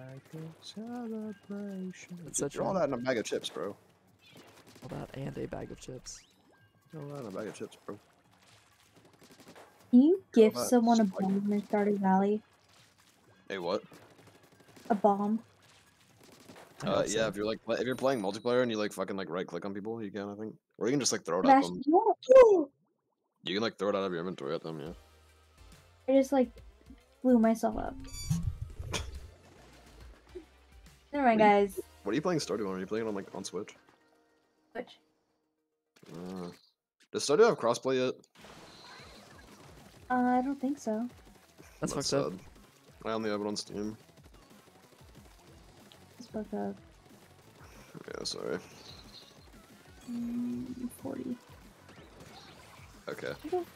It's such all that in a bag of chips, bro. All that and a bag of chips. All that in a bag of chips, bro. Can you give someone a bomb in Stardew Valley? Hey, what? A bomb? Yeah, if you're playing multiplayer and you like fucking like right click on people, you can, I think. Or you can just like throw it at them. You can like throw it out of your inventory at them, yeah. I just like blew myself up. Never mind, guys. What are you playing Stardew on? Are you playing it on on Switch? Which? Does Stardew have crossplay yet? I don't think so. That's fucked up. sad. I only have it on Steam. It's fucked up. Yeah, sorry. 40. Okay.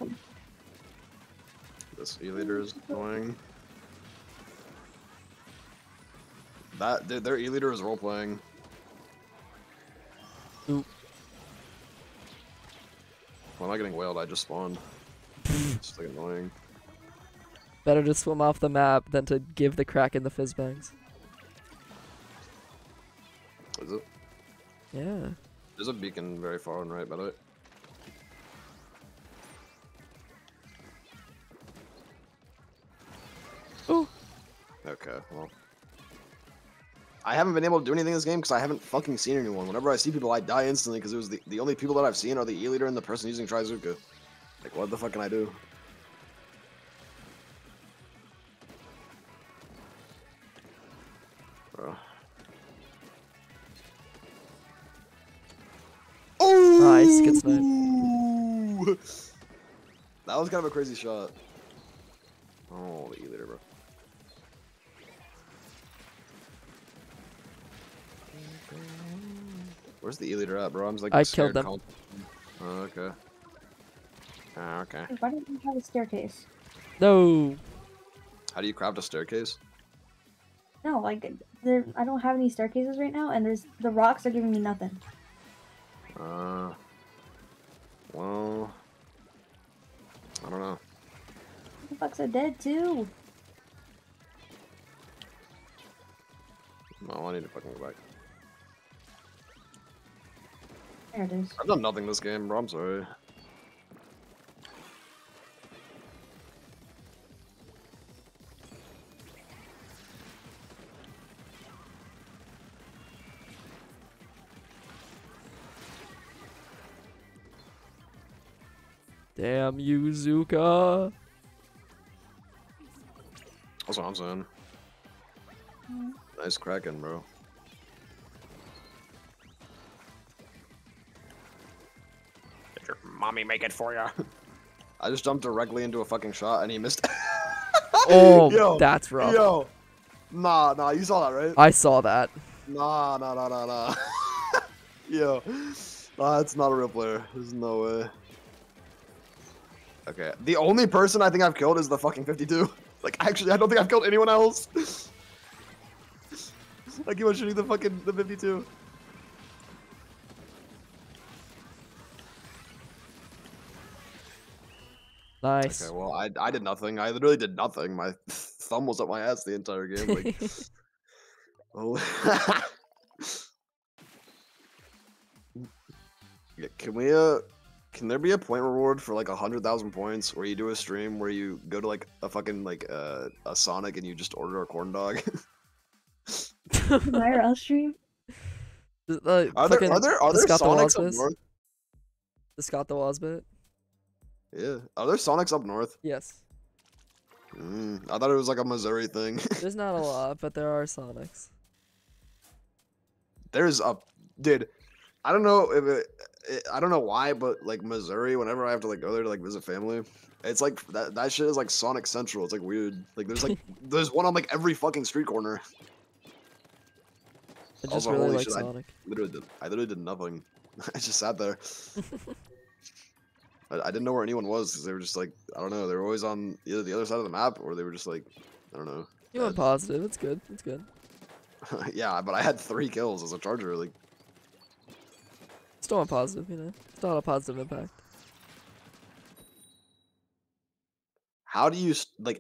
This E-liter is annoying. Their E-liter is role playing. Oop. Well, I'm not getting whaled, I just spawned. It's like annoying. Better to swim off the map than to give the Kraken the fizz bangs. Is it? Yeah. There's a beacon very far on right, by the way. Ooh. Okay, well. I haven't been able to do anything in this game because I haven't fucking seen anyone. Whenever I see people, I die instantly because it was the only people that I've seen are the E-liter and the person using Trizuka. Like, what the fuck can I do? Bro. Oh! Nice, good snipe. That was kind of a crazy shot. Oh, the E-liter, bro. Where's the E-liter at, bro? I'm just like I scared killed them. Oh, okay. Ah, okay. Why don't you have a staircase? No. How do you craft a staircase? No, like I don't have any staircases right now, and the rocks are giving me nothing. Well, I don't know. The fucks are dead too. No, I need to fucking go back. There it is. I've done nothing this game, bro. I'm sorry. Damn you, Zuka. That's what I'm saying. Nice Kraken, bro. Did your mommy make it for ya? I just jumped directly into a fucking shot and he missed. Oh, Yo, that's rough. Yo, nah, you saw that, right? I saw that. Nah. Yo, nah, that's not a real player. There's no way. Okay, the only person I think I've killed is the fucking 52. Like, actually, I don't think I've killed anyone else. Like, you were shooting the 52. Nice. Okay, well, I did nothing. I literally did nothing. My thumb was up my ass the entire game. Like, oh. Yeah, can there be a point reward for like 100,000 points where you do a stream where you go to like a fucking like a Sonic and you just order a corn dog? IRL stream? Are there Sonics up north? The Scott the Woz bit? Yeah. Are there Sonics up north? Yes. I thought it was like a Missouri thing. There's not a lot, but there are Sonics. There's a dude. I don't know if I don't know why, but like Missouri, whenever I have to like go there to like visit family, it's like that shit is like Sonic Central. It's like weird. Like there's one on like every fucking street corner. I just really like shit, Sonic. I literally did nothing. I just sat there. I didn't know where anyone was because they were just like, I don't know, they were always on either the other side of the map or they were just like, I don't know. You went positive. It's good. It's good. Yeah, but I had 3 kills as a charger. Like, Still on positive, you know. Still had a positive impact. how do you like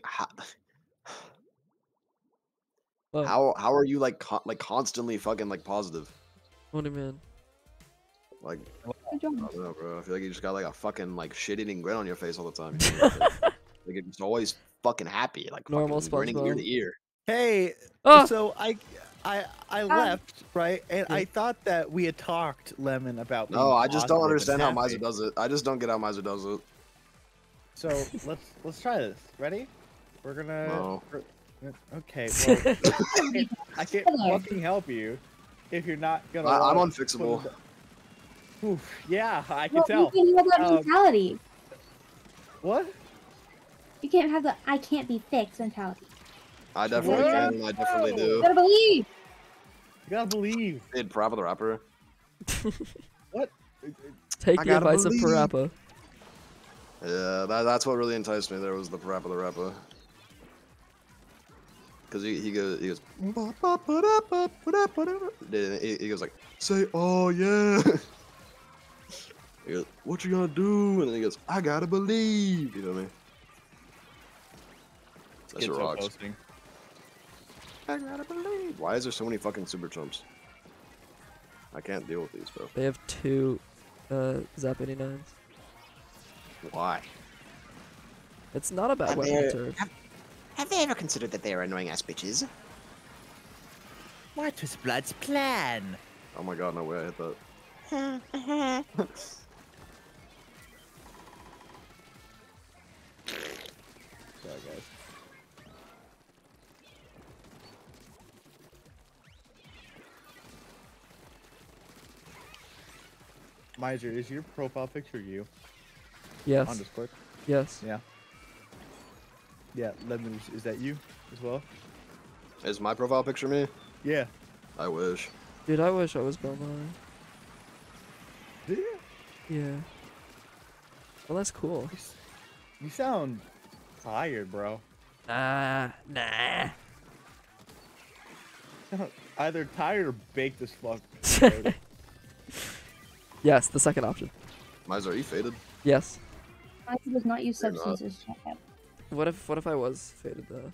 how are you like constantly fucking like positive? What do you mean? Like, I don't know, bro. I feel like you just got like a fucking like shit-eating grin on your face all the time. Like you're just always fucking happy, like Normal fucking grinning ear SpongeBob. to ear. Hey, Ah! so I left, right? And I thought that we had talked, Lemon, about No, I just don't positive and understand how happy. Miser does it. I just don't get how Miser does it. So let's try this. Ready? We're gonna. No. Okay. Well, I can't fucking help you. if you're not gonna. I'm wanna unfixable. put it- Oof, yeah, I can Well, tell. you can't have that Um, mentality. What? You can't have the I can't be fixed mentality. I definitely What? can, and I definitely You do. gotta believe. You gotta believe. Dude, Parappa the Rapper. What? Take I the gotta advice believe. of Parappa. Yeah, that's what really enticed me. There was the Parappa the Rapper. Cause he goes he goes like, say oh yeah. He goes, what you gonna do? And then he goes, I gotta believe. You know what I mean? That shit Kids are rocks. posting. I gotta believe. Why is there so many fucking super chumps? I can't deal with these, bro. They have 2 Zap 89s. Why? It's not a bad Have weapon they- to turf. Have they ever considered that they are annoying ass bitches? What was Blood's plan? Oh my god, no way I hit that. Sorry, guys. Miser, is your profile picture you? Yes. On Discord? Yes. Yeah. Yeah, Lemon, is that you as well? Is my profile picture me? Yeah. I wish. Dude, I wish I was Belmar. Do you? Yeah. Well, that's cool. You sound tired, bro. Nah. Either tired or baked as fuck. Yes, the second option. Miser, are you faded? Yes. I does not use You're not. substances. Shut up. What if I was faded though?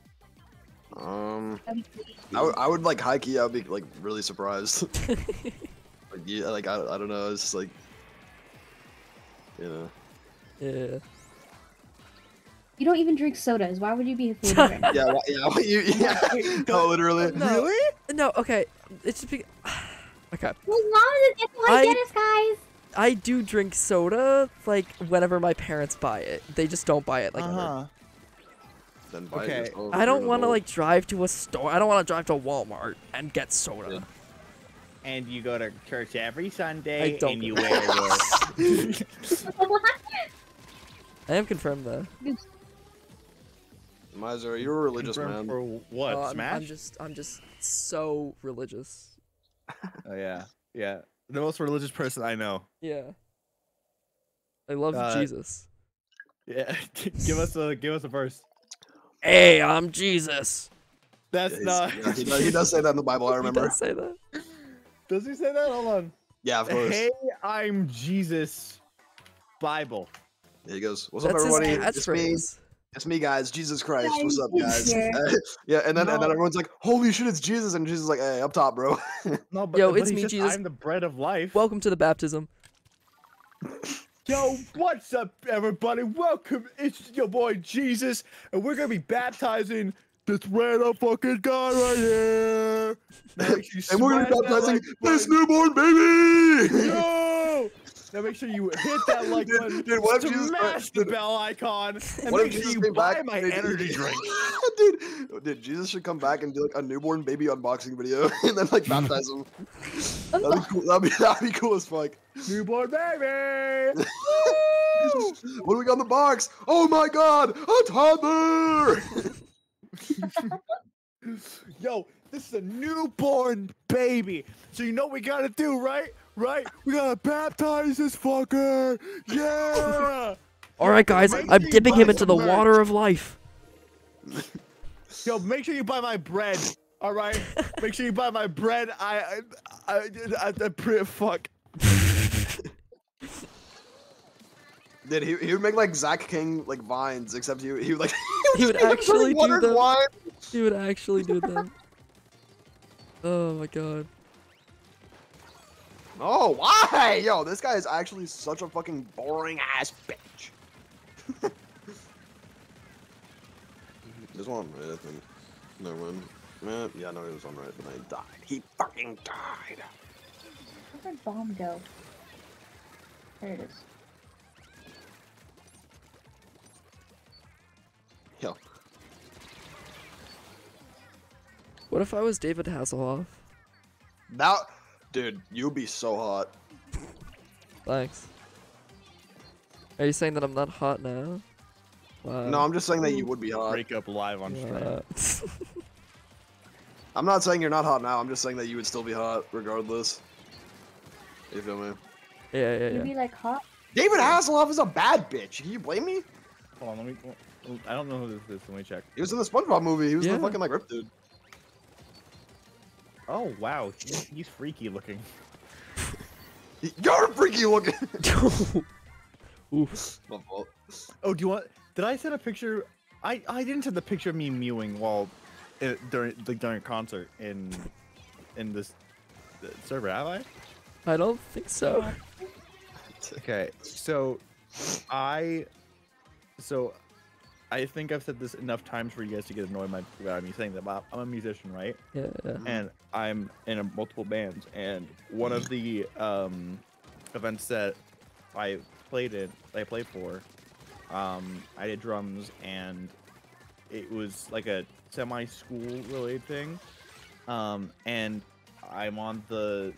I would like high key. I would be like really surprised. Like, yeah, like I don't know. It's just like, you know. Yeah. You don't even drink sodas. Why would you be faded right now? Yeah. No, literally. No. No. Okay. It's just because. Okay. As long as it gets like Dennis, guys. I do drink soda like whenever my parents buy it. They just don't buy it like ever. Then buy Okay. it yourself, I don't you're an want to adult. like drive to a store. I don't want to drive to Walmart and get soda. And you go to church every Sunday I don't and you go- wear your... I am confirmed though. Miser, you're a religious Confirmed man. For what? Oh, Smash? I'm just so religious. Oh yeah, yeah. The most religious person I know. Yeah. I love Jesus. Yeah, give us a verse. Hey, I'm Jesus. That's Yeah, not. yeah, he does say that in the Bible. I He remember. does say that. Does he say that? Hold on. Yeah, of course. Hey, I'm Jesus. Bible. Yeah, he goes, "What's That's up, his everybody? It's me. catchphase. It's me, guys. Jesus Christ. What's up, Yeah, guys?" yeah. Yeah, and then No. everyone's like, "Holy shit, it's Jesus!" And Jesus is like, "Hey, up top, bro." No, but, Yo, but it's he me, says, Jesus. I'm the bread of life. Welcome to the baptism. Yo, what's up, everybody? Welcome. It's your boy Jesus, and we're gonna be baptizing this random fucking guy right here. Now make sure you And we're gonna be smash that baptizing like this button. newborn baby. Yo! Now make sure you hit that like button, Dude, what if Jesus smash the dude, bell icon, and what if make sure Jesus you came buy back? my energy drink. Dude, Jesus should come back and do like a newborn baby unboxing video, and then like baptize him. That'd be cool. That'd be cool as fuck. Newborn baby! What do we got in the box? Oh my god, a toddler! Yo, this is a newborn baby. So you know what we gotta do, right? Right? We gotta baptize this fucker. Yeah! All right, guys, Make I'm sure you dipping buy him into the some water of life. Yo, make sure you buy my bread. All right? Make sure you buy my bread. I pretty fuck. Dude, he would make like Zach King like vines, except he would like He would make, like, actually do watered them. wine. He would actually do them. Oh my god. Oh, why? Yo, this guy is actually such a fucking boring ass bitch. This one on red, I think. No one. Yeah, no, he was on red, but then he died. He fucking died. Where'd my bomb go? There it is. Yo. What if I was David Hasselhoff? That, dude, you'd be so hot. Thanks. Are you saying that I'm not hot now? Wow. No, I'm just saying that you would be hot. Break up live on stream. I'm not saying you're not hot now. I'm just saying that you would still be hot regardless. You feel me? Yeah. You'd be like hot. David Hasselhoff is a bad bitch. Can you blame me? Hold on, I don't know who this is. Let me check. He was in the SpongeBob movie. He was the fucking like rip dude. Oh wow, he's freaky looking. You're freaky looking. Oof. My fault. Oh, do you want? Did I send a picture? I didn't send the picture of me mewing while during a concert in this server, have I? I don't think so. Okay, so I think I've said this enough times for you guys to get annoyed about me saying that. But I'm a musician, right? Yeah. And I'm in multiple bands, and one of the events that I played for, I did drums, and it was like a semi-school related thing, and I'm on the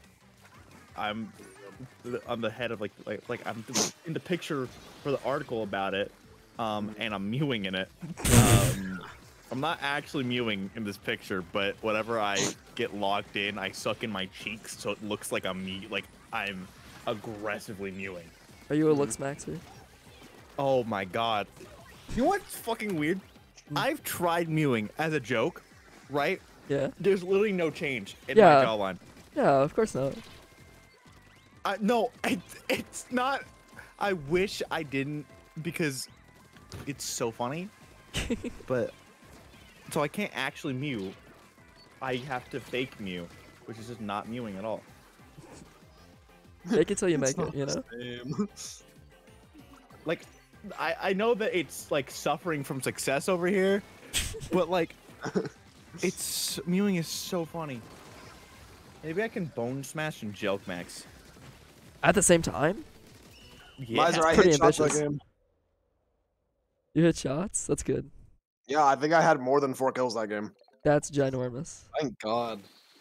head of like I'm in the picture for the article about it, and I'm mewing in it. I'm not actually mewing in this picture, but whenever I get logged in, I suck in my cheeks so it looks like I'm aggressively mewing. Are you a looks maxer? Oh my god. You know what's fucking weird? I've tried mewing as a joke, right? Yeah. There's literally no change in my jawline. Yeah, of course not. No, it's not. I wish I didn't because it's so funny. But so I can't actually mew. I have to fake mew, which is just not mewing at all. Make it till you make it, you know? Like, I know that it's like suffering from success over here, but like, mewing is so funny. Maybe I can bone smash and joke max. At the same time? Yeah, Miser, I pretty hit shots that ambitious. game. You hit shots? That's good. Yeah, I think I had more than 4 kills that game. That's ginormous. Thank God.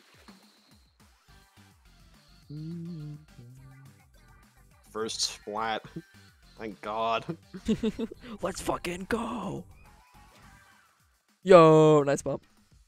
First splat. Thank God. Let's fucking go. Yo, nice bump.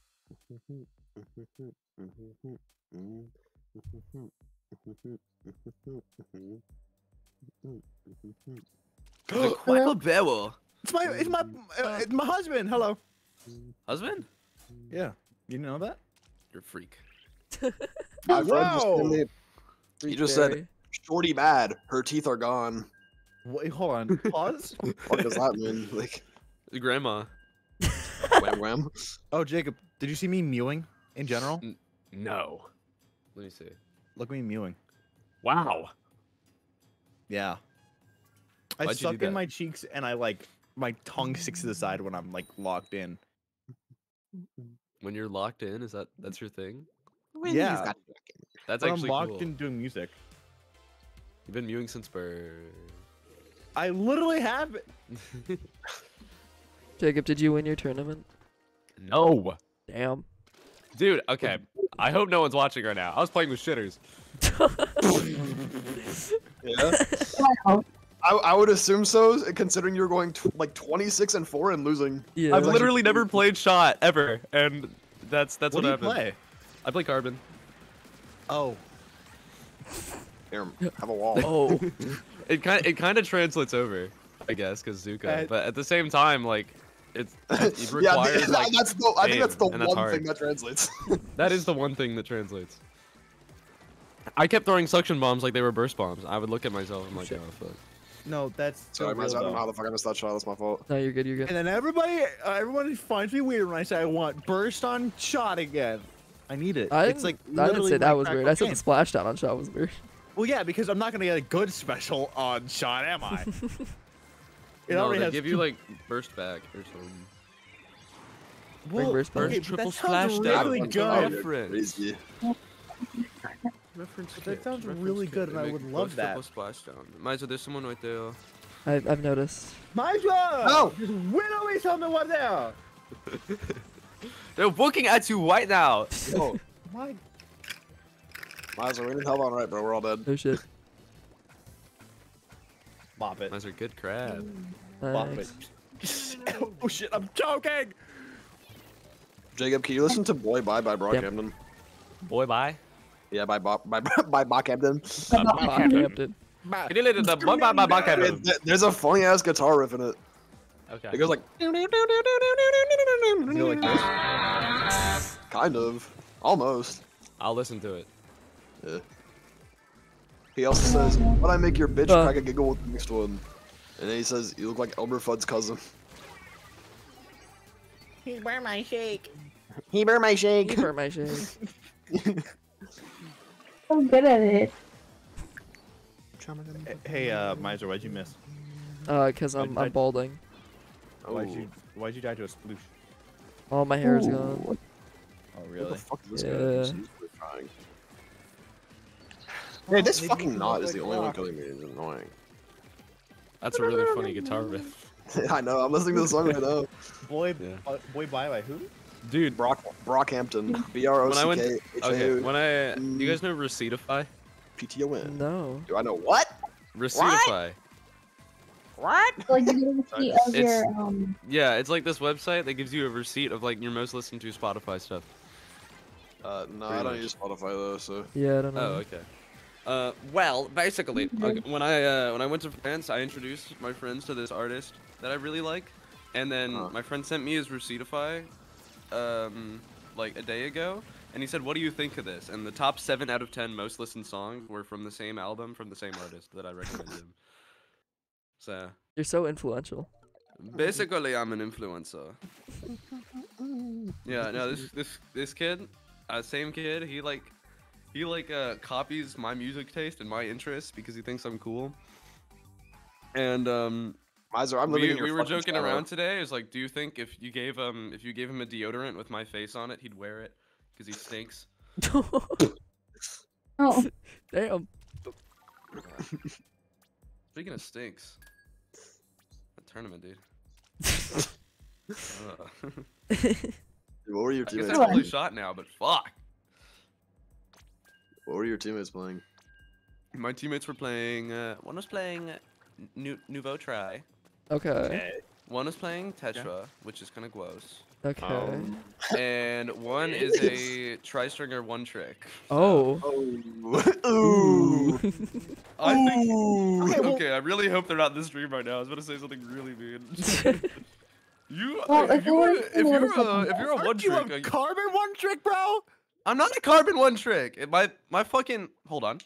Quackleberry. It's my husband. Hello. Husband? Yeah. You didn't know that? You're a freak. My friend just told me, he Freak just Barry. said, "Shorty bad. Her teeth are gone." Wait, hold on. Pause. What does that mean? Like, Grandma. wham wham. Oh, Jacob, did you see me mewing in general? No. Let me see. Look at me mewing. Wow. Yeah. I Why'd you do suck in that? my cheeks and my tongue sticks to the side when I'm like locked in. When you're locked in, that's your thing? Yeah. That's When actually I'm locked cool. in doing music. You've been mewing since birth. I literally have it. Jacob, did you win your tournament? No. Damn. Dude, okay. I hope no one's watching right now. I was playing with shitters. Yeah. I would assume so, considering you're going like 26-4 and losing. Yeah. I've literally never played shot ever, and that's what What do you happened. play? I play carbon. Oh. Here, have a wall. Oh. It kind of translates over, I guess, because Zuka. But at the same time, like, it requires Yeah, like. I think that's the aim, and one hard. thing that translates. That is the one thing that translates. I kept throwing suction bombs like they were burst bombs. I would look at myself and I'm like, oh fuck. No, that's so Sorry, real, I don't know though. how the fuck I missed that shot. That's my fault. No, you're good. You're good. And then everyone finds me weird when I say I want burst on shot again. I need it. I It's didn't, like I didn't literally say that like was crack weird. I said the cocaine. splashdown on shot was weird. Well, yeah, because I'm not gonna get a good special on shot, am I? It No, already they has give you two- like burst back or something. Bring burst back. okay, Triple that sounds splashdown. really Oh, good. crazy. Reference That kit, sounds reference really kit. good, They and I make would love both that. triple splashdown. Miser, there's someone right there. I've noticed. My job. No. Just winnow me something right there. They're looking at you right now. Oh, My. Miser, we need help on right, bro. We're all dead. Oh shit. Bop it. Miser, good crab. Bop it. Oh shit, I'm choking! Jacob, can you listen to Boy Bye by Brockhampton? Boy, bye. Yeah, by Brockhampton. Brockhampton. Can you listen to Boy, bye by Brockhampton? There's a funny ass guitar riff in it. Okay. It goes like. You like this? Kind of. Almost. I'll listen to it. Yeah. He also says, "Why'd I make your bitch crack a giggle with the next one?" And then he says, "You look like Elmer Fudd's cousin." He burn my shake. He burn my shake. He burn my shake. I'm good at it. Hey, Miser, why'd you miss? Cause I'm balding. Why'd you die to a sploosh? All my hair is gone. Oh really? What the fuck is this Yeah. guy? He's trying. Hey, this fucking knot is the only one killing me. It's annoying. That's a really funny guitar riff. I know. I'm listening to the song right now. Boy Bye by who? Dude, Brockhampton. B-R-O-C-K. Okay, when I you guys know Receiptify? P-T-O-N. No. Do I know what? Receiptify. What? Like you get a receipt of It's- your Yeah, it's like this website that gives you a receipt of like your most listened to Spotify stuff. No, I don't use Spotify though, so. Yeah, I don't know. Oh, okay. Well, basically, when I went to France, I introduced my friends to this artist that I really like, and then my friend sent me his Receiptify, like a day ago, and he said, "What do you think of this?" And the top 7 out of 10 most listened songs were from the same album from the same artist that I recommended him. So You're so influential. basically, I'm an influencer. Yeah, no, this kid, same kid, he copies my music taste and my interests because he thinks I'm cool. And Miser, I'm living in your we were fucking joking shadow. around today. It's like, do you think if you gave him a deodorant with my face on it, he'd wear it because he stinks? Oh. Damn. Speaking of stinks, that tournament, dude. What were your I guess teammates I totally playing? shot now, but fuck. What were your teammates playing? My teammates were playing. One was playing Nouveau Try. Okay. One was playing Tetra, which is kind of gross. Okay. And one is a tri-stringer one trick. Oh. Ooh. I think. Okay, I really hope they're not in the stream right now. I was about to say something really mean. Well, if you're a one trick, a carbon one trick, bro? I'm not a carbon one trick. My fucking hold on.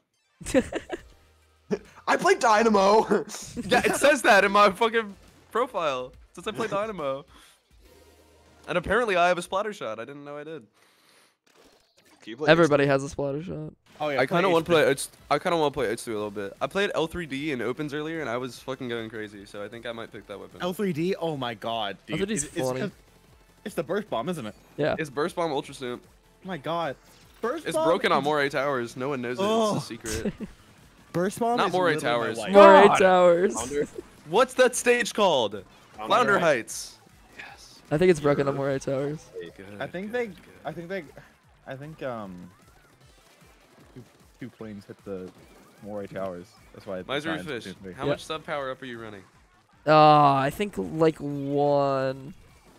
I play Dynamo. Yeah, it says that in my fucking profile. It says I play Dynamo. And apparently I have a splatter shot. I didn't know I did. Everybody has a splatter shot. Oh yeah. I kind of want to play. I kind of want to play H2 a little bit. I played L3D in opens earlier, and I was fucking going crazy. So I think I might pick that weapon. L3D. Oh my god, dude. L3D's funny. It's the burst bomb, isn't it? Yeah. It's Burst Bomb Ultra Stamp. Oh my god. Burst It's bomb broken on is- Moray Towers. No one knows it. Oh. It's a secret. Burst bomb. Not is Moray literally my Towers. life. Moray God. Towers. What's that stage called? Flounder Heights. Yes. I think it's broken on Moray Towers. I think two planes hit the Moray Towers. That's why. Misery Fish. How much sub power up are you running? I think like one.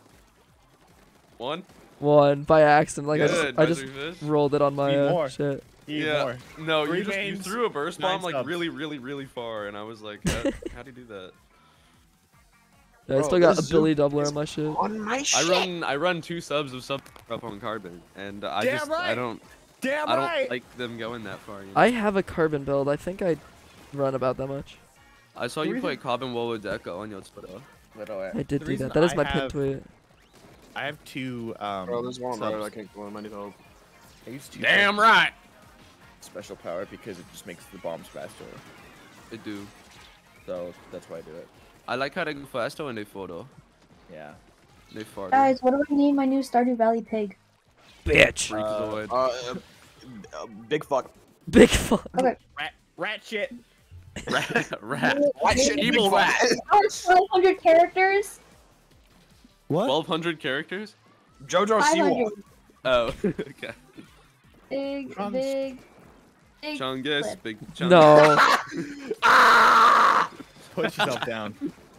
One? By accident. Like Good, I just Misery Fish. rolled it on my Need more. shit. Yeah. No, Three you mains, threw a burst 9 bomb like subs. really far, and I was like, how do you do that? Yeah, I Bro, still got a this Billy Zoom doubler is on my shit. On my shit. I run 2 subs of sub up on carbon, and I Damn just right. I don't like them going that far. You know? I have a carbon build. I think I run about that much. I saw you play Carbon Wolo Deca on your Twitter. I did do that. That is my pin tweet. I have two. Bro, there's one right. subs. I can't go in. I need help. I use two. Damn right. Special power because it just makes the bombs faster. They do. So that's why I do it. I like how they go faster when they photo. Yeah. They fart. Guys, what do I name my new Stardew Valley pig? Bitch. Freakazoid. Big fuck. Big fuck. Okay. Rat shit. Rat. Rat shit. Evil rat. Oh, it's 1,200 characters? What? 1,200 characters? JoJo 500. Siwa. Oh, okay. Big, Drums. big. Big Chungus, flip. big Chungus. No. Push yourself down.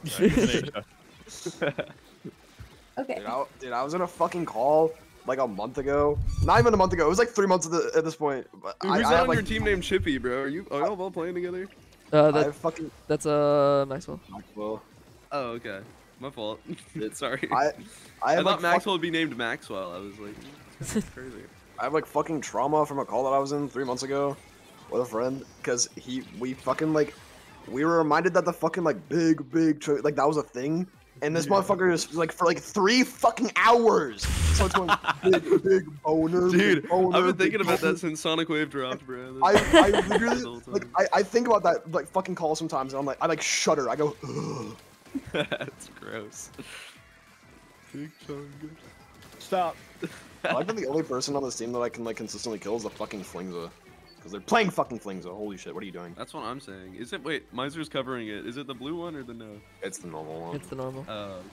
Okay. Dude, I was in a fucking call like a month ago. Not even a month ago. It was like 3 months at this point. But Dude, who's on your team named Chippy, bro? Are y'all all playing together? That's Maxwell. Maxwell. Oh, okay. My fault. Sorry. I thought like, Maxwell would be named Maxwell. I was like, that's crazy. I have like fucking trauma from a call that I was in 3 months ago with a friend because we were reminded that the fucking like big like that was a thing, and this motherfucker is like for like 3 fucking hours. So it's going big boner. Dude, big boner, I've been thinking big about boner. that since Sonic Wave dropped, bro. I literally like I think about that like fucking call sometimes, and I'm like I like shudder. I go. Ugh. That's gross. Big Chungus. Stop. I like that the only person on this team that I can like consistently kill is the fucking Flingza. Because they're playing fucking Flingza. Holy shit, what are you doing? That's what I'm saying. Is it? Wait, Miser's covering it. Is it the blue one or the no? It's the normal one. It's the normal. Oh. Okay.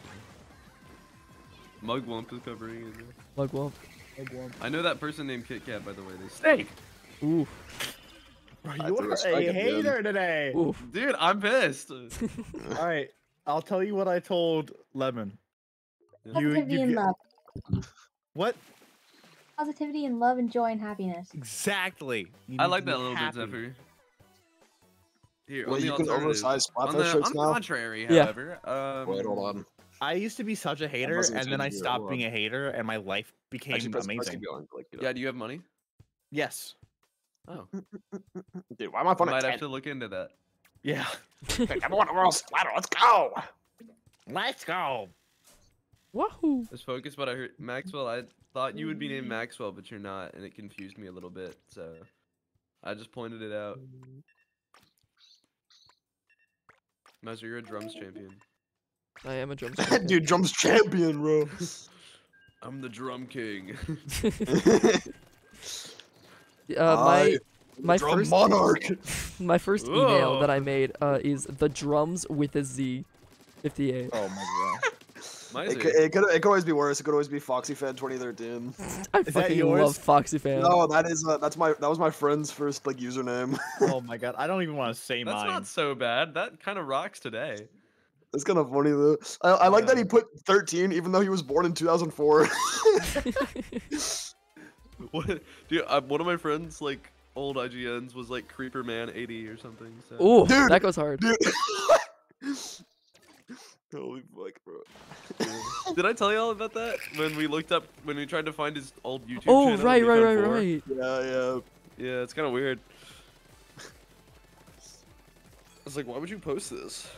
Mugwump is covering it. Mugwump. I know that person named Kit Kat, by the way. They stink. Ooh. You are a hater today. Oof. Dude, I'm pissed. All right, I'll tell you what I told Lemon. Positivity and love. What? Positivity and love and joy and happiness. Exactly. I like that a little bit, Zephyr. Here, Well, on the you can alternative- oversize on Splatfest shirts the now? contrary, Yeah. however, Wait, hold on. I used to be such a hater, wasn't and then I changing it, stopped hold being on. a hater, and my life became Actually, press amazing. keep going, like, Yeah, do you have money? Yes. Oh. Dude, why am I I phone might at have to look into that. Yeah. Everyone roll splatter, let's go! Let's go. Wahoo! Let's focus what I heard. Maxwell, I thought you would be named Maxwell, but you're not, and it confused me a little bit, so I just pointed it out. Miser, you're a drums champion. I am a drum Dude, drums champion, bro. I'm the drum king. My drum first monarch. my first email Whoa. that I made is the drums with a Z, 58. Oh my god. It could always be worse. It could always be Foxy Fan 2013. I that fucking yours? love Foxy Fan. No, that was my friend's first like username. Oh my god. I don't even want to say That's mine. not so bad. That kind of rocks today. It's kind of funny though. I like that he put 13 even though he was born in 2004. What, dude? One of my friends, like old IGNs, was like Creeper Man 80 or something. So. Ooh, Dude, that goes hard. Dude. Holy fuck, bro. Did I tell you all about that when we tried to find his old YouTube Oh, channel? right, and we right, found right, 4? right. Yeah. Yeah, it's kind of weird. I was like, why would you post this?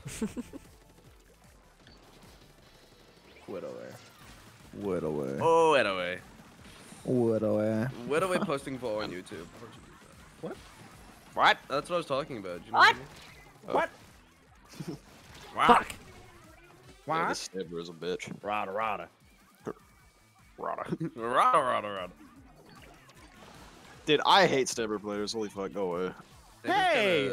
Widoway. Widoway. Oh, anyway. Widoway. Widoway posting 4 on YouTube. What? What? That's what I was talking about. Do you know What? What? Fuck. Yeah, this Snibber is a bitch. Rada rada. Rada. Dude, I hate Snibber players. Holy fuck, go away. Hey!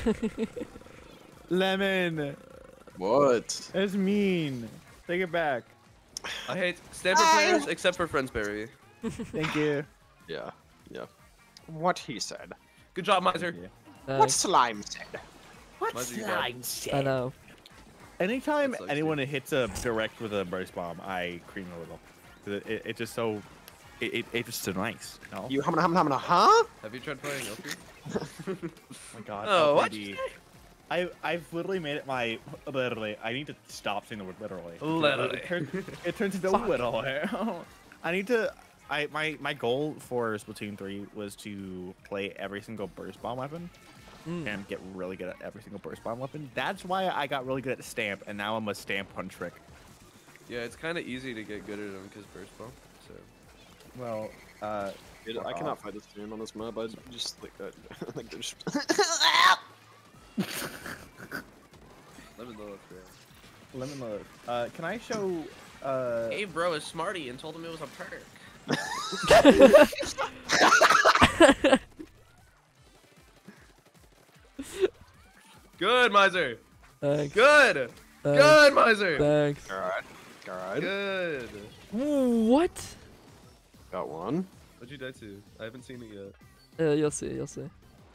Lemon. What? That's mean. Take it back. I hate Stamper players except for Friendsberry. Thank you. Yeah. What he said. Good job, Miser. What Slime said. What Miser, you got slime it. said? I know. Anytime That sucks, anyone hits a direct with a burst bomb, I cream a little. 'Cause it just so it's just so nice. You know? You huh? Have you tried playing Elfie? Oh my god. Oh, what? LPD. I've literally made it my literally. I need to stop saying the word literally. Literally. It turns into literally. I need to. My goal for Splatoon 3 was to play every single burst bomb weapon and get really good at every single burst bomb weapon. That's why I got really good at Stamp, and now I'm a Stamp Punch Trick. Yeah, it's kind of easy to get good at them because burst bomb. So. Well, Dude, I cannot fight this team on this map. I just like that. Like they're just. Let me know that's real. Lemon load. Can I show? Hey, bro, is Smarty and told him it was a perk. Good, Miser. Thanks. Good. Thanks. Good, Miser. Thanks. Alright. Good. What? Got one. What'd you die to? I haven't seen it yet. You'll see. You'll see.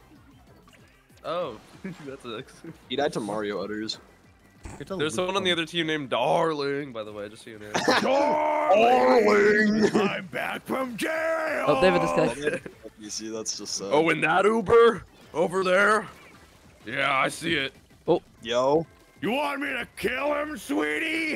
Oh, that's X. He died to Mario utters. There's someone on the other team named Darling, by the way, just so you know. Darling! I'm back from jail! Oh, David disconnected. You see, that's just sad. Oh, in that Uber? Over there? Yeah, I see it. Oh. Yo. You want me to kill him, sweetie?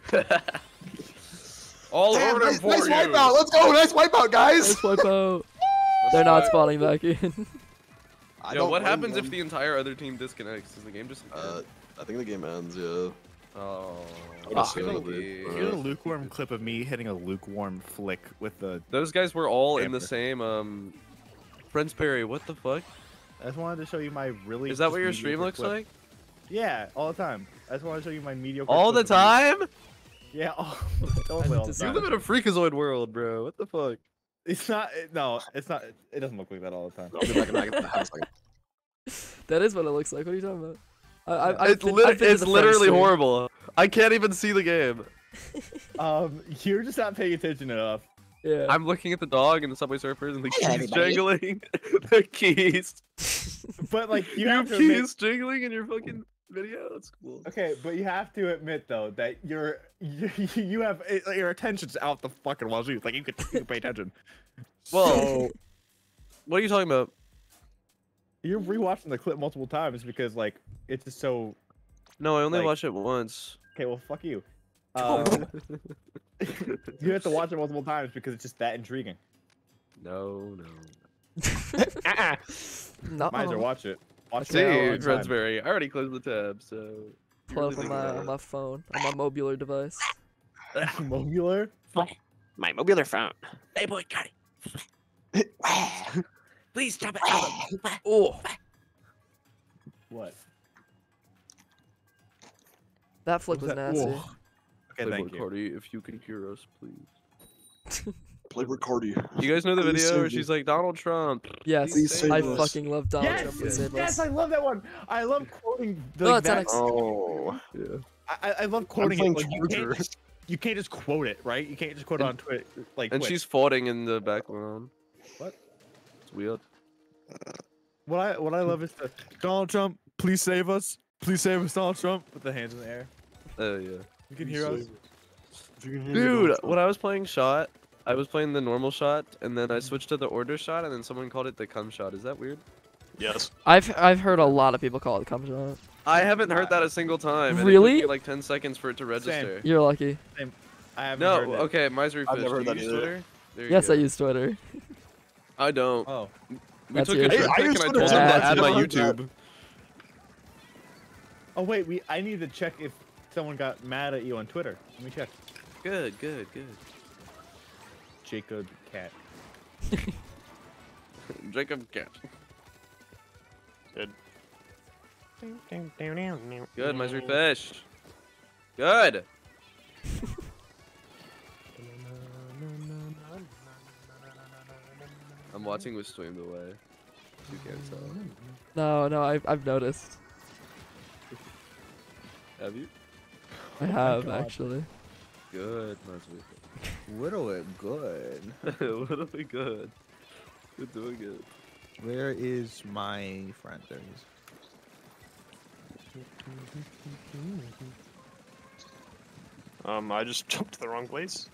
All Damn, over nice, for nice you. wipeout. Let's go. Nice wipeout, guys. Let's wipe out. They're not spawning back in. Yo, what happens if the entire other team disconnects? Does the game just end? I think the game ends, yeah. Oh. Here's a lukewarm clip of me hitting a lukewarm flick with the... Those guys were all in the same, Friends Perry, what the fuck? I just wanted to show you my really... Is that what just your stream mediocre looks clip. like? Yeah, all the time. I just want to show you my mediocre All the clip of me. time? Yeah, totally all the You time. live in a freakazoid world, bro. What the fuck? It's not... No, it's not... It doesn't look like that all the time. I'll be back in a second. That is what it looks like. What are you talking about? It's literally horrible. I can't even see the game. You're just not paying attention enough. Yeah. I'm looking at the dog and the Subway Surfers and the Hey, keys everybody. jangling. The keys. But like you Your have to admit, keys jingling in your fucking video. That's cool. okay, but you have to admit though that you have your attention's out the fucking wazoo. Like you can pay attention. Well, So, what are you talking about? you're rewatching the clip multiple times because like it's just so. No, I only Like- watched it once. Okay, well, fuck you. You have to watch it multiple times because it's just that intriguing. No. No. Miser, watch it. Watch See, it all the time. Friendsberry. I already closed the tab, so. Pull up on my phone, on my mobular device. Mobular? My mobular phone. Hey, boy, got it. Please stop it. Oh, What? that flick was nasty. Whoa. Okay, Playboy thank you. Cardi, if you can hear us, please. Play Ricardi. You guys know the Please video where save she's like, Donald Trump. Yes, Please save I us. fucking love Donald Trump. Please save Yes, us. I love that one. I love quoting Oh, like it's that. NX. Oh. Yeah. I love quoting playing it. Like, Charger. you can't just quote it, right? You can't just quote it on Twitter. Like, And Twitch. she's floating in the background. What? It's weird. What I love is the Donald Trump, please save us. Please save us, Donald Trump, with the hands in the air. Oh, yeah. You can hear us. Dude, when I was playing shot, I was playing the normal shot, and then I switched to the order shot, and then someone called it the cum shot. Is that weird? Yes. I've heard a lot of people call it cum shot. I haven't heard that a single time. and Really? It took me like 10 seconds for it to register. You're lucky. I haven't No, heard it. okay, Misery I've Fish. never heard do you that use either. Twitter? There you Yes, go. I use Twitter. I don't. Oh. We That's took a your trip shit. I pic use and I Twitter told too, them to but add my I've never heard that. YouTube. Oh wait, I need to check if someone got mad at you on Twitter. Let me check. Good. Jacob Cat. Jacob Cat. Good. Good, Misery Fish. Good. I'm watching with streamed away. You can't tell. No, I've noticed. Have you? I have God. actually. Good, Misery Whittle it good. Fish. What'll be good? You're doing it. Where is my friend? There he is. I just jumped to the wrong place.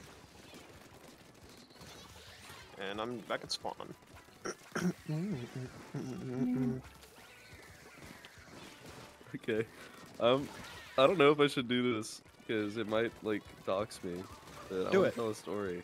And I'm back at spawn. Okay. I don't know if I should do this because it might like dox me. But I Do wanna it. tell a story.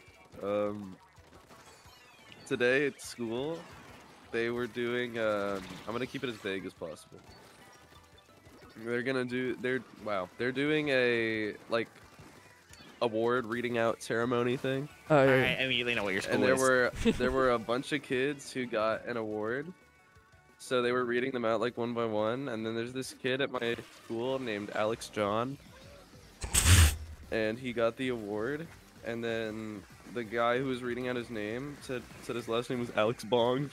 Today at school, they were doing. I'm gonna keep it as vague as possible. They're doing a like award reading out ceremony thing. Oh, I yeah. immediately know what your school And is. there were a bunch of kids who got an award. So they were reading them out like one by one, and then there's this kid at my school named Alex John, and he got the award. And then the guy who was reading out his name said his last name was Alex Bong.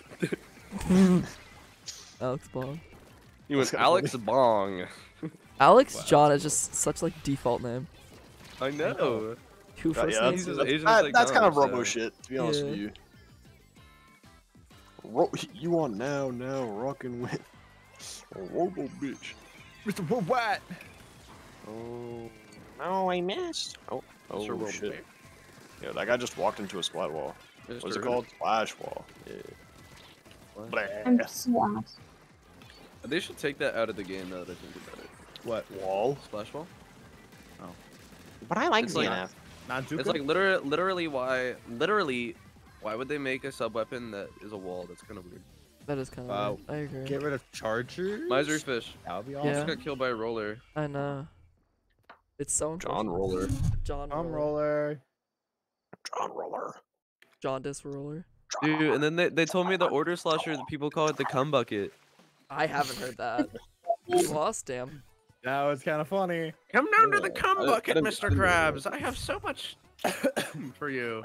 Alex Bong. He went Alex Bong. Alex John is just such like default name. I know. Two first Yeah, names. He's that's, Asian that- like that's kind Dom, of robo so- shit, to be honest with Yeah. you. You want now, rocking with. Robo bitch. Mr. Worldwide. Oh, no, I missed. Oh, Mr. oh Worldwide. shit. Yeah, that guy just walked into a splat wall. What's it called? Splash wall. Yeah. I'm Blah. swat. They should take that out of the game now that I think about it. What? Wall? Splash wall? Oh. But I like It's like- ZNF. Not It's like literally why would they make a sub weapon that is a wall? That's kind of weird. That is kind of weird. I agree. Get rid of chargers. Misery fish. That would be Yeah. awesome. Just got killed by a roller. I know. It's so John unfortunate. Roller. John Tom Roller. Roller. John Roller. Jaundice Roller. Dude, and then they told me the order slosher, the people call it the cum bucket. I haven't heard that. You lost him. That was kind of funny. Come down to the Yeah, cum I bucket, didn't- I Mr. didn't know Krabs. I have so much for you.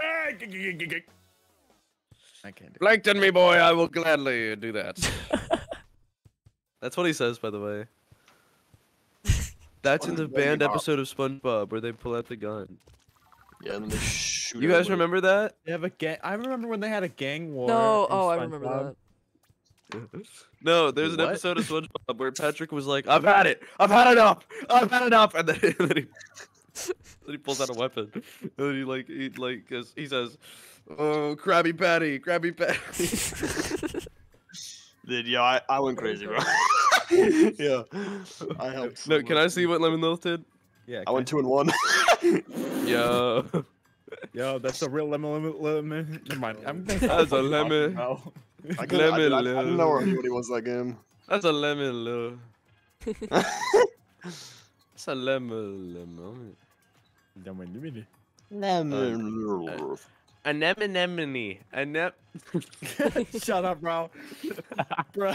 I can't do Plankton, me boy, I will gladly do that. That's what he saes, by the way. That's in the banned episode of SpongeBob where they pull out the gun. Yeah, and then they shoot. You guys everybody. remember that? They have a gang. I remember when they had a gang war. No, in oh, I remember SpongeBob. that. No, there's an What? episode of SpongeBob where Patrick was like, "I've had it, I've had enough, and then, then he pulls out a weapon, and then he says, "Oh, Krabby Patty, Krabby Patty." Dude, yeah, I went crazy, bro. Yeah, I helped. No, so can much. I see what Lemon Loaf did? Yeah. I went 2-1. Yo, Yo, that's a real lemon. Never mind. I'm gonna That's a stop lemon. talking, bro. I didn't know where Lemon anybody was that game. That's a Lemon Loaf. That's a lemon. Lemon. Anemone. Shut up, bro. Bro.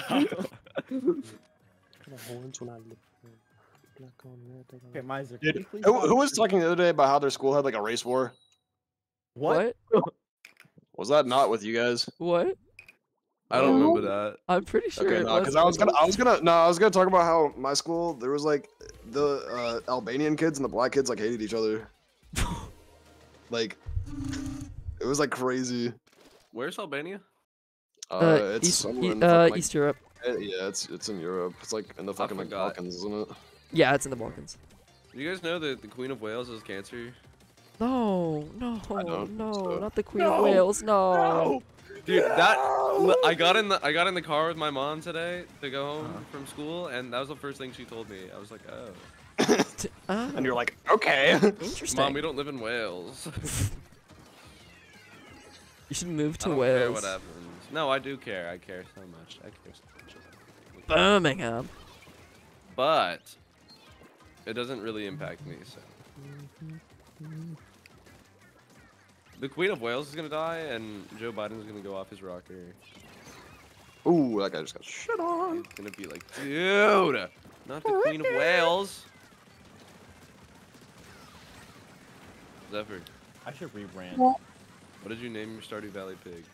Okay, Miser, can you Dude, please who was talking the other day about how their school had like a race war? What? Was that not with you guys? What? I don't remember that. I'm pretty sure Okay, it no, was. because I was gonna talk about how my school there was like the Albanian kids and the black kids like hated each other. Like, it was like crazy. Where's Albania? It's East, somewhere in fucking, like, East Europe. yeah, it's in Europe. It's like in the fucking like forgot. Balkans, isn't it? Yeah, it's in the Balkans. Do you guys know that the Queen of Wales has cancer? No, I don't, no, so- not the Queen of Wales. No. Dude, I got in the car with my mom today to go home from school, and that was the first thing she told me. I was like, oh, And you're like, okay. Interesting. Mom, we don't live in Wales. You should move I to don't care Wales. what happens. No, I do care. I care so much. I care so much. Birmingham. But it doesn't really impact me. So the Queen of Wales is gonna die, and Joe Biden's gonna go off his rocker. Ooh, that guy just got shit on. He's gonna be like, dude, not the Queen of Wales. Zephyr, I should rebrand. What? what did you name your Stardew Valley pig?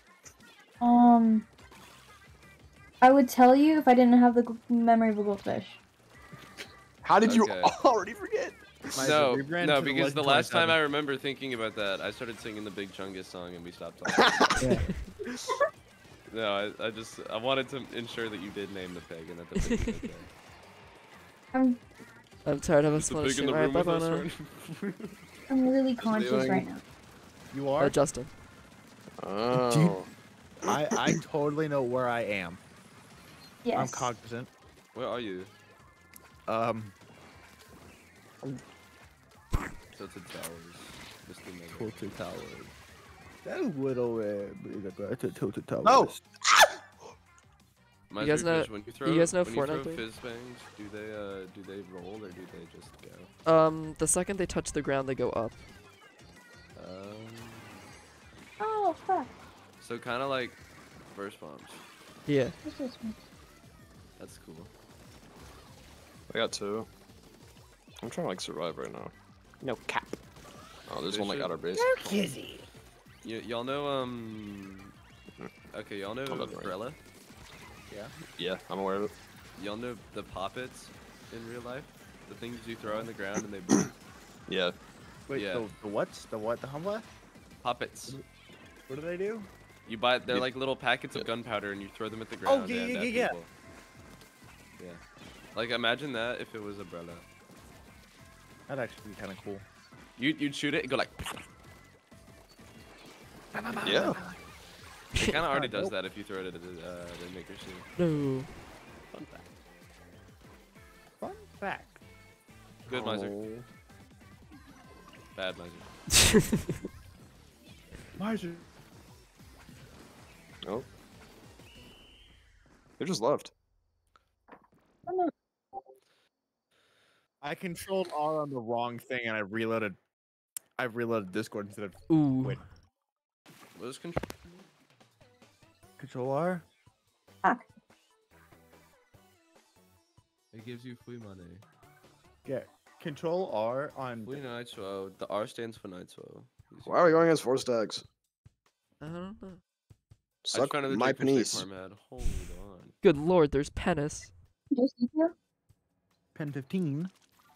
I would tell you if I didn't have the memory of a goldfish. How did you Okay. already forget? No, rebrand no, to the because the Legend last time 27. I remember thinking about that, I started singing the Big Chungus song and we stopped talking. No, I wanted to ensure that you did name the pig and that the pig was okay. I'm tired of us The pig in the Alright, room bye with bye us, now. right? I'm really conscious doing- right now. You are? Justin. Oh. I totally know where I am. Yes. I'm cognizant. Where are you? Tilted Towers. Mr. Mega. Tilted Towers. That little Tilted Towers. No! My You guys know- when you throw, you guys know when you Fortnite, throw dude? fizz bangs, do they roll or do they just go? The second they touch the ground, they go up. Oh, fuck. So kind of like burst bombs. Yeah. This is That's cool. I got 2. I'm trying to like survive right now. No cap. Oh, there's They one like should- at our base. Y'all know Okay, y'all know Oh, that's right. Umbrella? Yeah, I'm aware of it. Y'all know the poppets in real life? The things you throw on the ground and they burn? Yeah. Wait, Yeah. the what? The what? The what? Poppets. What do they do? They're Yeah. like little packets of gunpowder and you throw them at the Oh, ground. yeah, and yeah, at yeah. people. Yeah. Like imagine that if it was Umbrella. That'd actually be kind of cool. You'd shoot it and go like. Yeah. It kind of already does that if you throw it at the Maker Scene. No. Fun fact. Fun fact. Good Miser. Oh. Bad Miser. Miser. Oh. They just left. I controlled R on the wrong thing and I reloaded Discord instead of Ooh. Wait. What is control? Control R? It gives you free money. Yeah. Control R on Free Nitro. The R stands for Nitro. Why are we going against 4 stacks? I don't know. Suck I my penis. Hold on. Good lord, there's penis. Pen 15.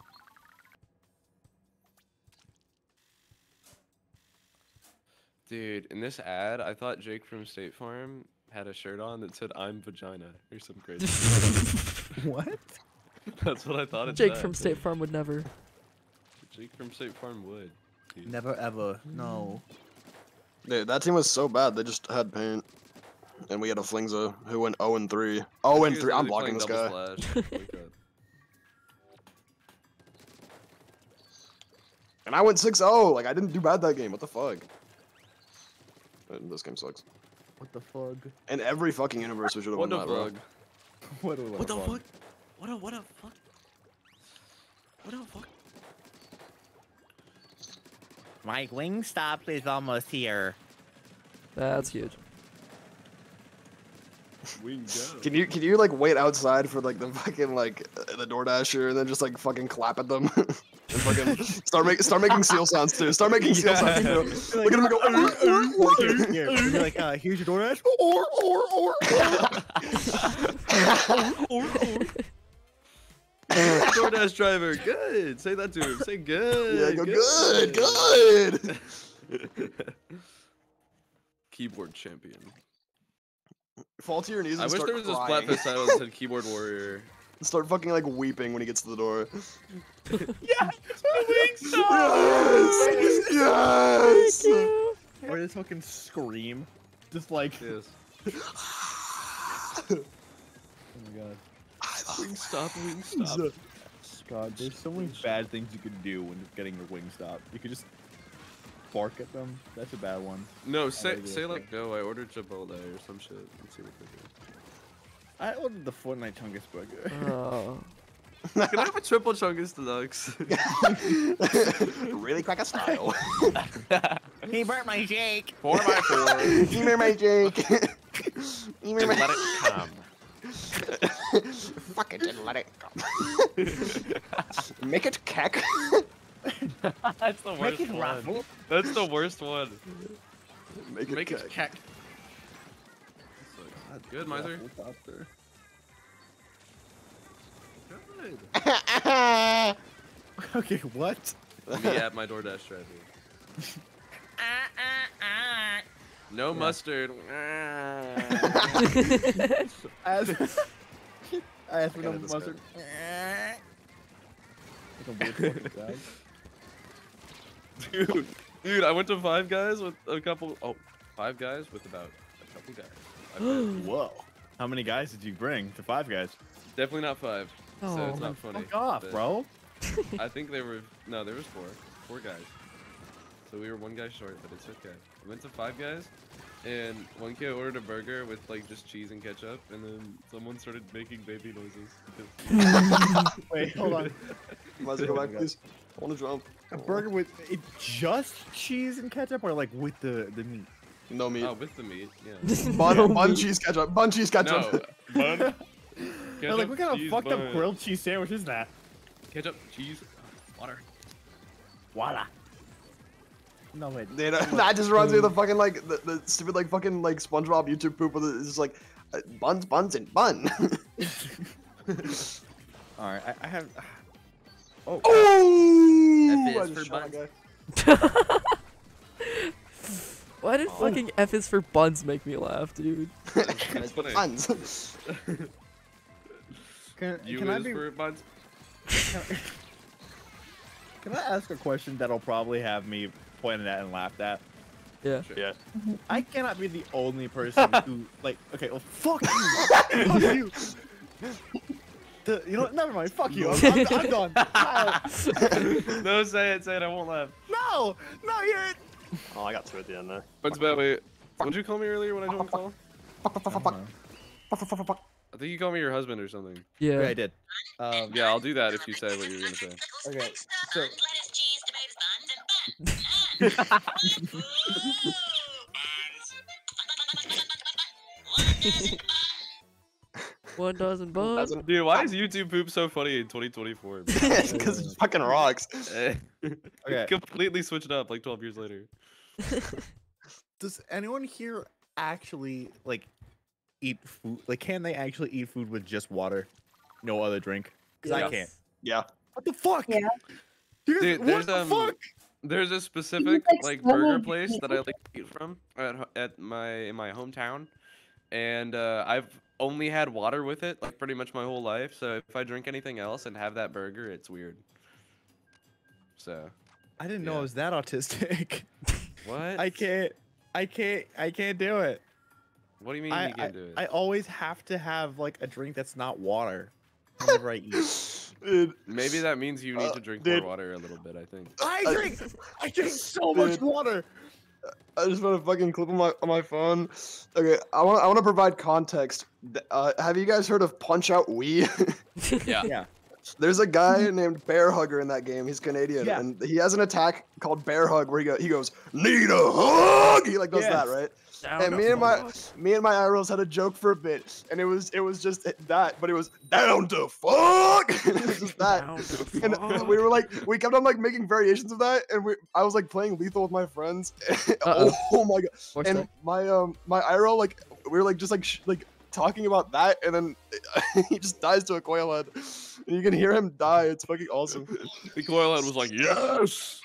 Dude, in this ad, I thought Jake from State Farm had a shirt on that said "I'm vagina" or some crazy. What? That's what I thought it Jake said. from State Farm would never. Jake from State Farm would. Dude. Never ever. No. Dude, that team was so bad. They just had paint. And we had a Flingza who went 0-3. 0-3. I'm blocking this guy. And I went 6-0. Like, I didn't do bad that game. What the fuck? This game sucks. What the fuck? In every fucking universe, we should have won that, bro. What the fuck? What the fuck? What the fuck? What the fuck? My Wingstop is almost here. That's huge. Can you like wait outside for like the fucking like the DoorDasher and then just like fucking clap at them and fucking start making seal sounds too. Start making seal sounds too. Look at him go. Here, you're like, here's your DoorDash. DoorDash driver, good. Say that to him. Say good. Yeah, go good. Keyboard champion. Fall to your knees and I wish start there was this crying. Splatfest title that said keyboard warrior. Start fucking like weeping when he gets to the door. Yes! Yes! Or just fucking scream. Just like. Yes. Oh my god. Wingstop, Wingstop. God, there's so many bad things you could do when getting your Wingstop. You could just bark at them. That's a bad one. No, say like, no, I ordered Chipotle or some shit. Let's see what they do. I ordered the Fortnite Chungus burger. Oh. Can I have a triple Chungus Deluxe? Really crack a style. He burnt my Jake. 4x4. He burnt my Jake. He burnt my... Let it come. Fuck it and let it go. Make it cack. That's the worst one. Raffle. That's the worst one. Make it cack. Good, Miser. Good. Okay, what? Me at my DoorDash driver. No mustard. I asked for no mustard. Dude, I went to Five Guys with a couple. Oh, Five Guys with about a couple guys. Whoa. How many guys did you bring to Five Guys? Definitely not 5. So it's not funny. Fuck off, but bro. I think there were there was 4 guys. So we were 1 guy short, but it's okay. We went to 5 Guys, and one kid ordered a burger with like just cheese and ketchup, and then someone started making baby noises. Wait, hold on. Might go back, please. I want to jump. A burger with just cheese and ketchup, or like with the meat? No meat. Oh, with the meat, yeah. Bun cheese ketchup. Bun cheese ketchup. No, bun. No, like, what kind of fucked up grilled cheese sandwich is that? Ketchup, cheese, water. Voila. No, wait. Dude, that just reminds me of the fucking like the stupid like fucking like SpongeBob YouTube poop with it. It's just like buns and bun. All right, I have. Oh. Oh! F is for buns. Why did fucking F is for buns make me laugh, dude? Buns. You can I is be? fruit buds. Can I ask a question that'll probably have me pointed at and laughed at? Yeah. Yeah. I cannot be the only person who like. Okay, well, fuck you. Fuck you. You know what? Never mind. Fuck you. I'm done. Kyle. No, say it. I won't laugh. No, you're. Oh, I got two at the end there. What's about wait? What did you call me earlier when I joined the call? I think you called me your husband or something. Yeah. I did. Yeah, I'll do that if you say what you're gonna say. Okay. So. One dozen buns. Dude, why is YouTube poop so funny in 2024? It's because it fucking rocks. Okay. Completely switched up like 12 years later. Does anyone here actually like eat food? Like, can they actually eat food with just water, no other drink? Because I Yes. can't. Yeah. What the fuck? Yeah. You guys, Dude, what there's the fuck? there's a specific like, like so burger many place that I people. like to eat from in my hometown, and I've only had water with it like pretty much my whole life. So if I drink anything else and have that burger, it's weird. So I didn't know yeah. I was that autistic. what? I can't do it. What do you mean you can't do it? I always have to have like a drink that's not water whenever I eat. Dude, Maybe that means you need to drink dude. more water a little bit. I think. I drink so much Dude. water. I just want a fucking clip on my phone. Okay, I want to provide context. Have you guys heard of Punch Out Wii? Yeah. Yeah. There's a guy named Bear Hugger in that game. He's Canadian, Yeah. and he has an attack called Bear Hug, where he goes, "Need a hug." He like does Yes. that, right? Down And to me and my fuck. IRLs had a joke for a bit, and it was just that, but it was down to fuck. It was just that. Down to And fuck. we were like, we kept on like making variations of that, and I was like playing Lethal with my friends. Uh-oh. Oh my god! What's And that? my IRL like we were like just like talking about that, and then he just dies to a coil head, and you can hear him die. It's fucking awesome. The coil head was like, yes.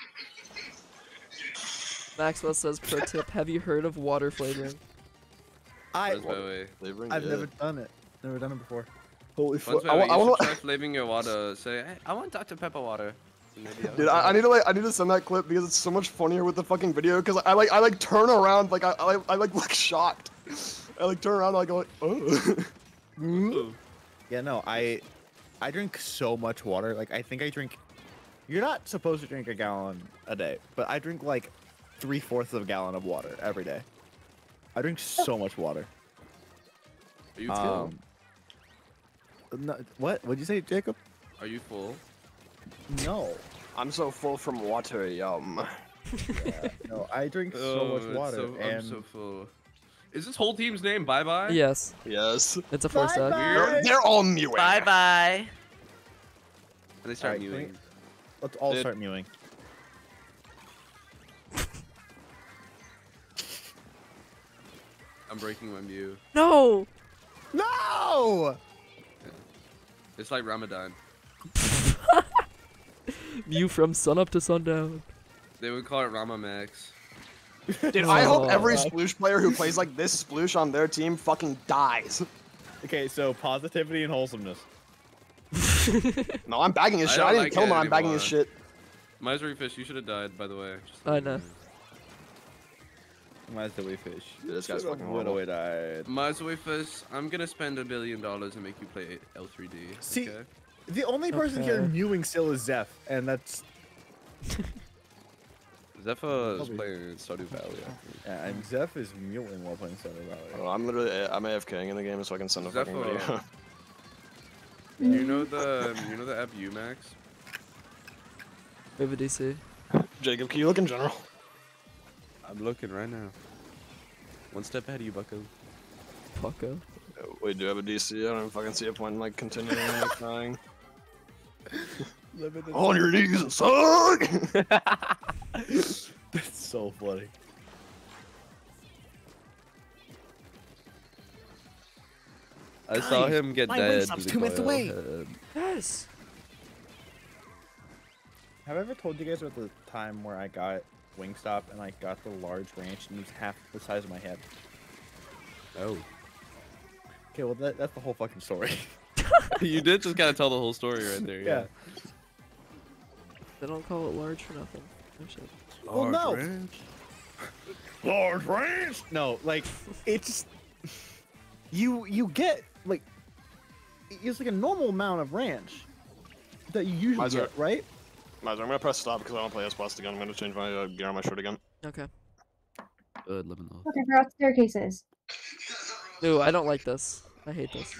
Maxwell says, pro tip, have you heard of water flavoring? I By the way. Flavoring, I've yeah. never done it. Never done it before. Holy Once fuck! I you want should try flavoring your water. Say, hey, I want Dr. Pepper water. Maybe Dude, I need to send that clip because it's so much funnier with the fucking video. Because I like turn around like I look shocked. I like turn around like oh. Yeah, no, I drink so much water. Like I think I drink. You're not supposed to drink a gallon a day, but I drink like 3/4 of a gallon of water every day. I drink so much water. Are you full? No, what? What'd you say, Jacob? Are you full? No. I'm so full from water, yum. Yeah, no, I drink so much it's water, so- and I'm so full. Is this whole team's name Bye Bye? Yes. Yes. It's a 4-star. They're all mewing. Bye. And they start Alright, mewing. let's all Dude. start mewing. I'm breaking my mew. No! No! It's like Ramadan. Mew from sunup to sundown. They would call it Rama Max. Dude, I hope every Oh. Sploosh player who plays like this Sploosh on their team fucking dies. Okay, so positivity and wholesomeness. No, I'm bagging his I shit. I don't didn't like kill him. it I'm bagging his anymore. shit. Misery Fish, you should have died, by the way. Just I know. Why the way fish? Dude, this guy's Should've fucking would've horrible. died. Misery Fish, I'm gonna spend $1 billion and make you play L3D. See, okay? the only person here Okay. mewing still is Zeph, and that's Zephyr is Probably. playing Stardew Valley. I think. yeah, and Zeph is mewing while playing Stardew Valley. Oh, I'm AFKing in the game so I can send a fucking Zephyr. video. You know the app Umax? We have a DC. Jacob, can you look in general? I'm looking right now. One step ahead of you, bucko. Pucko. We do have a DC. I don't even fucking see a point in like continuing like crying. On your knees and suck. That's so funny. I saw him get my dead. Wingstop's to the 2 minutes coil away. head. Yes! Have I ever told you guys about the time where I got Wingstop and I got the large ranch and it was half the size of my head? Oh. Okay, well that's the whole fucking story. You did just kind of tell the whole story right there. Yeah. They don't call it large for nothing. Oh shit. Well, no. Large ranch? No, like it's you get like it's like a normal amount of ranch that you usually Miser. get, right? Miser, I'm gonna press stop because I don't play S-Plus again. I'm gonna change my gear on my shirt again. Okay. Good, living off. Okay, figure out staircases. Ooh, I don't like this. I hate this.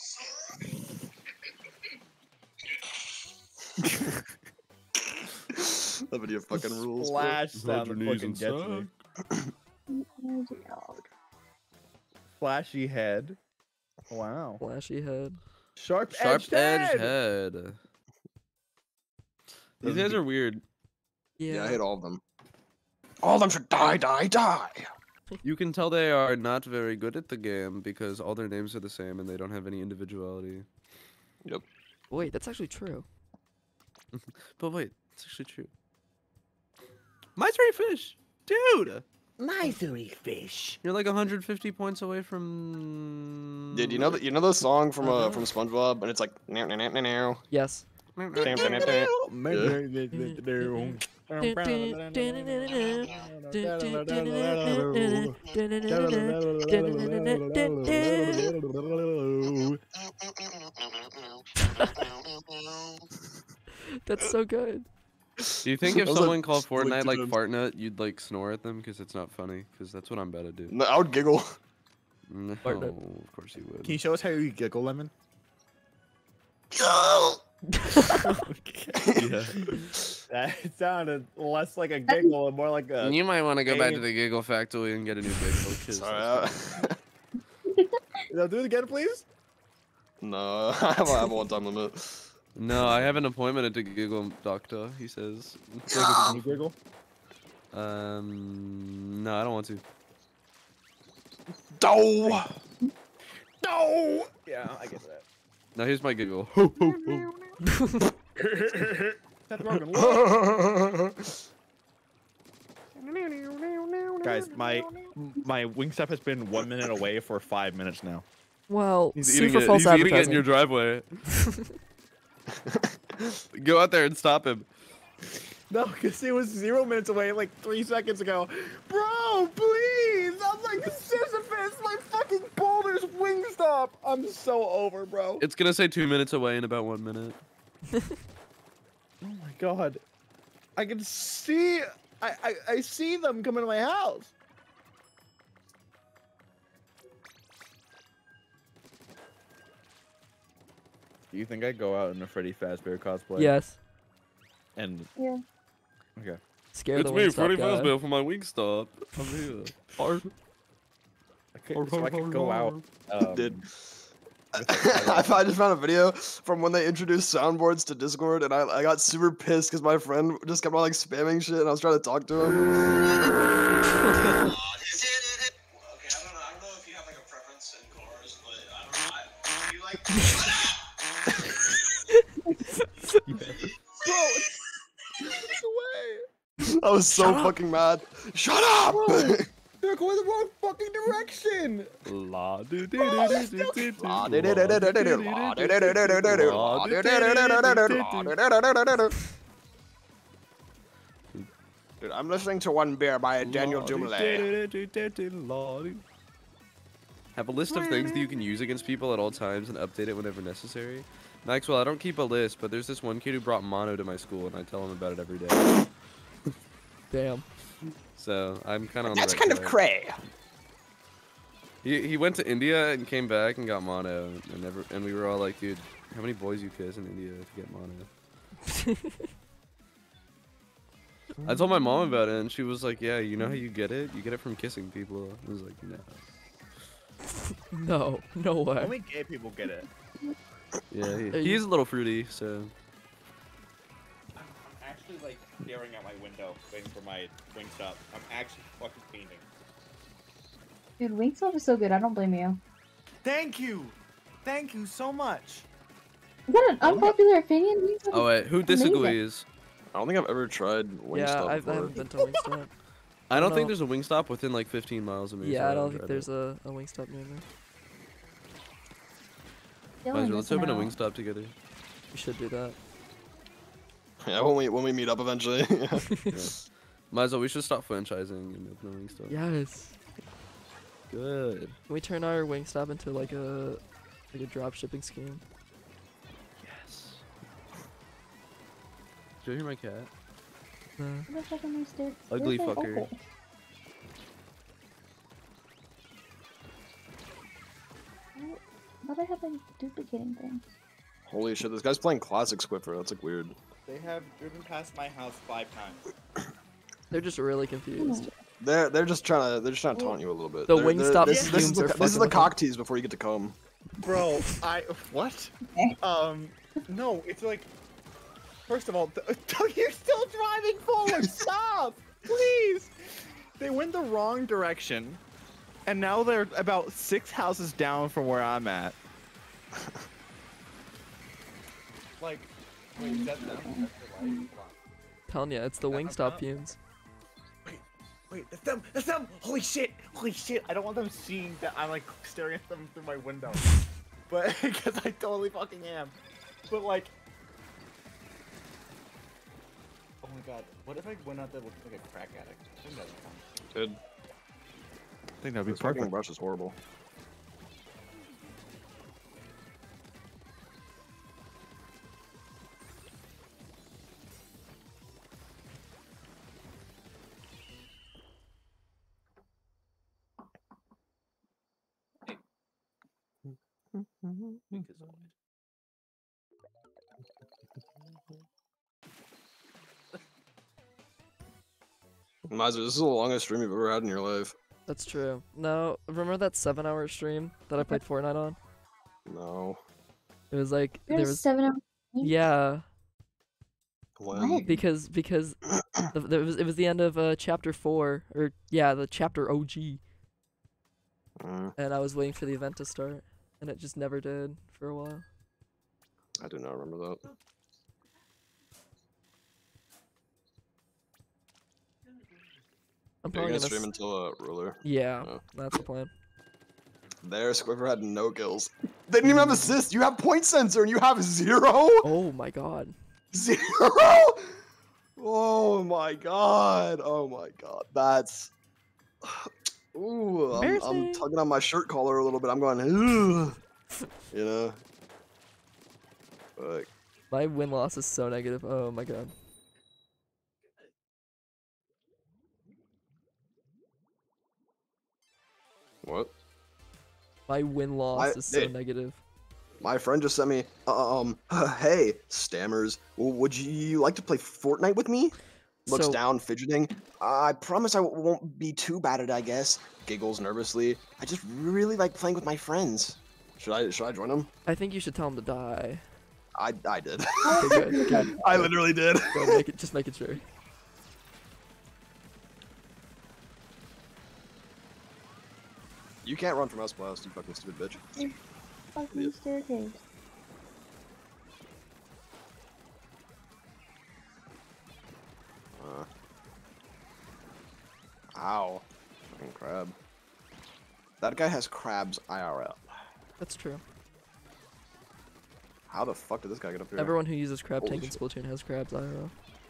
That video fucking rules. bro. Flash sound that fucking gets me. Flashy head. Wow. Flashy head. Sharp Sharp edge head. head. These guys are weird. Yeah, I hate all of them. All of them should die, die, die. You can tell they are not very good at the game because all their names are the same and they don't have any individuality. Yep. Wait, that's actually true. But wait, it's actually true. Misery fish, dude. Misery fish. You're like 150 points away from. Dude, you know the song from SpongeBob, and it's like now. Yes. That's so good. Do you think if Those are someone called so, like, Fortnite like two Fartnut, you'd like snore at them because it's not funny? Because that's what I'm about to do. No, I would giggle. No, Fartnut. of course you would. Can you show us how you giggle, Lemon? Yeah. That sounded less like a giggle and more like a. You might want to go back to pain. the Giggle Factory and get a new giggle. 'Cause Sorry. No, do it again, please. No, I have a one-time limit. No, I have an appointment at the Giggle Doctor. He says. Can you giggle? No, I don't want to. No. No. Yeah, I get that. Now here's my giggle. Seth Rogen, look. Guys, my Wingstop has been 1 minute away for 5 minutes now. Well, He's super eating it. false He's eating it in advertising. your driveway. Go out there and stop him. No, because it was 0 minutes away like 3 seconds ago. Bro, please! I'm like Sisyphus, my fucking Boulder's Wingstop. I'm so over, bro. It's gonna say 2 minutes away in about 1 minute. Oh my god. I can see I see them coming to my house. Do you think I'd go out in a Freddy Fazbear cosplay? Yes. And Yeah. okay. Scare It's the me, Wingstop Freddy guy. Fazbear for my Wingstop. I'm here. So I could go out. Dude. I just found a video from when they introduced soundboards to Discord, and I got super pissed because my friend just kept on like spamming shit, and I was trying to talk to him. Okay, I don't know if you have like a preference in cars, but I don't know. You like Bro, it's away. I was so fucking mad. Shut up! Bro, they're going the wrong fucking direction. La do do Bro, do it's do still- do do. Dude, I'm listening to One Beer by Daniel Dumley. Have a list of things that you can use against people at all times and update it whenever necessary. Maxwell, I don't keep a list, but there's this one kid who brought mono to my school, and I tell him about it every day. Damn. So I'm kind of on That's the kind right of track. cray. He went to India and came back and got mono, and we were all like, dude, how many boys you kiss in India to get mono? I told my mom about it, and she was like, yeah, you know how you get it? You get it from kissing people. I was like, no. No, no way. Only gay people get it. Yeah, he's a little fruity, so. I'm actually like staring out my window, waiting for my Wingstop. I'm actually fucking painting. Dude, Wingstop is so good. I don't blame you. Thank you so much. Is that an unpopular opinion? Wingstop Oh wait, who is amazing. disagrees? I don't think I've ever tried Wingstop Yeah, I before. haven't been to Wingstop. I don't think know. there's a Wingstop within like 15 miles of me. Yeah, so I haven't don't think tried there's it. a Wingstop near me. Miser, let's open a Wingstop together. We should do that. Yeah, when we meet up eventually. Yeah. Miser, we should stop franchising and open a Wingstop. Yes. Good. Can we turn our Wingstop into like a drop shipping scheme? Yes. Did you hear my cat? No. What the fuck am I staring? Ugly Where's my fucker. hole? Why do I have like duplicating things? Holy shit, this guy's playing classic Squiffer. That's like weird. They have driven past my house 5 times. They're just really confused. They're just trying to taunt you a little bit. The They're- Wingstop this is fumes are the fucking with cock tease before you get to come. Bro, what? No, it's like, first of all, you're still driving forward. Stop, please. They went the wrong direction, and now they're about 6 houses down from where I'm at. Like, wait, is that them? Telling ya, it's the Wingstop fumes. Wait, that's them! That's them! Holy shit! Holy shit! I don't want them seeing that I'm like staring at them through my window. But, because I totally fucking am. But like... Oh my god, what if I went out there looking like a crack addict? I think that'd be fun. Dude. I think that'd be This fucking perfect. brush is horrible. Miser, this is the longest stream you've ever had in your life. That's true. No, remember that 7-hour stream that I played Fortnite on? No. It was like there There's was 7 hours. yeah. When? Because it was the end of chapter 4 or yeah, the chapter OG. And I was waiting for the event to start and it just never did for a while. I do not remember that. I'm Are you probably gonna gonna stream until ruler? Yeah, Oh. that's the plan. There, Squiffer had no kills. They didn't even have assists. You have point sensor and you have 0. Oh my god. 0. Oh my god. Oh my god. That's. Ooh, I'm Embarrassing. tugging on my shirt collar a little bit. I'm going. Ugh. You know. Fuck. My win-loss is so negative. Oh my god. What? My win-loss is so dude, negative. My friend just sent me, hey, stammers, would you like to play Fortnite with me? Looks So- down, fidgeting. I promise I won't be too bad at it, I guess. Giggles nervously. I just really like playing with my friends. Should I join them? I think you should tell him to die. I did. Okay, good, good. I literally did. Go, just make it sure. You can't run from us, Blast, you fucking stupid bitch. Fucking staircase. Ow. Fucking crab. That guy has crabs IRL. That's true. How the fuck did this guy get up here? Everyone who uses crab Holy tank in shit. Splatoon has crabs IRL.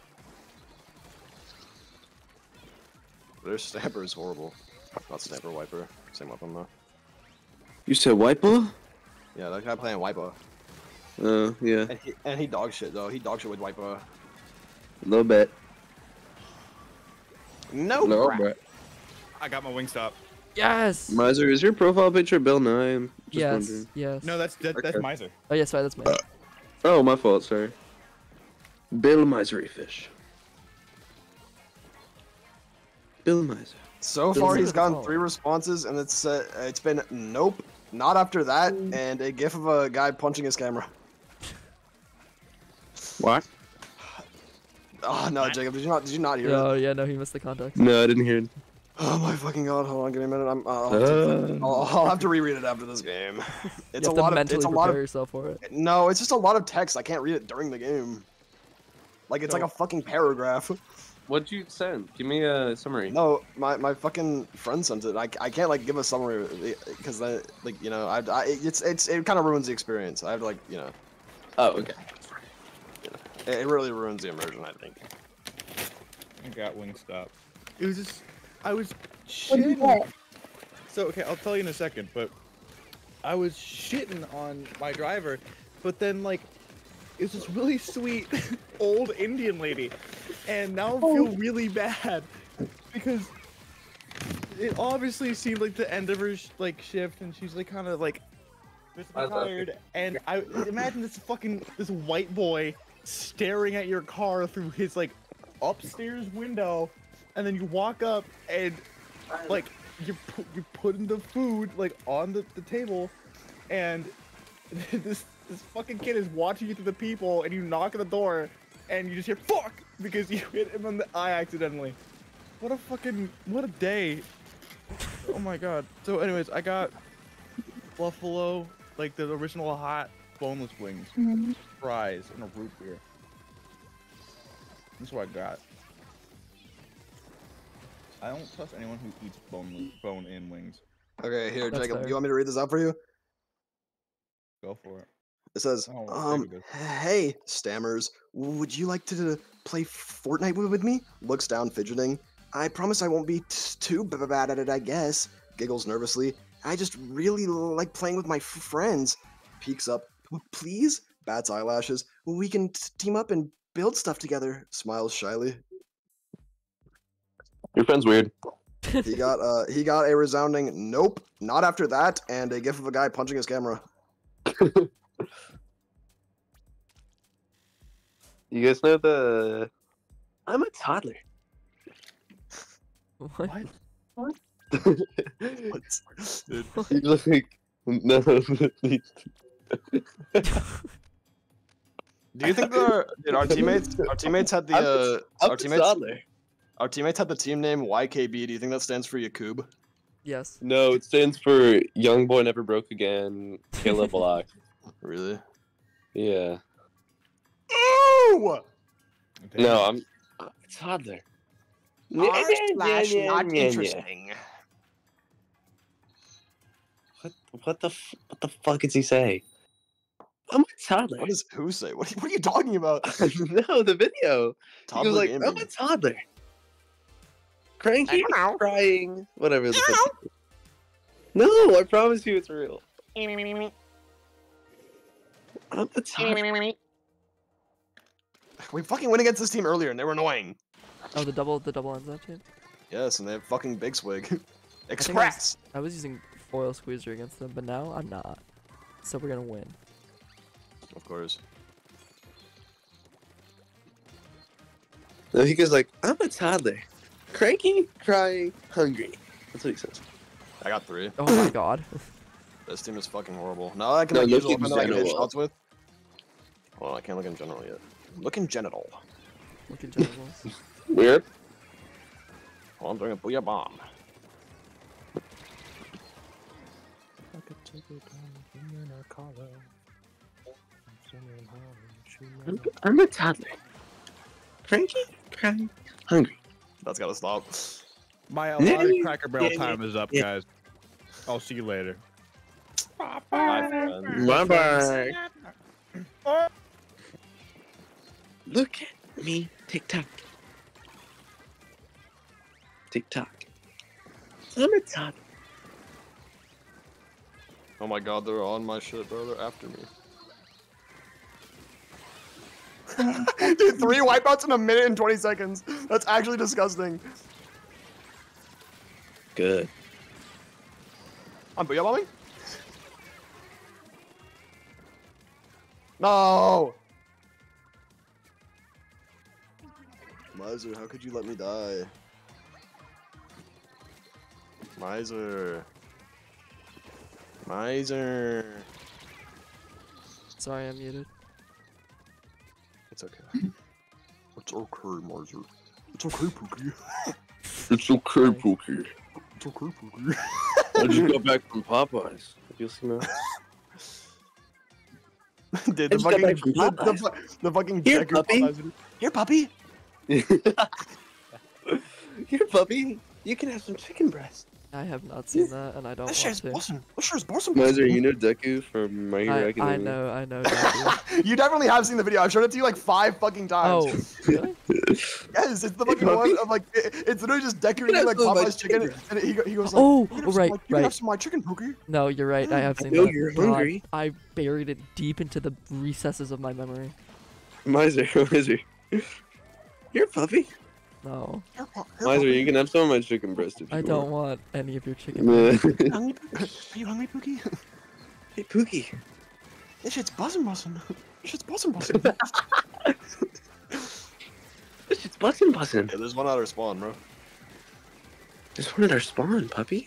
Their stamper is horrible. Not stamper, wiper. Same weapon though. You said wiper? Yeah, that guy playing wiper. Yeah. And he dog shit though. He dog shit with wiper. A little bit. No, No, crap. bro. I got my Wingstop. Yes! Miser, is your profile picture Bill Nye? I'm just Yes, wondering. yes. No, that's Okay. Miser. Oh yeah, sorry, that's me. Oh, my fault, sorry. Bill Misery Fish. Bill Miser. So Bill far, Miser he's the gotten follower. 3 responses, and it's been nope, not after that, and a gif of a guy punching his camera. What? Oh no, Jacob, did you not hear Oh it? yeah, no, he missed the context. No, I didn't hear it. Oh my fucking god! Hold on, give me a minute. I'll have to reread it after this game. It's You a have to lot of mentally it's a prepare lot of yourself for it. no, it's just a lot of text. I can't read it during the game. Like it's like a fucking paragraph. What'd you send? Give me a summary. No, my fucking friend sent it. I can't like give a summary because it kind of ruins the experience. I have to like Oh, okay. It really ruins the immersion, I think. I got Wingstop. It was just, I was What did you shitting. get? So, okay, I'll tell you in a second, but I was shitting on my driver, but then, like, it's this really sweet old Indian lady, and now I feel really bad because it obviously seemed like the end of her, shift, and she's, like, kind of, like, physically tired, and I imagine this white boy staring at your car through his, like, upstairs window, and then you walk up and like you're putting the food like on the table, and this fucking kid is watching you through the people, and you knock on the door and you just hear fuck because you hit him on the eye accidentally. What a day. Oh my god. So anyways, I got buffalo, like the original hot boneless wings, fries, and a root beer. That's what I got. I don't trust anyone who eats bone-in wings. Okay, here, That's Jacob. fair. You want me to read this out for you? Go for it. It says, hey, Stammers, would you like to play Fortnite with me? Looks down, fidgeting. I promise I won't be too bad at it, I guess. Giggles nervously. I just really like playing with my friends. Peeks up. Please? Bats eyelashes. We can team up and build stuff together. Smiles shyly. Your friend's weird. He got a resounding nope, not after that, and a gif of a guy punching his camera. You guys know the... I'm a toddler. What? What? You look like... No. Do you think our teammates had the our teammates had the team name YKB? Do you think that stands for Yakub? Yes. No, it stands for Young Boy Never Broke Again, Caleb Block. Really? Yeah. Ooh! No, I'm a toddler. R// not interesting. What the fuck is he say? I'm a toddler. What does who say? What are you talking about? No, the video. Toddler he was like, gaming. I'm a toddler. Cranky, crying, whatever. The fuck. No, I promise you it's real. I'm a toddler. We fucking went against this team earlier and they were annoying. Oh, the double ends that team? Yes, and they have fucking big swig. I think Express! I was using foil squeezer against them, but now I'm not. So we're gonna win. Of course. No, he goes like, I'm a toddler. Cranky, crying, hungry. That's what he says. I got 3. Oh my god. This team is fucking horrible. Now I can No, like, use a look in weapon that I can hit general. shots with. Well, I can't look in general yet. Look in genital. Look at genitals. Weird. Well, I'm doing a booyah bomb. I'm a toddler. Cranky, crying, hungry. That's gotta stop. My allotted Cracker Barrel time is up, guys. I'll see you later. Bye, friend. Bye-bye. Look at me, TikTok. TikTok. I'm a toddler. Oh my god, they're on my shit, bro. They're after me. Dude, 3 wipeouts in a minute and 20 seconds. That's actually disgusting. Good. I'm booyah bombing? No! Miser, how could you let me die? Miser. Miser. Sorry, I'm muted. It's okay. It's okay, Miser. It's okay, Pookie. It's okay, Pookie. It's okay, Pookie. I just got back from Popeyes. You'll see now. Dude, I the just got fucking, back from Popeyes. the fucking Here, checker puppy. Popeyes. Here, puppy. Here, puppy. You can have some chicken breast. I have not seen that, and I don't This want shit's to. awesome. This shit's awesome. Miser, you know Deku from My Hero I Academia? I know. Deku. You definitely have seen the video. I've showed it to you like 5 fucking times. Oh, really? Yes, it's the fucking one of like it's literally just Deku eating like That's so much Popeye's chicken, chicken. and he goes like, Oh, "You can have some right, of my- you can have right. some of my chicken, Pookie." No, you're right. I have seen know that. you're God, hungry. I buried it deep into the recesses of my memory. Miser. Here, puppy. No, Miser, you can have some of my chicken breast if you I want. don't want any of your chicken. Nah. Hungry, Pookie? Are you hungry, Pookie? Hey, Pookie. This shit's buzzing. This shit's buzzing. This shit's bussin'. Yeah, there's one out of spawn, bro. Just wanted our spawn, puppy.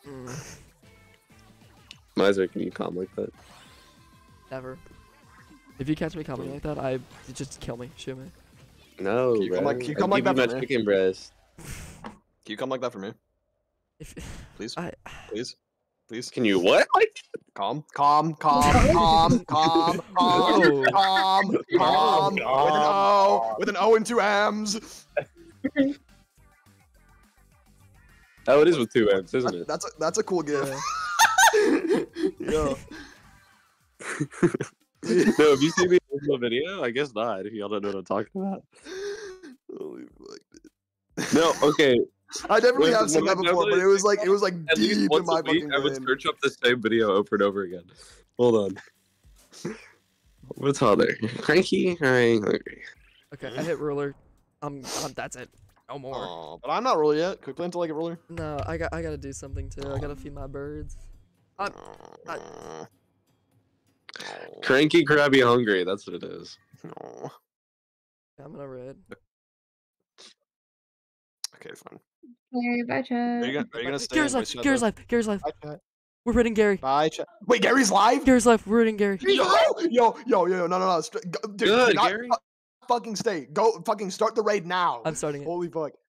Miser, can you calm like that? Never. If you catch me coming like that, you just kill me, shoot me. No, Can you come bro. like- can you I'll come like give that you for my me? chicken breast. Can you come like that for me? If Please? I Please? Please? Can you what? Calm. Calm. Oh, With an O and 2 M's. Oh, it is with 2 M's, isn't it? That's a cool gift. Yeah. No, have you seen the original video? I guess not, if y'all don't know what I'm talking about. Holy fuck. No, okay. I definitely have When seen I that before, downloaded but it was like At least deep in once my a week, fucking I would brain. search up the same video over and over again. Hold on. What's all there? Cranky? I'm hungry. okay, I hit ruler. That's it. No more. Aw, but I'm not ruler yet. Quick plan until I get ruler. No, I gotta do something too. I gotta feed my birds. I- Cranky, crabby, hungry. That's what it is. No. I'm gonna red. Okay, fine. Gary, bye, Are chat. you gonna stay? Gary's in live. voice chat, Gary's though? live. Gary's live. Bye, chat. We're raiding Gary. Bye, chat. Wait, Gary's live? Gary's live. We're raiding Gary. Yo, no. Dude, Good, do not Gary. fucking stay. Go fucking start the raid now. I'm starting it. Holy fuck.